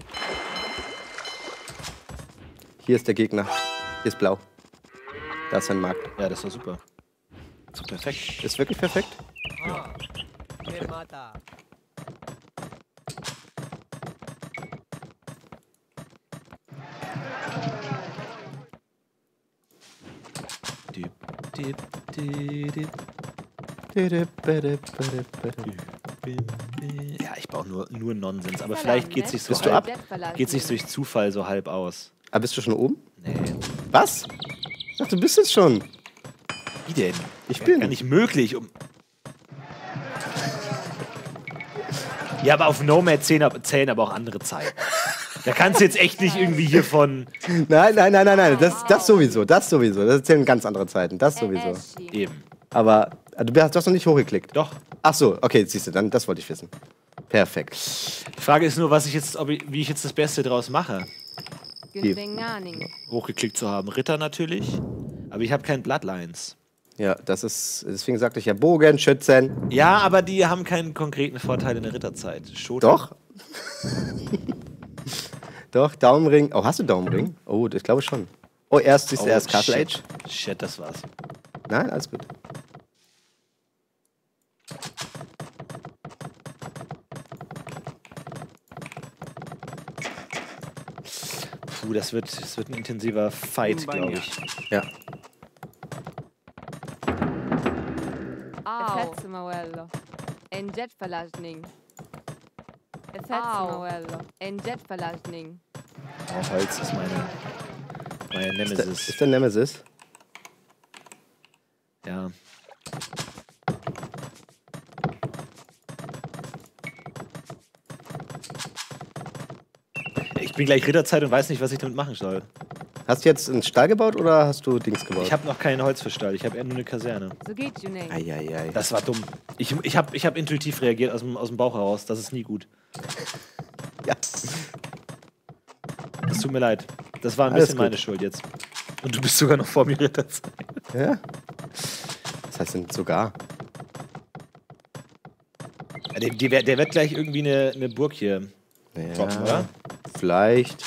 Hier ist der Gegner. Hier ist blau. Da ist ein Markt. Ja, das war super. So perfekt. Ist wirklich perfekt? Ja, ich baue nur Nonsens, aber vielleicht geht sich so Bist du ab? Geht sich durch Zufall so halb aus. Ah, bist du schon oben? Nee. Was? Ach, du bist es schon. Wie denn? Ich bin. Gar nicht möglich. Ja, aber auf Nomad zählen aber auch andere Zeiten. Da kannst du jetzt echt nicht irgendwie hier von... Nein. Das sowieso. Das zählen ganz andere Zeiten. Das sowieso. Eben. Aber du hast noch nicht hochgeklickt. Doch. Ach so, okay, siehst du, dann das wollte ich wissen. Perfekt. Die Frage ist nur, wie ich jetzt das Beste draus mache. Hochgeklickt zu haben. Ritter natürlich. Aber ich habe keinen Bloodlines. Ja, deswegen sagte ich ja Bogenschützen. Ja, aber die haben keinen konkreten Vorteil in der Ritterzeit. Schoten. Doch. Doch, Daumenring. Oh, hast du Daumenring? Oh, ich glaube schon. Oh, siehst du erst Castle Age? Shit, das war's. Nein, alles gut. Puh, das wird ein intensiver Fight, glaube ich. Ja. Effetto Mauello. En jet verlagning. Effetto Mauello. En jet verlagning. Oh, Holz ist meine Nemesis. Ist der Nemesis? Ja. Ich bin gleich Ritterzeit und weiß nicht, was ich damit machen soll. Hast du jetzt einen Stall gebaut oder hast du Dings gebaut? Ich habe noch kein Holz für Stall, ich habe eher nur eine Kaserne. So geht's, Junge. Eieiei. Das war dumm. Ich hab intuitiv reagiert aus dem Bauch heraus. Das ist nie gut. Ja. Es tut mir leid. Das war ein Alles bisschen gut. meine Schuld jetzt. Und du bist sogar noch vor mir Ritterzeit. Ja? Das heißt denn sogar. Ja, der wird gleich irgendwie eine Burg hier droppen, oder? Vielleicht.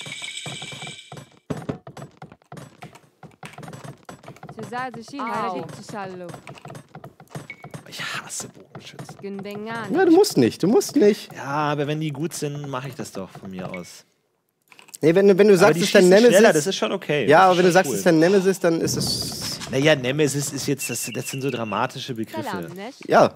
Ich hasse Bogenschützen. Ja, du musst nicht. Ja, aber wenn die gut sind, mache ich das doch von mir aus. Nee, wenn du sagst, es ist dein Nemesis. Schneller, das ist schon okay. Ja, Das aber ist wenn du schon sagst, cool. es ist dein Nemesis, dann ist es. Naja, Nemesis ist jetzt, das sind so dramatische Begriffe. Ja.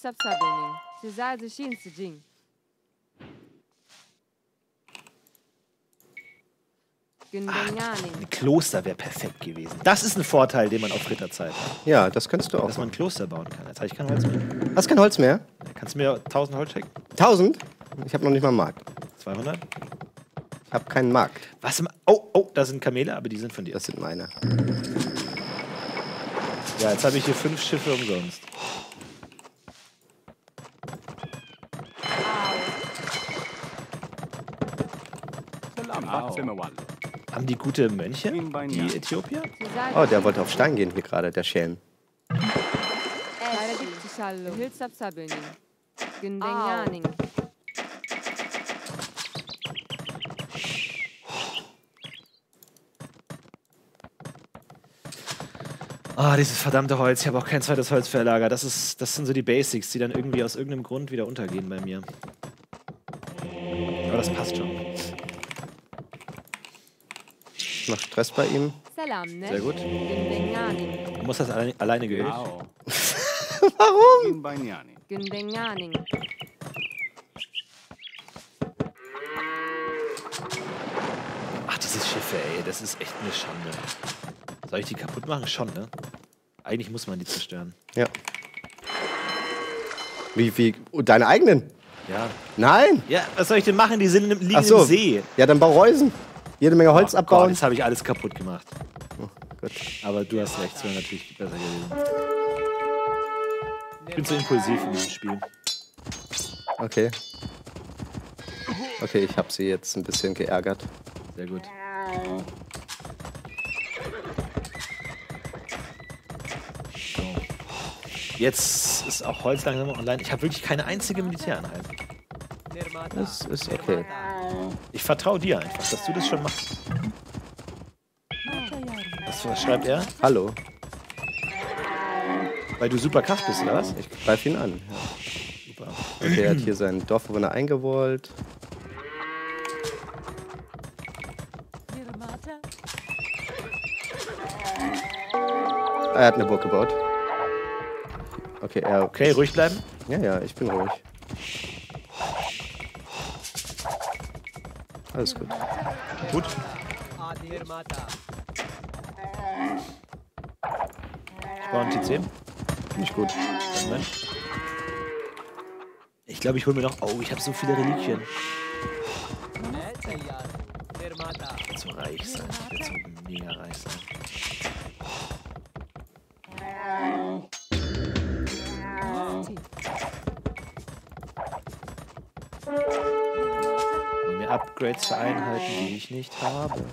Ein Kloster wäre perfekt gewesen. Das ist ein Vorteil, den man auf Ritterzeit hat. Ja, das könntest du auch. Dass man ein Kloster bauen kann. Jetzt habe ich kein Holz mehr. Hast kein Holz mehr? Kannst du mir 1000 Holz schicken? 1000? Ich habe noch nicht mal einen Markt. 200? Ich habe keinen Markt. Was? Oh, da sind Kamele, aber die sind von dir. Das sind meine. Ja, jetzt habe ich hier 5 Schiffe umsonst. Haben die gute Mönche, die Äthiopier? Oh, der wollte auf Stein gehen hier gerade, der Schelm. Ah, dieses verdammte Holz. Ich habe auch kein zweites Holzverlager. Das sind so die Basics, die dann irgendwie aus irgendeinem Grund wieder untergehen bei mir. Aber das passt schon. Ich mach Stress bei ihm. Sehr gut. Du musst das alleine geölt. Warum? Ach, diese Schiffe, ey. Das ist echt eine Schande. Soll ich die kaputt machen? Schon, ne? Eigentlich muss man die zerstören. Ja. Wie? Deine eigenen? Ja. Nein! Ja, was soll ich denn machen? Die liegen Ach so. im See. Ja, dann bau Reusen. Jede Menge Holz Gott, abbauen. jetzt habe ich alles kaputt gemacht. Oh, Gott. Aber du hast recht, es wäre natürlich besser gewesen. Ich bin zu impulsiv in diesem Spiel. Okay. Okay, ich habe sie jetzt ein bisschen geärgert. Sehr gut. So. Jetzt ist auch Holz langsam online. Ich habe wirklich keine einzige Militäreinheit. Das ist okay. Ich vertraue dir einfach, dass du das schon machst. Was schreibt er? Hallo. Weil du super Kraft bist, oder was? Ich greife ihn an. Ja. Super. Okay, er hat hier seinen Dorfbewohner eingewollt. Er hat eine Burg gebaut. Okay, Okay, ruhig bleiben. Ja, ich bin ruhig. Alles gut. Gut. Ich baue einen TC. Nicht gut. Moment. Ich glaube, ich hole mir noch... Oh, ich habe so viele Reliquien. Ich will so reich sein. Ich will so mega reich sein. Und mir Upgrades für Einheiten, die ich nicht habe.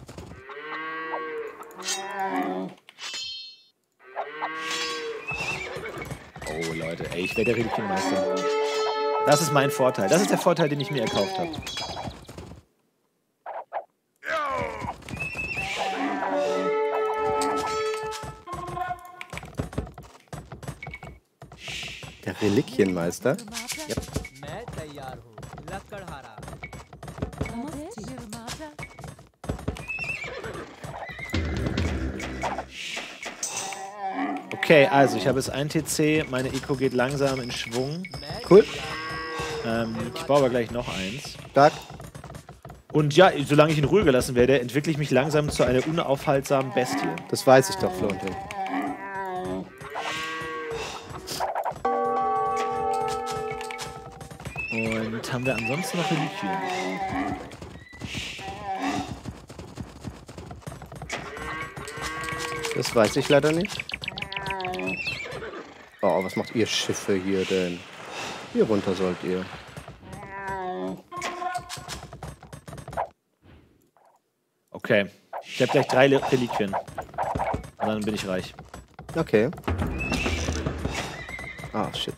Oh Leute, ey, ich werde der Reliquienmeister. Das ist mein Vorteil. Das ist der Vorteil, den ich mir erkauft habe. Der Reliquienmeister? Ja. Okay, also ich habe jetzt ein TC, meine Eco geht langsam in Schwung. Cool. Ich baue aber gleich noch eins. Stark. Und ja, solange ich in Ruhe gelassen werde, entwickle ich mich langsam zu einer unaufhaltsamen Bestie. Das weiß ich doch, Florentin. Und haben wir ansonsten noch Reliquien? Das weiß ich leider nicht. Oh, was macht ihr Schiffe hier denn? Hier runter sollt ihr. Okay. Ich habe gleich 3 Reliquien. Und dann bin ich reich. Okay. Ah, shit.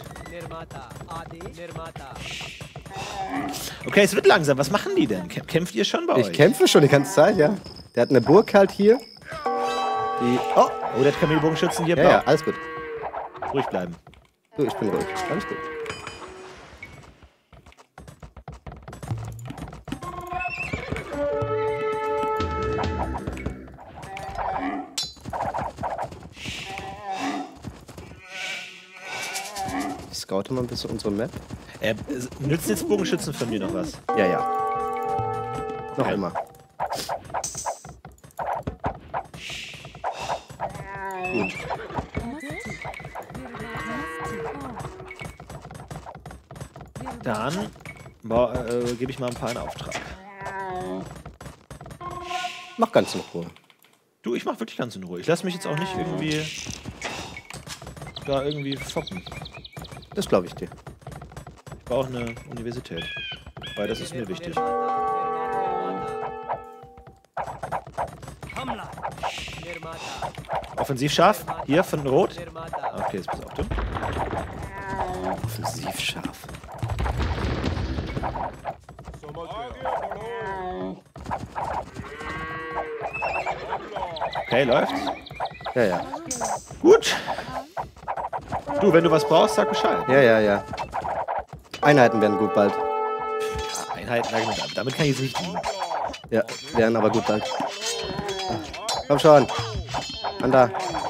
Okay, es wird langsam. Was machen die denn? Kämpft ihr schon bei euch? Ich kämpfe schon die ganze Zeit, ja. Der hat eine Burg halt hier. Die. Oh! Oh, der hat Kamelbogenschützen hier. Ja, ja, alles gut. Ruhig bleiben. Du, ich bin ruhig. Alles gut. Ich scoute mal ein bisschen unsere Map. Nützen jetzt Bogenschützen von mir noch was? Ja, ja. Noch immer. Gut. Dann gebe ich mal ein paar in Auftrag. Mach ganz in Ruhe. Du, ich mach wirklich ganz in Ruhe. Ich lasse mich jetzt auch nicht irgendwie da irgendwie foppen. Das glaube ich dir. Ich brauche eine Universität. Weil das ist mir wichtig. Offensiv scharf. Hier von Rot. Okay, jetzt pass auf, du. Offensiv scharf. Okay, läuft. Ja, ja. Gut. Du, wenn du was brauchst, sag Bescheid. Ja, ja, ja. Einheiten werden gut bald. Ja, Einheiten, damit kann ich jetzt nicht dienen. Ja, werden aber gut bald. Komm schon. Anda.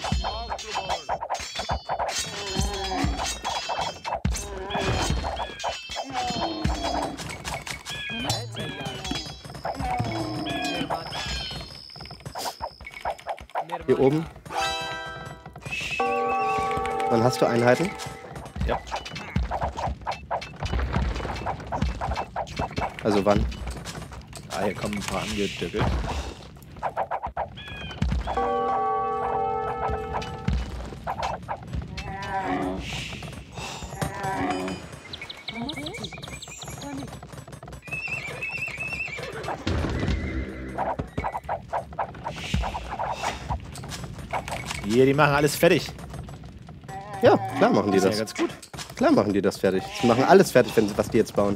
Hier oben. Wann hast du Einheiten? Ja. Also wann? Ah, hier kommen ein paar angedückelt. Hier, die machen alles fertig. Ja, klar machen die Das ist das. ja ganz gut. Klar machen die das fertig. Sie machen alles fertig, wenn sie, was die jetzt bauen.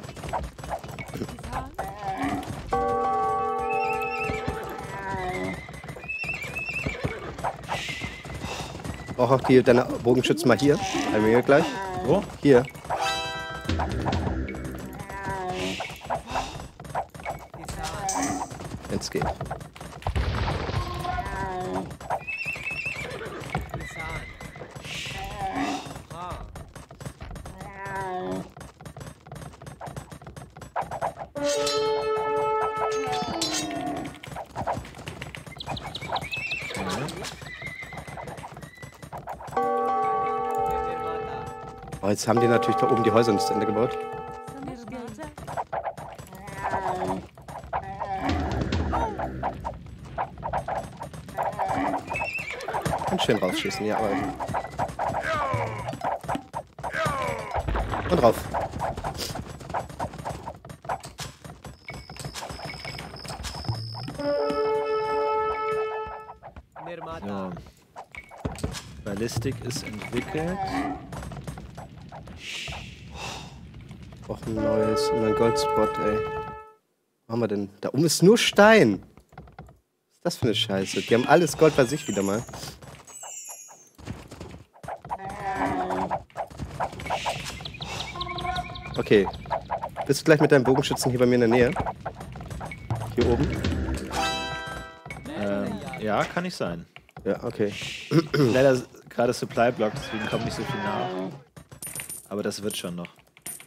Brauch auch deine Bogenschützen mal hier. Bei mir gleich. Wo? Hier. Wenn's geht. Oh, jetzt haben die natürlich da oben die Häuser nicht zu Ende gebaut. Und schön rausschießen, ja, aber. Und rauf. So. Ballistik ist entwickelt. Auch ein neues, ein Goldspot, ey. Was haben wir denn? Da oben ist nur Stein. Was ist das für eine Scheiße? Die haben alles Gold bei sich wieder mal. Okay. Bist du gleich mit deinem Bogenschützen hier bei mir in der Nähe? Hier oben? Ja, kann nicht sein. Ja, okay. Leider gerade Supply-Block, deswegen kommt nicht so viel nach. Aber das wird schon noch.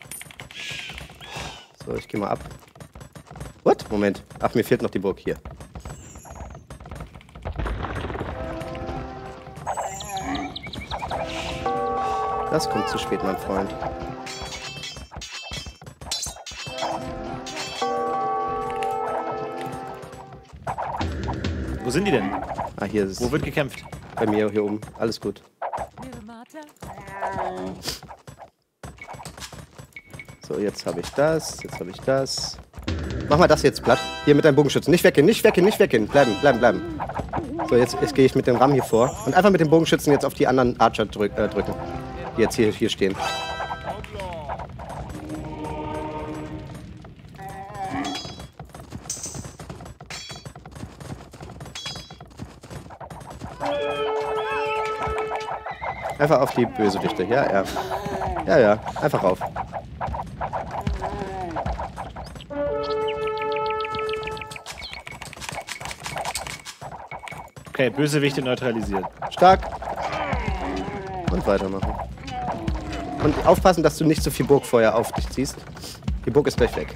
So, ich gehe mal ab. What? Moment. Ach, mir fehlt noch die Burg hier. Das kommt zu spät, mein Freund. Wo sind die denn? Ah, hier ist es. Wo wird gekämpft? Bei mir hier oben. Alles gut. So, jetzt habe ich das. Jetzt habe ich das. Mach mal das jetzt platt. Hier mit deinem Bogenschützen. Nicht weggehen, nicht weggehen, nicht weggehen. Bleiben, bleiben, bleiben. So, jetzt gehe ich mit dem Ram hier vor. Und einfach mit dem Bogenschützen jetzt auf die anderen Archer drücken. Die jetzt hier stehen. Einfach auf die Bösewichte. Ja, ja. Ja, ja. Einfach rauf. Okay, Bösewichte neutralisiert. Stark. Und weitermachen. Und aufpassen, dass du nicht so viel Burgfeuer auf dich ziehst. Die Burg ist gleich weg.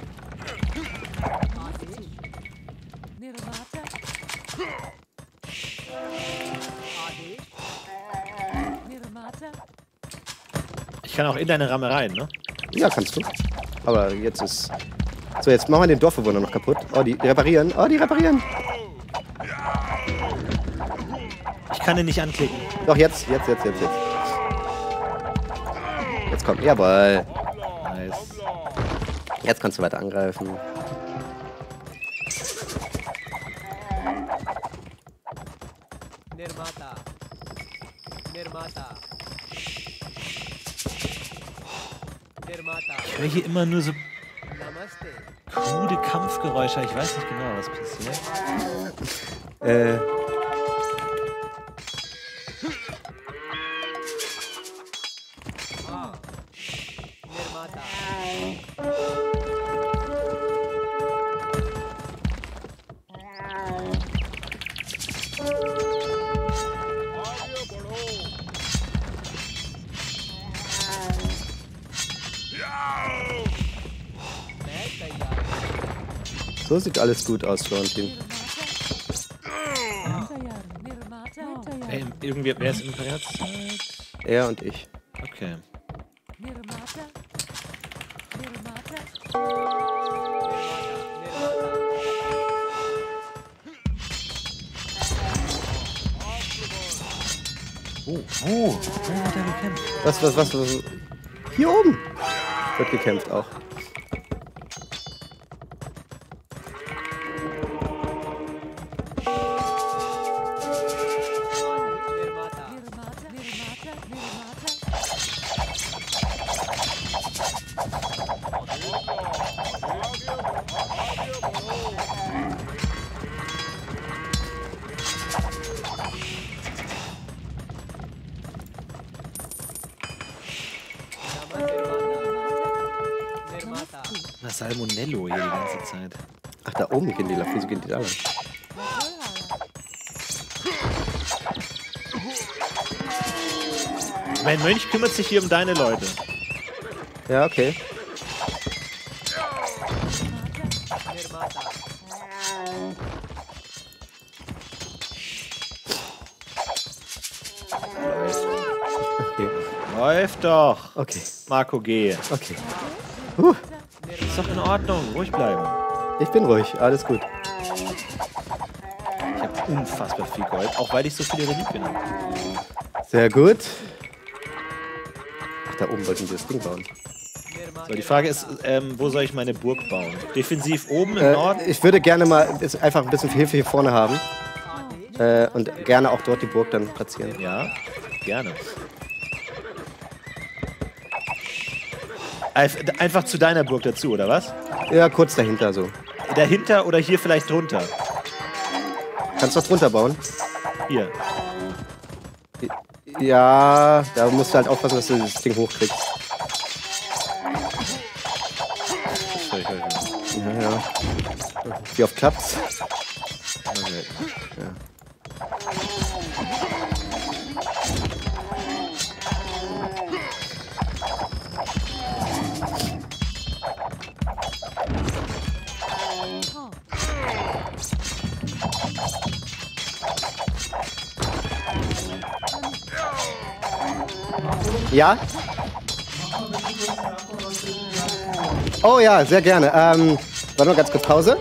Ich kann auch in deine Ramme rein, ne? Ja, kannst du. Aber jetzt ist... So, jetzt machen wir den Dorfbewohner noch kaputt. Oh, die reparieren. Oh, die reparieren. Ich kann ihn nicht anklicken. Doch, jetzt. Jetzt kommt. Jawohl. Nice. Jetzt kannst du weiter angreifen. Ich höre hier immer nur so krude Kampfgeräusche. Ich weiß nicht genau, was passiert. So sieht alles gut aus, Florentin. Ey, irgendwie, wer ist in Imperialszeit? Er und ich. Okay. Wo wird er gekämpft? Was? Hier oben wird gekämpft auch. Salmonello hier die ganze Zeit. Ach, da oben gehen die lang. Wieso gehen die da lang? Mein Mönch kümmert sich hier um deine Leute. Ja, okay. Okay. Läuft doch. Okay. Marco, geh. Okay. Ist doch in Ordnung. Ruhig bleiben. Ich bin ruhig. Alles gut. Ich habe unfassbar viel Gold, auch weil ich so viele Reliquien habe. Sehr gut. Ach, da oben wollten wir das Ding bauen. So, die Frage ist, wo soll ich meine Burg bauen? Defensiv oben im Norden? Ich würde gerne mal einfach ein bisschen Hilfe hier vorne haben. Und gerne auch dort die Burg dann platzieren. Ja, gerne. Einfach zu deiner Burg dazu, oder was? Ja, kurz dahinter so. Dahinter oder hier vielleicht drunter? Kannst du was drunter bauen? Hier. Ja, da musst du halt aufpassen, dass du das Ding hochkriegst. Ja, ja. Wie oft klappt's? Ja. Ja? Oh ja, sehr gerne. Warte mal ganz kurz Pause.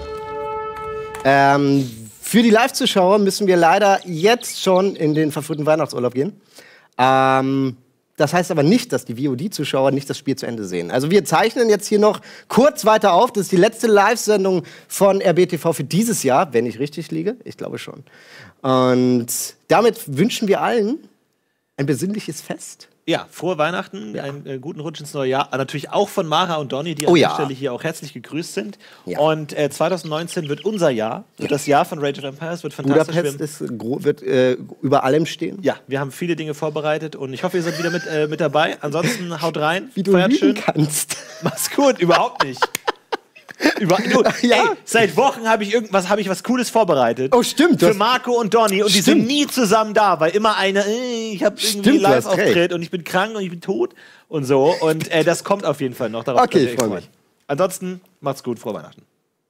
Für die Live-Zuschauer müssen wir leider jetzt schon in den verfrühten Weihnachtsurlaub gehen. Das heißt aber nicht, dass die VOD-Zuschauer nicht das Spiel zu Ende sehen. Also wir zeichnen jetzt hier noch kurz weiter auf. Das ist die letzte Live-Sendung von RBTV für dieses Jahr, wenn ich richtig liege. Ich glaube schon. Und damit wünschen wir allen ein besinnliches Fest. Ja, frohe Weihnachten, Ja. einen guten Rutsch ins neue Jahr. Natürlich auch von Mara und Donny, die Oh an ja. der Stelle hier auch herzlich gegrüßt sind. Ja. Und 2019 wird unser Jahr, wird das Jahr von Rage of Empires, wird fantastisch. Budapest wird über allem stehen. Ja, wir haben viele Dinge vorbereitet und ich hoffe, ihr seid wieder mit dabei. Ansonsten haut rein, Wie du feiert lügen schön. kannst. Mach's gut, überhaupt nicht. Ja. Ey, seit Wochen habe ich was Cooles vorbereitet. Oh, stimmt. du Für hast- Marco und Donny und die Stimmt. sind nie zusammen da, weil immer einer, ich habe irgendwie Stimmt, du hast Live-Auftritt recht. und ich bin krank und ich bin tot und so. Und das kommt auf jeden Fall noch. Darauf Okay, könnt ihr ich euch freu freuen. mich. Ansonsten, macht's gut, frohe Weihnachten.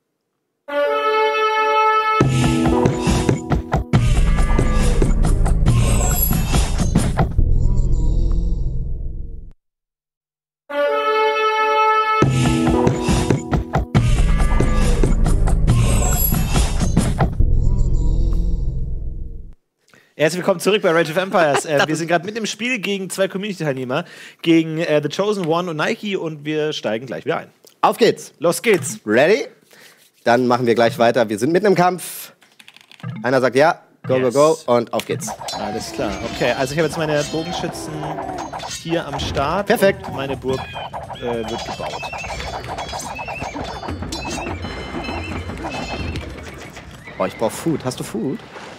Herzlich willkommen zurück bei Rage of Empires. Wir sind gerade mit im Spiel gegen zwei Community-Teilnehmer, gegen The Chosen One und Nike und wir steigen gleich wieder ein. Auf geht's. Los geht's. Ready? Dann machen wir gleich weiter. Wir sind mitten im Kampf. Einer sagt ja, go, Yes. go, go und auf geht's. Alles klar. Okay, also ich habe jetzt meine Bogenschützen hier am Start. Perfekt. Und meine Burg wird gebaut. Oh, ich brauche Food. Hast du Food?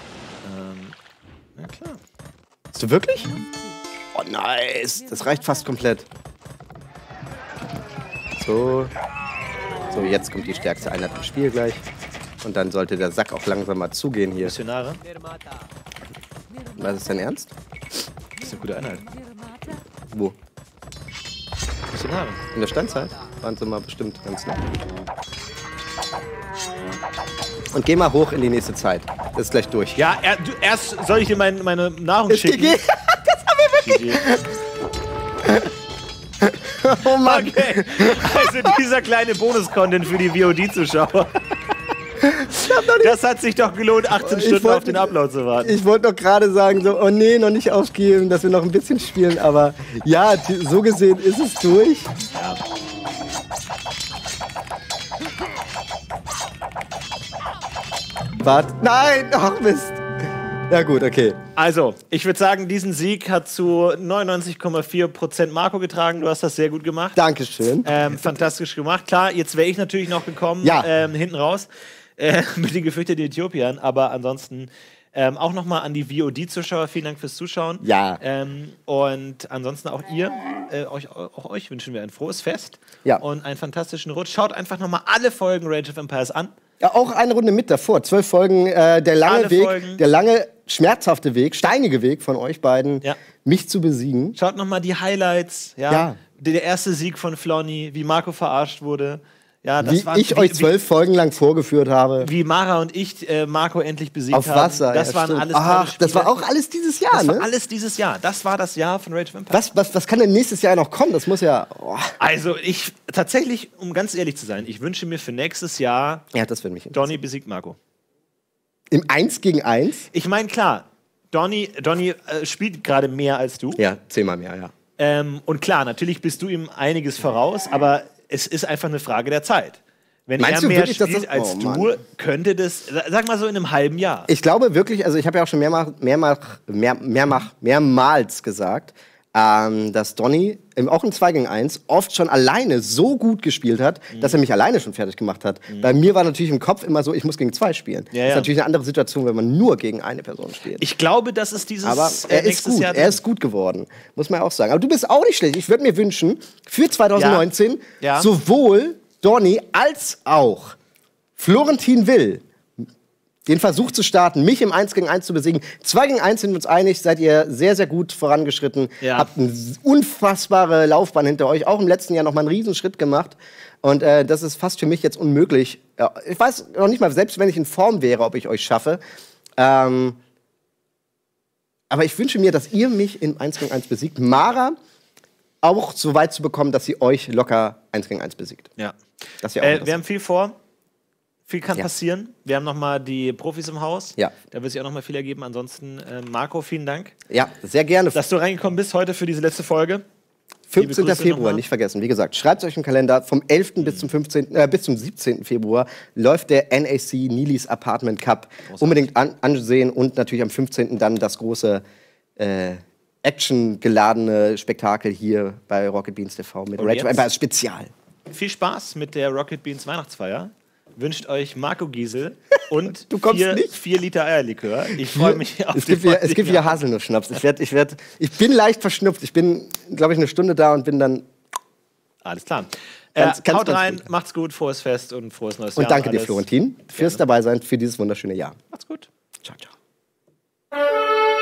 Na klar. Hast du wirklich? Oh, nice. Das reicht fast komplett. So. So, jetzt kommt die stärkste Einheit im Spiel gleich. Und dann sollte der Sack auch langsam mal zugehen hier. Missionare. Was ist dein Ernst? Das ist eine gute Einheit. Wo? Missionare. In der Steinzeit? Waren sie mal bestimmt ganz nah. Und geh mal hoch in die nächste Zeit. Das ist gleich durch. Ja, erst soll ich dir meine Nahrung schicken. Das haben wir wirklich. Oh Mann. Okay, also dieser kleine Bonus-Content für die VOD-Zuschauer. Das hat sich doch gelohnt, 18 Stunden wollte- auf den Upload zu warten. Ich wollte doch gerade sagen, so, oh nee, noch nicht aufgeben, dass wir noch ein bisschen spielen, aber ja, so gesehen ist es durch. Warte, nein, ach Mist. Ja gut, okay. Also, ich würde sagen, diesen Sieg hat zu 99,4% Marco getragen. Du hast das sehr gut gemacht. Dankeschön. Fantastisch gemacht. Klar, jetzt wäre ich natürlich noch gekommen, Ja. hinten raus, mit den gefürchteten Äthiopiern. Aber ansonsten Auch nochmal an die VOD-Zuschauer, vielen Dank fürs Zuschauen. Ja. Und ansonsten auch euch wünschen wir ein frohes Fest Ja. und einen fantastischen Rutsch. Schaut einfach nochmal alle Folgen Rage of Empires an. Ja, auch eine Runde mit davor. 12 Folgen, der lange Alle Weg, Folgen. der lange, schmerzhafte Weg, steinige Weg von euch beiden, Ja. mich zu besiegen. Schaut nochmal die Highlights. Ja. Ja. Der erste Sieg von Flonny, wie Marco verarscht wurde. Ja, das Wie war, ich euch 12 Folgen lang vorgeführt habe. Wie Mara und ich Marco endlich besiegt Auf haben. Wasser. Das ja, waren stimmt. alles tolle Ach, das Spiele. war auch alles dieses Jahr, Das war ne? alles dieses Jahr. Das war das Jahr von Rage of Empires. Was kann denn nächstes Jahr noch kommen? Das muss ja. Oh. Also ich, tatsächlich, um ganz ehrlich zu sein, ich wünsche mir für nächstes Jahr Ja, das würde mich interessieren. Donny besiegt Marco. Im 1 gegen 1? Ich meine, klar, Donny spielt gerade mehr als du. Ja, 10-mal mehr, ja. Und klar, natürlich bist du ihm einiges voraus, aber es ist einfach eine Frage der Zeit. Wenn Meinst er du mehr wirklich, dass spielt das- als oh, du, Mann. könnte das, sag mal so in einem halben Jahr. Ich glaube wirklich, also ich habe ja auch schon mehrmals gesagt, dass Donny auch im 2 gegen 1 oft schon alleine so gut gespielt hat, dass er mich alleine schon fertig gemacht hat. Bei mir war natürlich im Kopf immer so, ich muss gegen 2 spielen. Ja, Das ist ja. natürlich eine andere Situation, wenn man nur gegen eine Person spielt. Ich glaube, das ist dieses Aber er ist nächstes gut, Jahr er ist gut geworden, muss man auch sagen. Aber du bist auch nicht schlecht. Ich würde mir wünschen, für 2019 Ja. sowohl Donny als auch Florentin Will den Versuch zu starten, mich im 1 gegen 1 zu besiegen. 2 gegen 1 sind wir uns einig, seid ihr sehr, sehr gut vorangeschritten. Ja. Habt eine unfassbare Laufbahn hinter euch. Auch im letzten Jahr noch mal einen Riesenschritt gemacht. Und das ist fast für mich jetzt unmöglich. Ja, ich weiß noch nicht mal, selbst wenn ich in Form wäre, ob ich euch schaffe. Aber ich wünsche mir, dass ihr mich in 1 gegen 1 besiegt. Mara auch so weit zu bekommen, dass sie euch locker 1 gegen 1 besiegt. Ja. Das wäre auch Wir haben viel vor. Viel kann Ja. passieren. Wir haben noch mal die Profis im Haus. Ja. Da wird sich auch noch mal viel ergeben. Ansonsten, Marco, vielen Dank, Ja, sehr gerne. dass du reingekommen bist heute für diese letzte Folge. 15. Grüße Februar, nochmal. nicht vergessen. Wie gesagt, schreibt euch im Kalender. Vom 11. bis zum 17. Februar läuft der NAC Nilis Apartment Cup. Unbedingt ansehen und natürlich am 15. dann das große actiongeladene Spektakel hier bei Rocket Beans TV mit Und Rage of jetzt? Empires Spezial. Viel Spaß mit der Rocket Beans Weihnachtsfeier. Wünscht euch Marco Giesel und Du kommst nicht? 4 Liter Eierlikör. Ich freue mich auf Es gibt wieder Haselnuss-Schnaps. Ich bin leicht verschnupft. Ich bin, glaube ich, eine Stunde da und bin dann. Alles klar. Ganz Haut rein, gut. macht's gut, frohes Fest und frohes neues Jahr. Und danke dir, alles. Florentin, fürs Dabeisein für dieses wunderschöne Jahr. Macht's gut. Ciao, ciao.